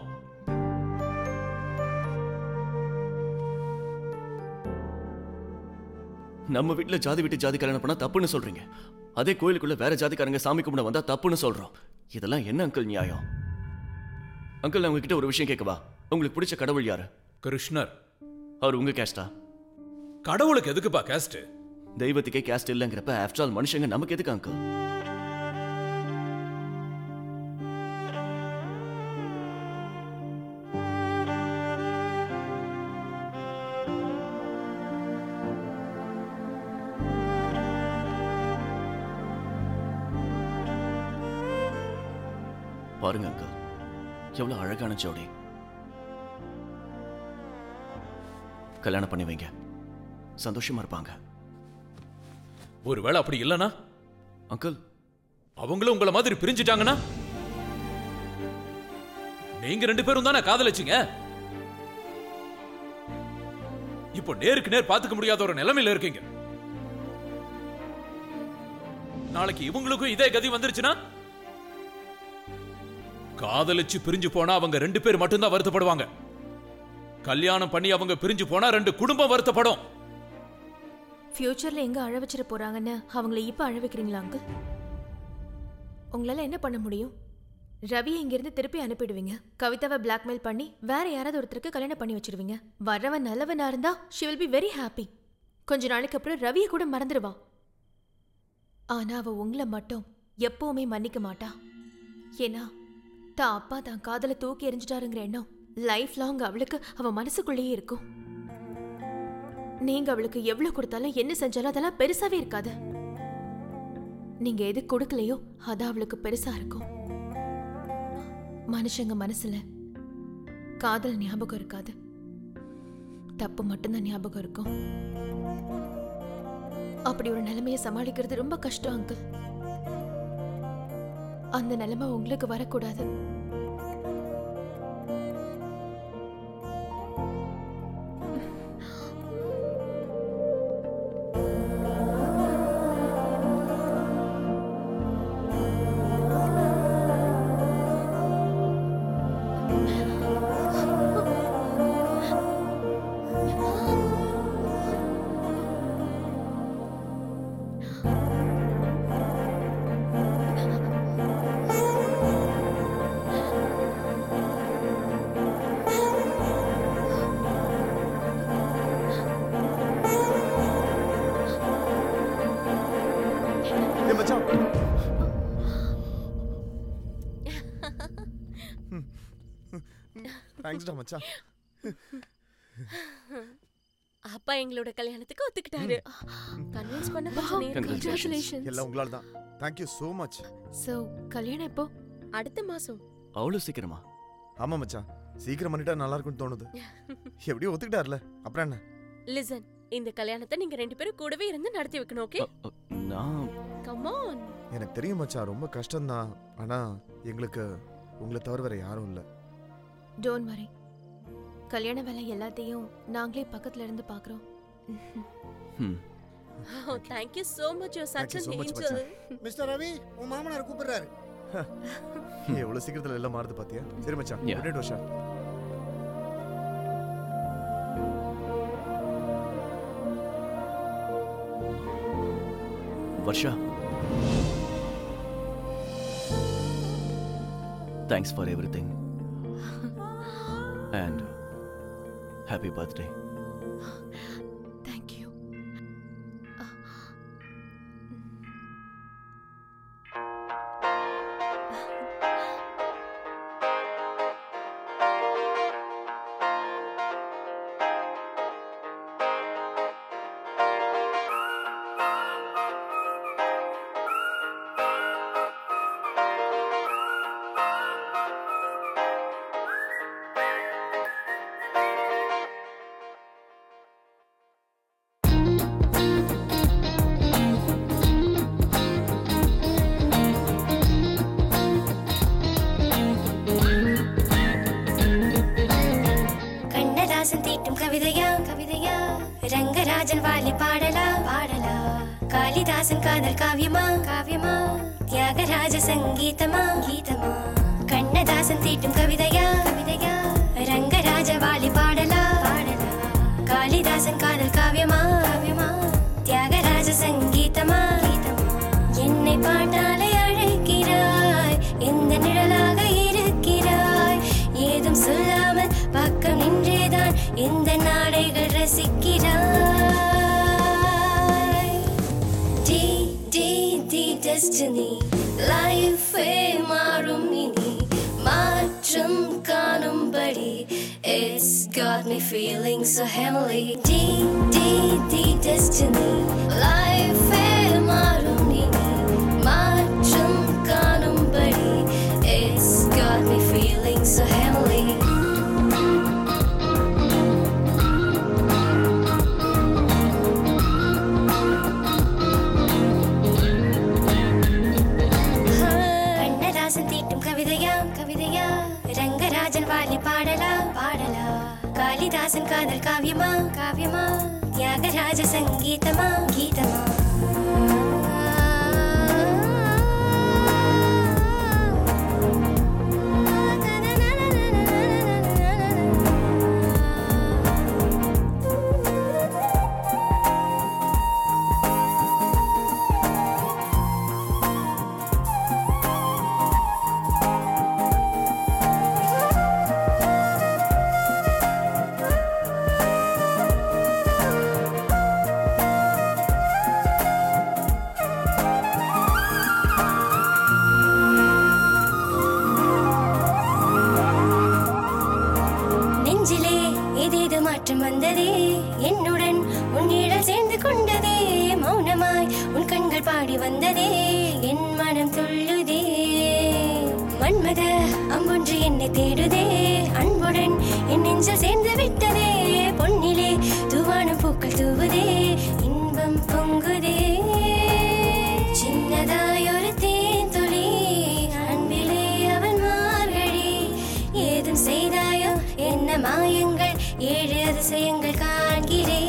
நம்ம வீட்டுல ஜாதி விட்டு ஜாதி கல்யாணம் பண்ணா தப்புன்னு சொல்றீங்க. அதே கோயிலுக்குள்ள வேற ஜாதிக்காரங்க சாமி கும்பிட வந்தா தப்புன்னு சொல்றோம். இதெல்லாம் என்ன அங்கிள் நியாயம்? அங்கிள், நான் உங்ககிட்ட ஒரு விஷயம் கேட்கவா? உங்களுக்கு பிடிச்ச கடவுள் யாரு? கிருஷ்ணர். அவர் உங்க கேஸ்டா? கடவுளுக்கு எதுக்குப்பா கேஸ்ட்? தெய்வத்துக்கே கேஸ்ட் இல்லங்கிறப்ப ஆஃப்டர் ஆல் மனுஷங்க நமக்கு எதுக்கு அங்கிள்? பாருங்க அங்கிள், எவ்வளவு அழகான ஜோடி. கல்யாணம் பண்ணி வைங்க, சந்தோஷமா இருப்பாங்க. ஒருவேளை அப்படி இல்லனா அங்கிள், அவங்களும் உங்களை மாதிரி பிரிஞ்சிட்டாங்கன்னா நீங்க ரெண்டு பேரும் தானே காதலிச்சீங்க. இப்போ நேருக்கு நேர் பாத்துக்க முடியாத ஒரு நிலைமையில இருக்கீங்க. நாளைக்கு இவங்களுக்கும் இதே கதி வந்துருச்சுன்னா காதலிச்சு பிரிஞ்சு போனா அவங்க ரெண்டு பேர் மட்டும்தான் வருத்தப்படுவாங்க. கல்யாணம் பண்ணி அவங்க பிரிஞ்சு போனா ரெண்டு குடும்பம் வருத்தப்படும். ஃபியூச்சர்ல எங்க அழ வச்சிட போறாங்கன்னு அவங்கள இப்ப அழ வைக்கிறீங்களா அங்கிள்? உங்களால என்ன பண்ண முடியும்? ரவி இங்கிருந்து திருப்பி அனுப்பிடுவீங்க. கவிதாவை பிளாக்மெயில் பண்ணி வேற யாராவது ஒருத்தருக்கு கல்யாணம் பண்ணி வச்சிருவீங்க. வரவன் நல்லவனா இருந்தா she will be very happy. கொஞ்ச நாளைக்கு அப்புறம் ரவியை கூட மறந்துடுவா. ஆனா அவ உங்களை மட்டும் எப்பவுமே மன்னிக்க மாட்டா. ஏன்னா தான் அப்பா தான் காதல தூக்கி எறிஞ்சிட்டாருங்கிற எண்ணம் லைஃப் லாங் அவளுக்கு அவ மனசுக்குள்ளேயே இருக்கும். நீங்க அவளுக்கு எவ்வளவு கொடுத்தாலும் என்ன செஞ்சாலும் அதெல்லாம் பெருசாவே இருக்காது. நீங்க எது கொடுக்கலையோ அது அவளுக்கு பெருசா இருக்கும். மனுஷங்க மனசுல காதல் ஞாபகம் இருக்காது, தப்பு மட்டும்தான் ஞாபகம் இருக்கும். அப்படி ஒரு நிலைமையை சமாளிக்கிறது ரொம்ப கஷ்டம் அங்கிள். அந்த நிலைமை உங்களுக்கு வரக்கூடாது. தேங்க்ஸ்டா மச்சான். அப்பா எங்களோட கல்யாணத்துக்கு ஒத்துக்கிட்டாரு. கன்வின்ஸ் பண்ண கொஞ்சம் நேரம். Congratulations. எல்லாம் உங்களால தான். Thank you so much. So கல்யாணம் எப்போ? அடுத்த மாசம். அவ்வளவு சீக்கிரமா? ஆமா மச்சான், சீக்கிரம் பண்ணிட்டா நல்லா இருக்கும்னு தோணுது. எப்படியோ ஒத்துக்கிட்டார்ல, அப்புறம் என்ன? லிசன், இந்த கல்யாணத்தை நீங்க 2 பேரும் கூடவே இருந்து நடத்தி வைக்கணும், ஓகே? நான் கம் ஆன். எனக்கு தெரியும் மச்சான், ரொம்ப கஷ்டம்தான். ஆனா எங்களுக்கு உங்களை தவிர வேற யாரும் இல்ல. டோன்ட் வரி, கல்யாண வேலை எல்லாத்தையும் நாங்களே பக்கத்துல இருந்து பாக்குறோம். Oh, thank you so much. You're such an angel. Mr Ravi, உன் மாமனார் கூப்பிடுறாரு. எவ்வளவு சீக்கிரத்துல எல்லாம் மாறுது பாத்தியா? சரி மச்சான், good night Varsha. Varsha, thanks for everything and happy birthday. Thank you. Rangarajan Vaali பாடலா பாடலா, காளிதாசன் காதல் காவியமா காவியமா, தியாகராஜ சங்கீதமா கீதமா, கண்ணதாசன் தீட்டும் கவிதையா கவிதையா, ரங்கராஜ வாலி பாடலா பாடலா, காளிதாசன் காதல் காவியமா காவியமா, தியாகராஜ சங்கீதமா கீதமா. என்னை பாட்டாலே அழைக்கிறாய், எந்த நிழலாக இருக்கிறாய், ஏதும் சொல்லாமல் பக்கம் நின்றேதான் இந்த நாடைகள் ரசிக்கிறாய். டி டி டி டெஸ்டினி, லைஃபே மாறும் இனி, மாற்றம் காணும்படி. It's got me feeling so heavenly. D d d destiny, லைஃபே மாறும் இனி, மாற்றம் காணும்படி. It's got me feeling so heavenly. கவிதையா, ரங்கராஜன் வாலி பாடலா பாடலா, காளிதாசன் காதல் காவியமா காவியமா, தியாகராஜ சங்கீதமா கீதமா. வந்ததே என்னுடன் உன்னிடல் சேர்ந்து கொண்டதே, மௌனமாய் உன் கண்கள் பாடி வந்ததே, என் மனம் துள்ளுதே. மன்மத அம்பொன்று என்னை தேடுதே, அன்புடன் என் நெஞ்சில் சேர்ந்து விட்டதே, பொன்னிலே தூவானும் பூக்கள் தூவுதே, இன்பம் பொங்குதே. சின்னதாயொரு தேன் துளி, அன்பிலே அவன் மார்கழி, ஏதும் செய்தாயோ என்ன மாயங்கள், 7 அதிசயங்கள் காண்கிறேன்.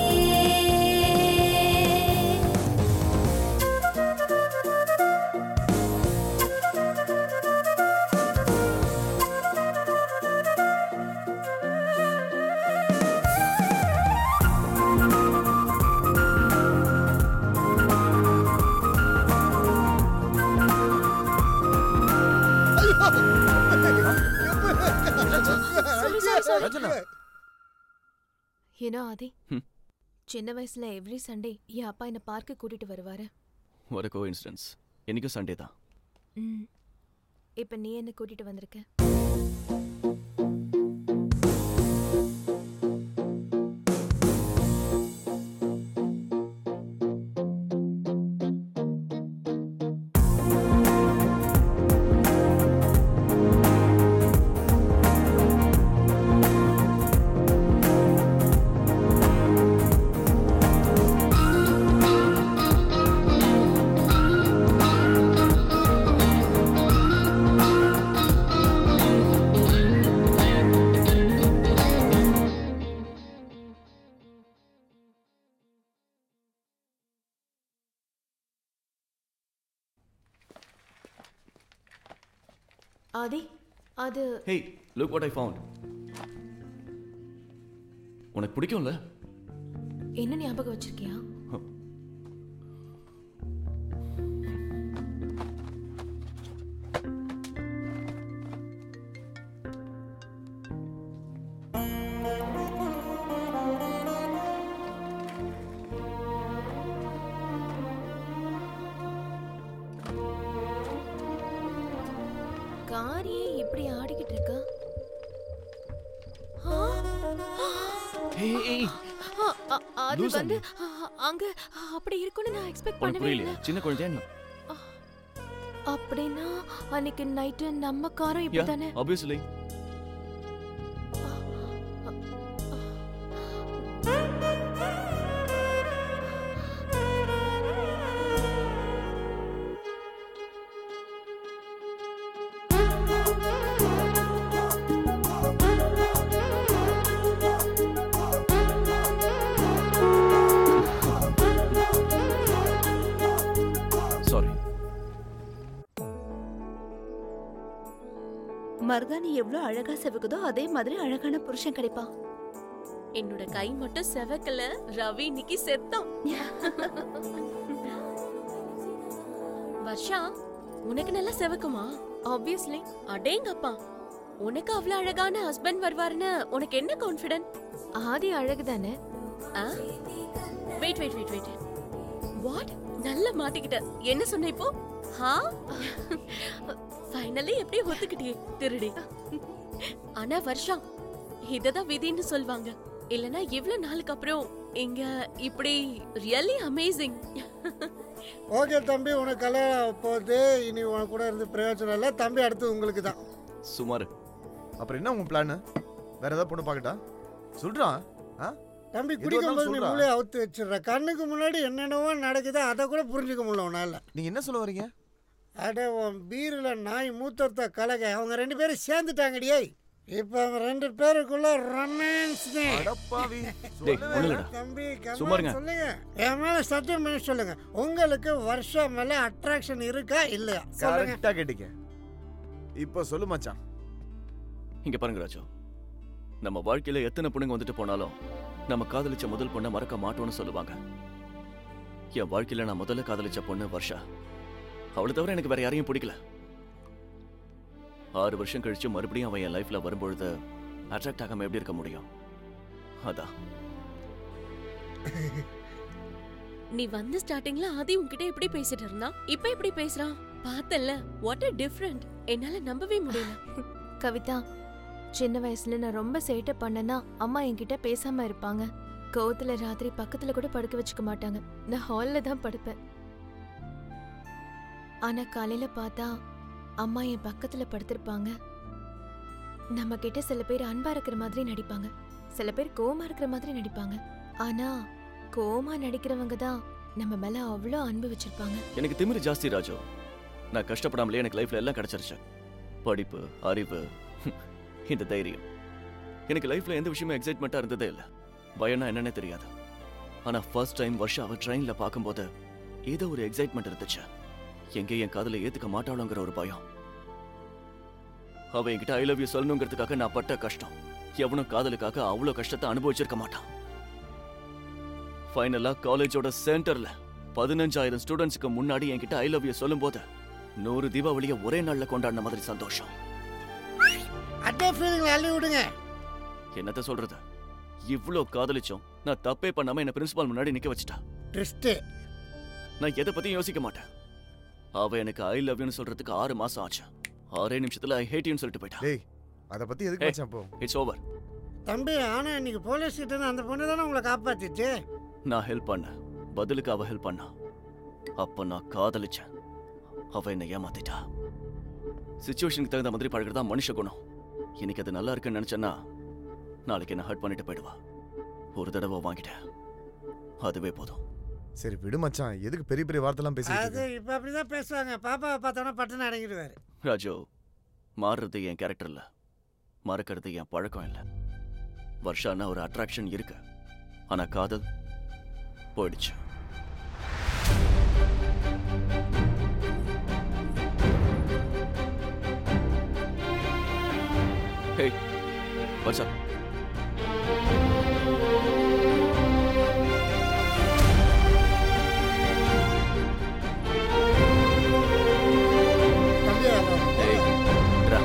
ஏனோ ஆதி, சின்ன வயசுல எவ்ரி சண்டே என் அப்பா என்ன பார்க்க கூட்டிட்டு வருவாரு. ஒரு கோஇன்சிடென்ஸ், இன்னைக்கும் சண்டே தான். இப்ப நீ என்ன கூட்டிட்டு வந்திருக்க? ஆதி அது hey look what I found. உனக்கு பிடிக்கும்ல? என்ன ஞாபகம் வச்சிருக்கியா? காரியே இப்படி ஆடிக்கிட்டு இருக்கா? அது வந்து அங்க அப்படி இருக்குன்னு நான் எக்ஸ்பெக்ட் பண்ணவே இல்லை. சின்ன குழந்தையா நீ? அப்படின்னா அன்னைக்கு நைட்டு நம்ம காரம் இப்படி தானே? obviously. மருதாணி எவ்வளவு அழகா செவக்குதோ அதே மாதிரி அழகான புருஷன் கிடைப்பான். என்னோட கை மட்டும் செவக்கல, ரவி இன்னைக்கு செத்தான். வர்ஷா, உனக்கு நல்லா செவக்குமா? ஆப்வியஸ்லி. அடேங்கப்பா, உனக்கு அவ்வளவு அழகான ஹஸ்பண்ட் வருவாருன்னு உனக்கு என்ன கான்ஃபிடன்ட்? ஆதி அழகு தானே? Wait wait wait wait. What? நல்லா மாட்டிக்கிட்ட. என்ன சொன்ன இப்போ? ஹா? ஃபைனலி எப்படி ஒத்துக்கிட்டியே திருடி. ஆனா வர்ஷா, இததான் விதின்னு சொல்வாங்க. இல்லனா இவ்வளவு நாளுக்கு அப்புறம் இங்க இப்படி ரியலி அமேசிங். ஓகே தம்பி, உனக்கு கல்யாணம் போகுது. இனி உனக்கு கூட இருந்து பிரயோஜனம் இல்லை. தம்பி அடுத்து உங்களுக்கு தான். சுமார். அப்புறம் என்ன உங்க பிளான்? வேற ஏதாவது பொண்ணு பார்க்கட்டா? சொல்றான். தம்பி குடிக்கும்போது நீ மூளையை அவுத்து வச்சிடுற. கண்ணுக்கு முன்னாடி என்னென்னவோ நடக்குது, அதை கூட புரிஞ்சுக்க முடியல உன்னால. நீங்க என்ன சொல்ல வரீங்க? அட உன் பீரில் நாய் மூத்தத்தை கலக அவங்க 2 பேரும் சேர்ந்துட்டாங்கடியே. இப்போ அவங்க 2 பேருக்குள்ள ரொமான்ஸ் தம்பி. சொல்லுங்க, என் மேல சத்தியம் பண்ணி சொல்லுங்க, உங்களுக்கு வருஷம் மேல அட்ராக்ஷன் இருக்கா இல்லையா? கரெக்டா கேட்டீங்க. இப்போ சொல்லு மச்சான். இங்க பாருங்க ராஜு, நம்ம வாழ்க்கையில எத்தனை பொண்ணுங்க வந்துட்டு போனாலும் நம்ம காதலிச்ச முதல் பொண்ணை மறக்க மாட்டோம்னு சொல்லுவாங்க. என் வாழ்க்கையில நான் முதல்ல காதலிச்ச பொண்ணு வர்ஷா. அவளை தவிர எனக்கு வேற யாரையும் பிடிக்கல. 6 வருஷம் கழிச்சு மறுபடியும் அவன் என் லைஃப்ல வரும்பொழுது அட்ராக்ட் ஆகாம எப்படி இருக்க முடியும்? அதான். நீ வந்து ஸ்டார்டிங்ல ஆதி உன்கிட்ட எப்படி பேசிட்டு இருந்தா, இப்ப எப்படி பேசுறான் பார்த்தல? What a different. என்னால நம்பவே முடியல. கவிதா, சின்ன வயசுல நான் ரொம்ப சேட்டை பண்ணனா அம்மா என்கிட்ட பேசாம இருப்பாங்க. கோவத்துல ராத்திரி பக்கத்துல கூட படுக்க வச்சுக்க மாட்டாங்க. நான் ஹால்ல தான் படுப்பேன். ஆனா காலையில பார்த்தா அம்மா என் பக்கத்துல படுத்திருப்பாங்க. நம்ம கிட்ட சில பேர் அன்பா இருக்கிற மாதிரி நடிப்பாங்க, சில பேர் கோவமா இருக்கிற மாதிரி நடிப்பாங்க. ஆனா கோவமா நடிக்கிறவங்க தான் நம்ம மேல அவ்வளோ அன்பு வச்சிருப்பாங்க. எனக்கு திமிரு ஜாஸ்தி ராஜு. நான் கஷ்டப்படாமலே எனக்கு லைஃப்ல எல்லாம் கிடைச்சிருச்சு. படிப்பு, அறிவு, இந்த தைரியம். எனக்கு லைஃப்ல எந்த விஷயமும் எக்ஸைட்மெண்டா இருந்ததே இல்லை. பயம்னா என்னன்னே தெரியாது. ஆனா ஃபர்ஸ்ட் டைம் வர்ஷாவை ட்ரெயின்ல பார்க்கும்போது ஏதோ ஒரு எக்ஸைட்மெண்ட் இருந்துச்சு. எங்கே என் காதலை ஏத்துக்க மாட்டாளுங்கிற ஒரு பயம். அவ என்கிட்ட ஐ லவ் யூ சொல்லணுங்கிறதுக்காக நான் பட்ட கஷ்டம் எவனும் காதலுக்காக அவ்வளோ கஷ்டத்தை அனுபவிச்சிருக்க மாட்டான். ஃபைனலா காலேஜோட சென்டர்ல 15,000 ஸ்டூடெண்ட்ஸ்க்கு முன்னாடி என்கிட்ட ஐ லவ் யூ சொல்லும் போது 100 தீபாவளியை ஒரே நாள்ல கொண்டாடின மாதிரி சந்தோஷம். அதே ஃபீலிங் அள்ளி விடுங்க. என்னத்த சொல்றது, இவ்ளோ காதலிச்சோம் நான் தப்பே பண்ணாம என்ன பிரின்சிபால் முன்னாடி நிக்க வச்சிட்டா. ட்விஸ்ட். நான் எதை பத்தியும் யோசிக்க மாட்டேன். அவ எனக்கு ஐ லவ் யூன்னு சொல்றதுக்கு 6 மாசம் ஆச்சு. 6 நிமிஷத்துல ஐ ஹேட் யூன்னு சொல்லிட்டு போயிட்டா. டேய், அத பத்தி எதுக்கு மச்சான் போ? It's over. தம்பி, ஆனா இன்னைக்கு போலீஸ் கிட்ட இருந்து அந்த பொண்ணு தானே உங்களை காப்பாத்திச்சு. நான் ஹெல்ப் பண்ணேன், பதிலுக்கு அவ ஹெல்ப் பண்ணா. அப்ப நான் காதலிச்சேன், அவ என்ன ஏமாத்திட்டா. சிச்சுவேஷனுக்கு தகுந்த மாதிரி பழகிறதா மனுஷ குணம். இன்னைக்கு அது நல்லா இருக்குன்னு நினைச்சேன்னா நாளைக்கு என்ன ஹர்ட் பண்ணிட்டு போயிடுவா. ஒரு தடவை வாங்கிட்டேன், அதுவே போதும். சரி விடு மச்சான், எதுக்கு பெரிய பெரிய வார்த்தைலாம் பேசிட்டு அது இப்ப அப்படிதான் பேசுவாங்க. பாப்பாவை பார்த்தோன்னா பட்டுன்னு அடங்கிடுவாரு. ராஜு, மாறுறது என் கேரக்டர் இல்ல, மறக்கிறது என் பழக்கம் இல்ல. வர்ஷானா ஒரு அட்ராக்ஷன் இருக்கு, ஆனா காதல் போயிடுச்சு. Hey, what's up? Hey, dra.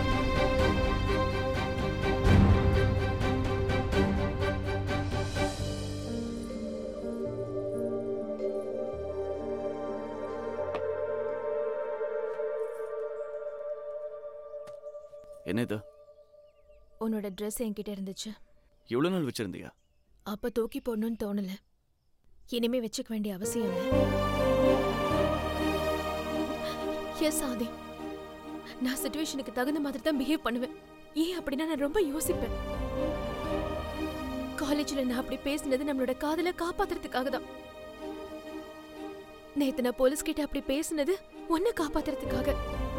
என்ன இது? உன்னோட ட்ரெஸ் என்கிட்ட இருந்துச்சு. எவ்வளவு நாள் வச்சிருந்தியா? அப்ப தூக்கி போடணும்னு தோணல. இனிமே வச்சுக்க வேண்டிய அவசியம் இல்லை. எஸ் ஆதி, நான் சிச்சுவேஷனுக்கு தகுந்த மாதிரி தான் பிஹேவ் பண்ணுவேன். ஏன் அப்படின்னா நான் ரொம்ப யோசிப்பேன். காலேஜ்ல நான் அப்படி பேசினது நம்மளோட காதலை காப்பாத்துறதுக்காக தான். நேத்து நான் போலீஸ் கிட்ட அப்படி பேசினது உன்னை காப்பாத்துறதுக்காக.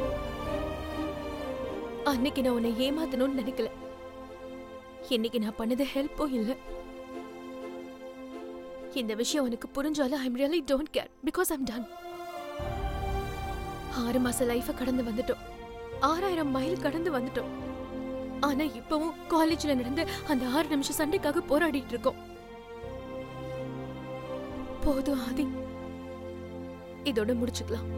அன்னைக்கு நான் உன்னை ஏமாத்தணும்னு நினைக்கல. இன்னைக்கு நான் பண்ணது ஹெல்ப்பும் இல்லை. இந்த விஷயம் உனக்கு புரிஞ்சாலும் I really don't care because I'm done. 6 மாச லைஃப கடந்து வந்துட்டோம். 6000 மைல் கடந்து வந்துட்டோம். ஆனா இப்பவும் காலேஜ்ல நடந்த அந்த 6 நிமிஷம் சண்டைக்காக போராடிட்டு இருக்கோம். போதும் ஆதி, இதோட முடிச்சுக்கலாம்.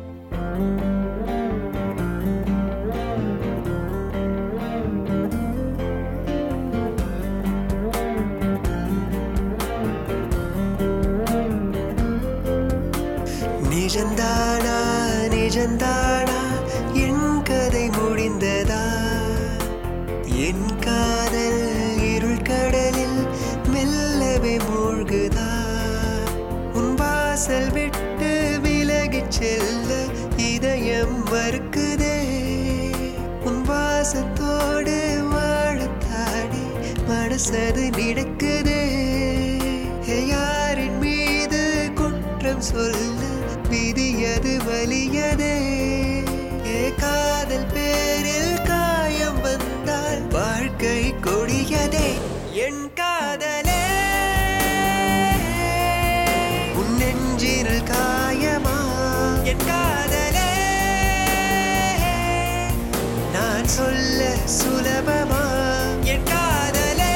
நிஜந்தானா நிஜந்தானா என் கதை முடிந்ததா? என் காதல் இருள் கடலில் மெல்லவே மூழ்குதா? உன் வாசல் விட்டு விலகிச் செல்ல இதயம் மறுக்குதே. உன் வாசத்தோடு வாழத்தாடி மனசது நினைக்குதே. யாரின் மீது குற்றம் சொல்ல விதியது வலியதே. காதல் பேரில் காயம் வந்தால் வாழ்க்கை கொடியதே. என் காதலே உன் நெஞ்சில் காயமா? என் காதலே நான் சொல்ல சுலபமா? என் காதலே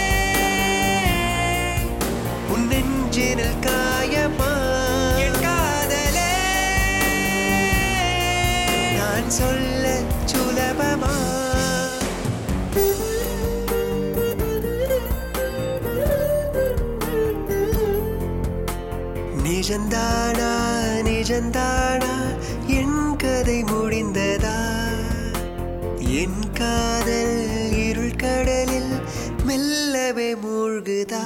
உன் நெஞ்சில் காயமா? சொல்ல சுலபமா? நிஜந்தானா நிஜந்தானா என் கதை முடிந்ததா? என் காதல் இருள் கடலில் மெல்லவே மூழ்குதா?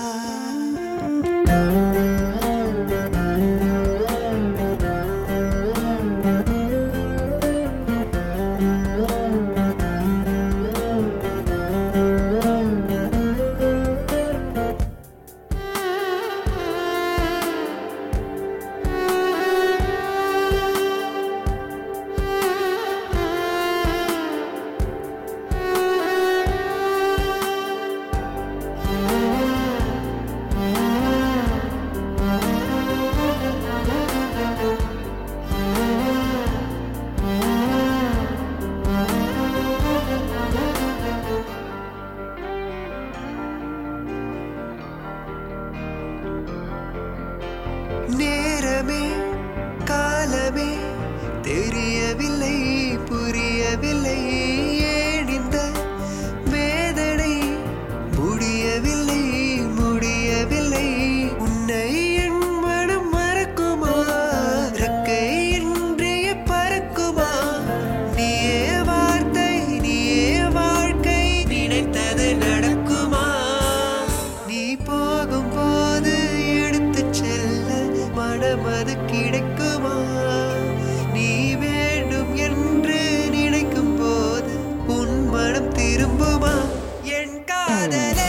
நேரமே காலமே தெரியவில்லை புரியவில்லை. ஏன் இந்த வேதனை முடியவில்லை முடியவில்லை. உன்னை என் மனம் மறக்குமா? ரெக்கை இன்றிய பறக்குமா? நீயே வார்த்தை நீயே வாழ்க்கை நினைத்தது நடக்குமா? நீ போகும் போது எடுத்துச் செல்ல மனமது கிடைக்குமா? நீ வேண்டும் என்று நினைக்கும் போது உன் மனம் திரும்புமா? என் காதலே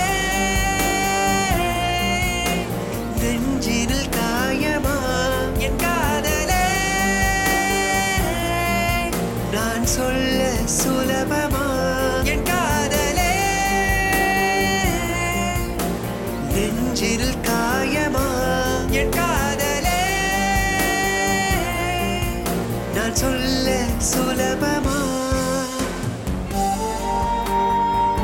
நெஞ்சினில் காயமா? என் காதலே நான் சொல்ல சுலபமா? என் காதலே நெஞ்சினில் காயமா? என் காதலே நான் சொல்ல சுலபமா?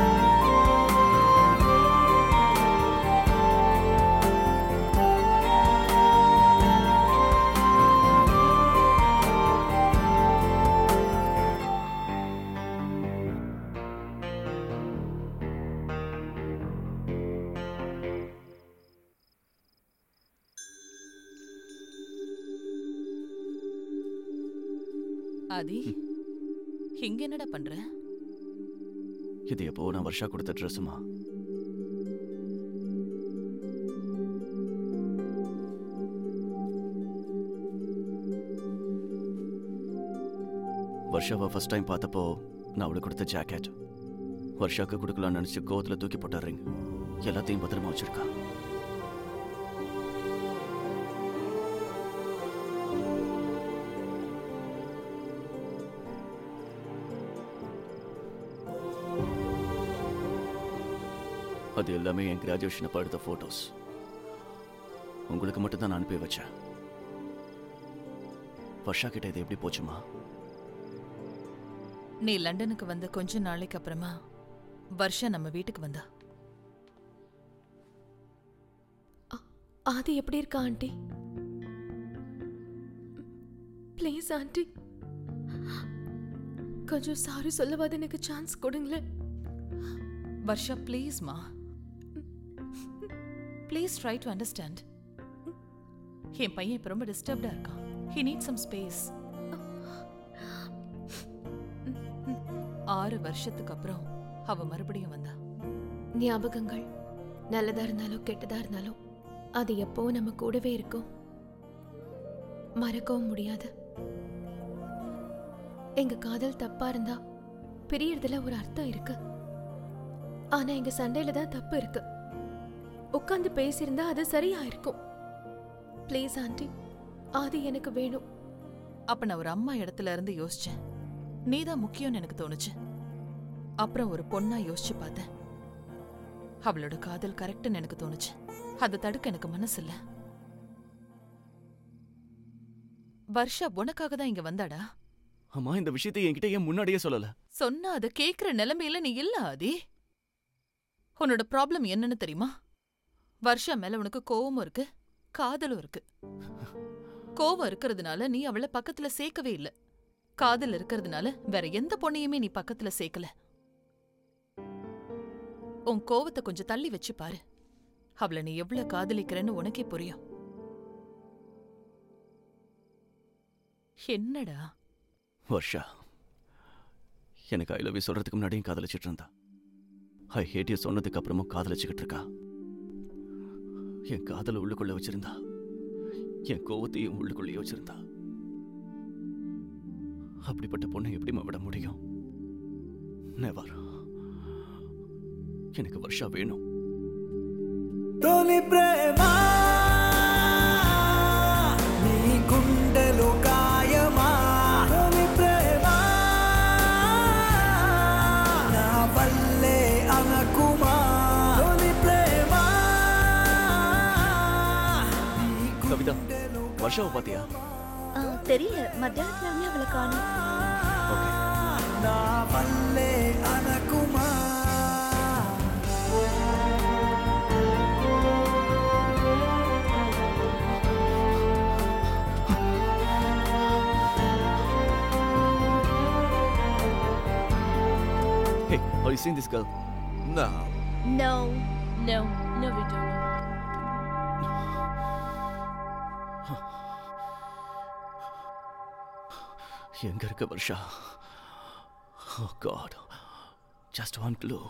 ஆதி இங்க என்னடா பண்ற? இது எப்போ நான் வருஷா கொடுத்த ட்ரெஸ்ஸுமா. வருஷாவை ஃபர்ஸ்ட் டைம் பார்த்தப்போ நான் அவளுக்கு கொடுத்த ஜாக்கெட். வருஷாக்கு கொடுக்கலாம்னு நினைச்சு கோவத்துல தூக்கி போட்டாருங்க. எல்லாத்தையும் பத்திரமா வச்சிருக்கா. அது எல்லாமே என் கிராஜுவேஷன் அப்ப எடுத்த போட்டோஸ். உங்களுக்கு மட்டும் தான் நான் அனுப்பி வச்சேன். வருஷா கிட்ட இது எப்படி போச்சுமா? நீ லண்டனுக்கு வந்த கொஞ்ச நாளைக்கு அப்புறமா வருஷா நம்ம வீட்டுக்கு வந்தா. ஆதி எப்படி இருக்கா ஆண்டி? ப்ளீஸ் ஆண்டி, கொஞ்சம் சாரி சொல்லவாது எனக்கு சான்ஸ் கொடுங்களேன். வர்ஷா ப்ளீஸ்மா, ப்ளீஸ் ட்ரை டு அண்டர்ஸ்டாண்ட். என் பையன் இப்ப ரொம்ப டிஸ்டர்ப்டா இருக்கான். He needs some space. 6 வருஷத்துக்கு அப்புறம் அவ மறுபடியும் வந்தா. ஞாபகங்கள் நல்லதா இருந்தாலும் கெட்டதா இருந்தாலும் அது எப்போ நம்ம கூடவே இருக்கும், மறக்கவும் முடியாது. எங்க காதல் தப்பா இருந்தா பிரியறதுல ஒரு அர்த்தம் இருக்கு. ஆனா எங்க சண்டையில தான் தப்பு இருக்கு. உட்கார்ந்து பேசியிருந்தா அது சரியா இருக்கும். ப்ளீஸ் ஆண்டி, ஆதி எனக்கு வேணும். அப்ப நான் ஒரு அம்மா இடத்துல இருந்து யோசிச்சேன். நீதான் முக்கியம்னு எனக்கு தோணுச்சு. அப்புறம் ஒரு பொண்ணா யோசிச்சு பார்த்தேன். அவளோட காதல் கரெக்ட்னு எனக்கு தோணுச்சு. அதை தடுக்க எனக்கு மனசு இல்ல. வர்ஷா உனக்காக தான் இங்க வந்தாடா. அம்மா, இந்த விஷயத்தை என்கிட்ட ஏன் முன்னாடியே சொல்லல? சொன்னா அதை கேக்குற நிலைமையில நீ இல்ல ஆதி. உன்னோட ப்ராப்ளம் என்னன்னு தெரியுமா? வர்ஷா மேல உனக்கு கோவமும் இருக்கு, காதலும் இருக்கு. கோவம் இருக்கிறதுனால நீ அவளை பக்கத்துல சேர்க்கவே இல்ல. காதல் இருக்கிறதுனால வேற எந்த பொண்ணையுமே நீ பக்கத்துல சேர்க்கல. உன் கோவத்தை கொஞ்சம் தள்ளி வச்சு பாரு. அவளை நீ எவ்வளவு காதலிக்கிறன்னு உனக்கே புரியும். என்னடா வர்ஷா எனக்கு ஐ லவ் யூ சொல்றதுக்கு முன்னாடியும் காதலிச்சிட்டு இருந்தா. ஐ ஹேட் யூ சொன்னதுக்கு அப்புறமும் காதலிச்சுக்கிட்டு இருக்கா. என் காதலை உள்ளுக்குள்ள வச்சிருந்தா, என் கோவத்தையும் உள்ளுக்குள்ளேயே வச்சிருந்தா. அப்படிப்பட்ட பொண்ணை எப்படிமா விட முடியும்? நெவர். எனக்கு வர்ஷா வேணும். తొలి ప్రేమ నీ గుండెలో గాయమా, తొలి ప్రేమ నా వల్లే అనకుమా, తొలి ప్రేమ. கவிதா, வர்ஷாவை பாத்தியா? தெரியல, மத்தியானத்துல வந்து அவளை காணோம். నా వల్లే అనకుమా. Hey, have you seen this girl? No. No, no, no we don't. எங்க இருக்க Varsha? Oh God, just one clue.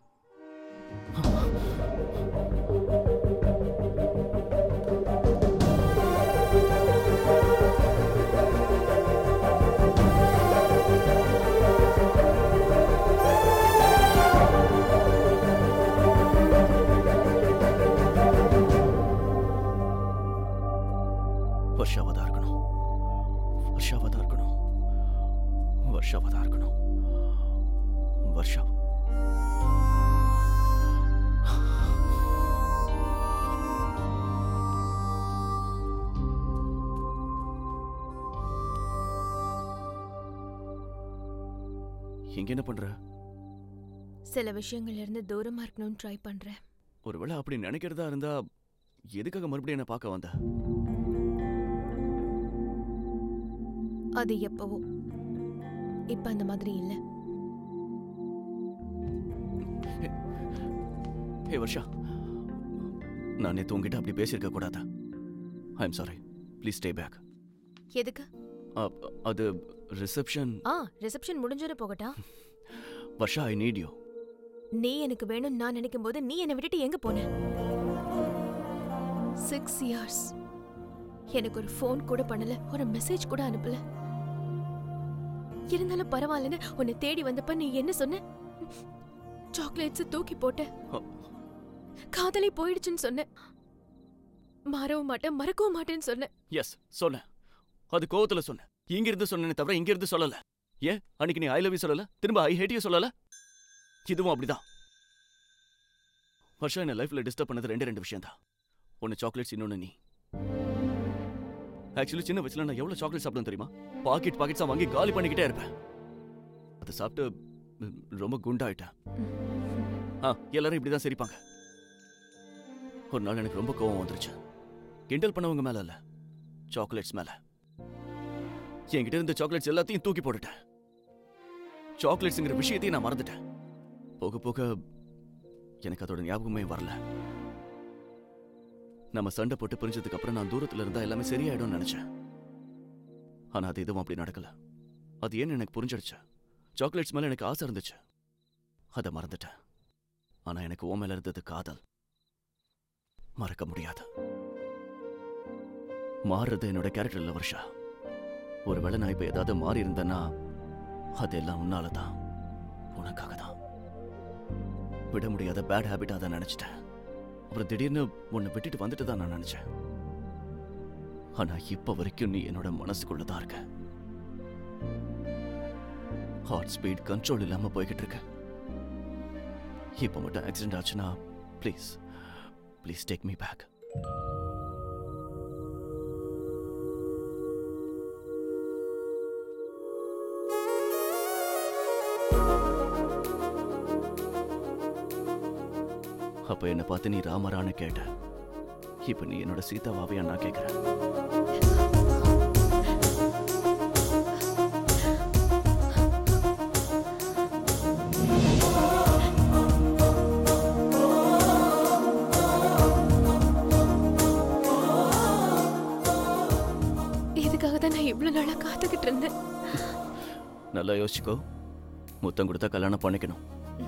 வர்ஷாவதா இருக்கணும், வர்ஷாவதா இருக்கணும், வர்ஷாவதா இருக்கணும், வர்ஷா. இங்க என்ன பண்ற? சில விஷயங்கள்ல இருந்து தூரமா இருக்கணும்னு ட்ரை பண்றேன். ஒருவேளை அப்படி நினைக்கிறதா இருந்தா எதுக்காக மறுபடியும் என்ன பார்க்க வந்த? அது எப்பவோ, இப்ப அந்த மாதிரி இல்ல. ஹே வர்ஷா, நான் நேத்து உங்ககிட்ட அப்படி பேசியிருக்க கூடாதா? I am sorry, please stay back. எதுக்கு? அது ரிசப்ஷன் முடிஞ்சிட போகட்டா? Varsha, I need you. நீ எனக்கு வேணும் நான் நினைக்கும் போது நீ என்னை விட்டுட்டு எங்க போன? 6 years எனக்கு ஒரு ஃபோன் கூட பண்ணல, ஒரு மெசேஜ் கூட அனுப்பல. இருந்தாலும் பரவாயில்லன்னு உன்னை தேடி வந்தப்ப நீ என்ன சொன்ன? சாக்லேட்ஸ் தூக்கி போட்ட, காதலை போயிடுச்சுன்னு சொன்ன, மாறவும் மாட்டேன் மறக்கவும் மாட்டேன்னு சொன்ன. எஸ் சொன்னேன், அது கோவத்துல சொன்னேன். இங்க இருந்து சொன்னேனே தவிர இங்க இருந்து சொல்லல. ஏன் அன்னைக்கு நீ ஐ லவ் யூ சொல்லல, திரும்ப ஐ ஹேட் யூ சொல்லல? இதுவும் அப்படிதான். வருஷம் என்ன லைஃப்ல டிஸ்டர்ப் பண்ணது 2 விஷயம் தான். ஒன்னு சாக்லேட்ஸ், இன்னொன்னு நீ. ஆக்சுவலி சின்ன வயசுல நான் எவ்வளவு சாக்லேட் சாப்பிடுவேன் தெரியுமா? பாக்கெட்ஸா வாங்கி காலி பண்ணிக்கிட்டே இருப்பேன். அதை சாப்பிட்டு ரொம்ப குண்டாயிட்டேன். எல்லாரும் இப்படிதான் சிரிப்பாங்க. ஒரு நாள் எனக்கு ரொம்ப கோவம் வந்துருச்சு. கிண்டல் பண்ணவங்க மேல இல்ல, சாக்லேட்ஸ் மேல. என்கிட்ட இருந்த சாக்லேட்ஸ் எல்லாத்தையும் தூக்கி போட்டுட்டேன். சாக்லேட்ஸ்ங்கிற விஷயத்தையும் நான் மறந்துட்டேன். போக போக எனக்கு அதோட ஞாபகமே வரல. நம்ம சண்டை போட்டு பிரிஞ்சதுக்கு அப்புறம் நான் தூரத்துல இருந்தா எல்லாமே சரியாயிடும்னு நினைச்சேன். ஆனா அது எதுவும் அப்படி நடக்கல. அது ஏன்னு எனக்கு புரிஞ்சிடுச்சு. சாக்லேட்ஸ் மேல எனக்கு ஆசை இருந்துச்சு, அதை மறந்துட்டேன். ஆனா எனக்கு உன் மேல இருந்தது காதல், மறக்க முடியாது. மாறுறது என்னோட கேரக்டர் இல்ல வர்ஷா. ஒருவேளை நான் இப்ப ஏதாவது மாறி இருந்தேன்னா அதெல்லாம் உன்னாலதான், உனக்காக தான். விட முடியாத பேட் ஹேபிட்டா தான் நினைச்சிட்டேன். அப்புறம் திடீர்னு உன்னை விட்டுட்டு வந்துட்டு தான் நான் நினைச்சேன். ஆனா இப்ப வரைக்கும் நீ என்னோட மனசுக்குள்ளதான் இருக்க. ஹார்ட் ஸ்பீட் கண்ட்ரோல் இல்லாம போய்கிட்டு இருக்க. இப்ப மட்டும் ஆக்சிடென்ட் ஆச்சுன்னா ப்ளீஸ் டேக் மீ பேக். அப்ப என்ன பார்த்து நீ ராமரான்னு கேட்ட. இப்ப நீ என்னோட சீதாவாவையா நான் கேட்கிறேன். இதுக்காக தான் நான் இவ்வளவு நாளா காத்துக்கிட்டு இருந்தேன். நல்லா யோசிச்சுக்கோ. முத்தம் கொடுத்தா கல்யாணம் பண்ணிக்கணும்.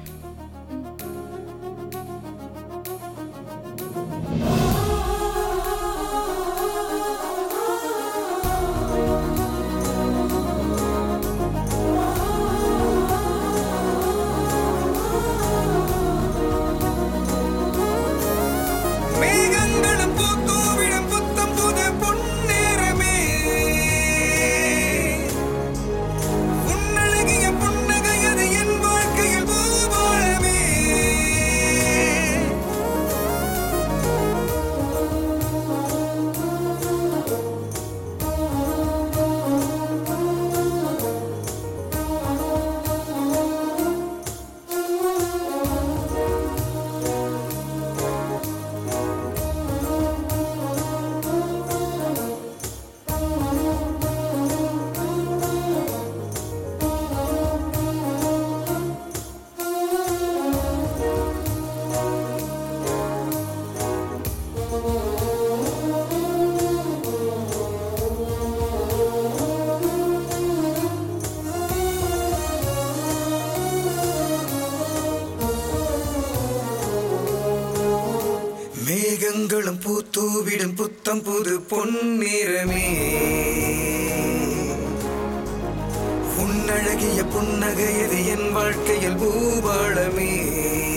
மேகங்களும் பூத்தூவிடும் புத்தம் புது பொன்னிறமே, உன்னழகிய புன்னகையது என் வாழ்க்கையில் பூபாளமே.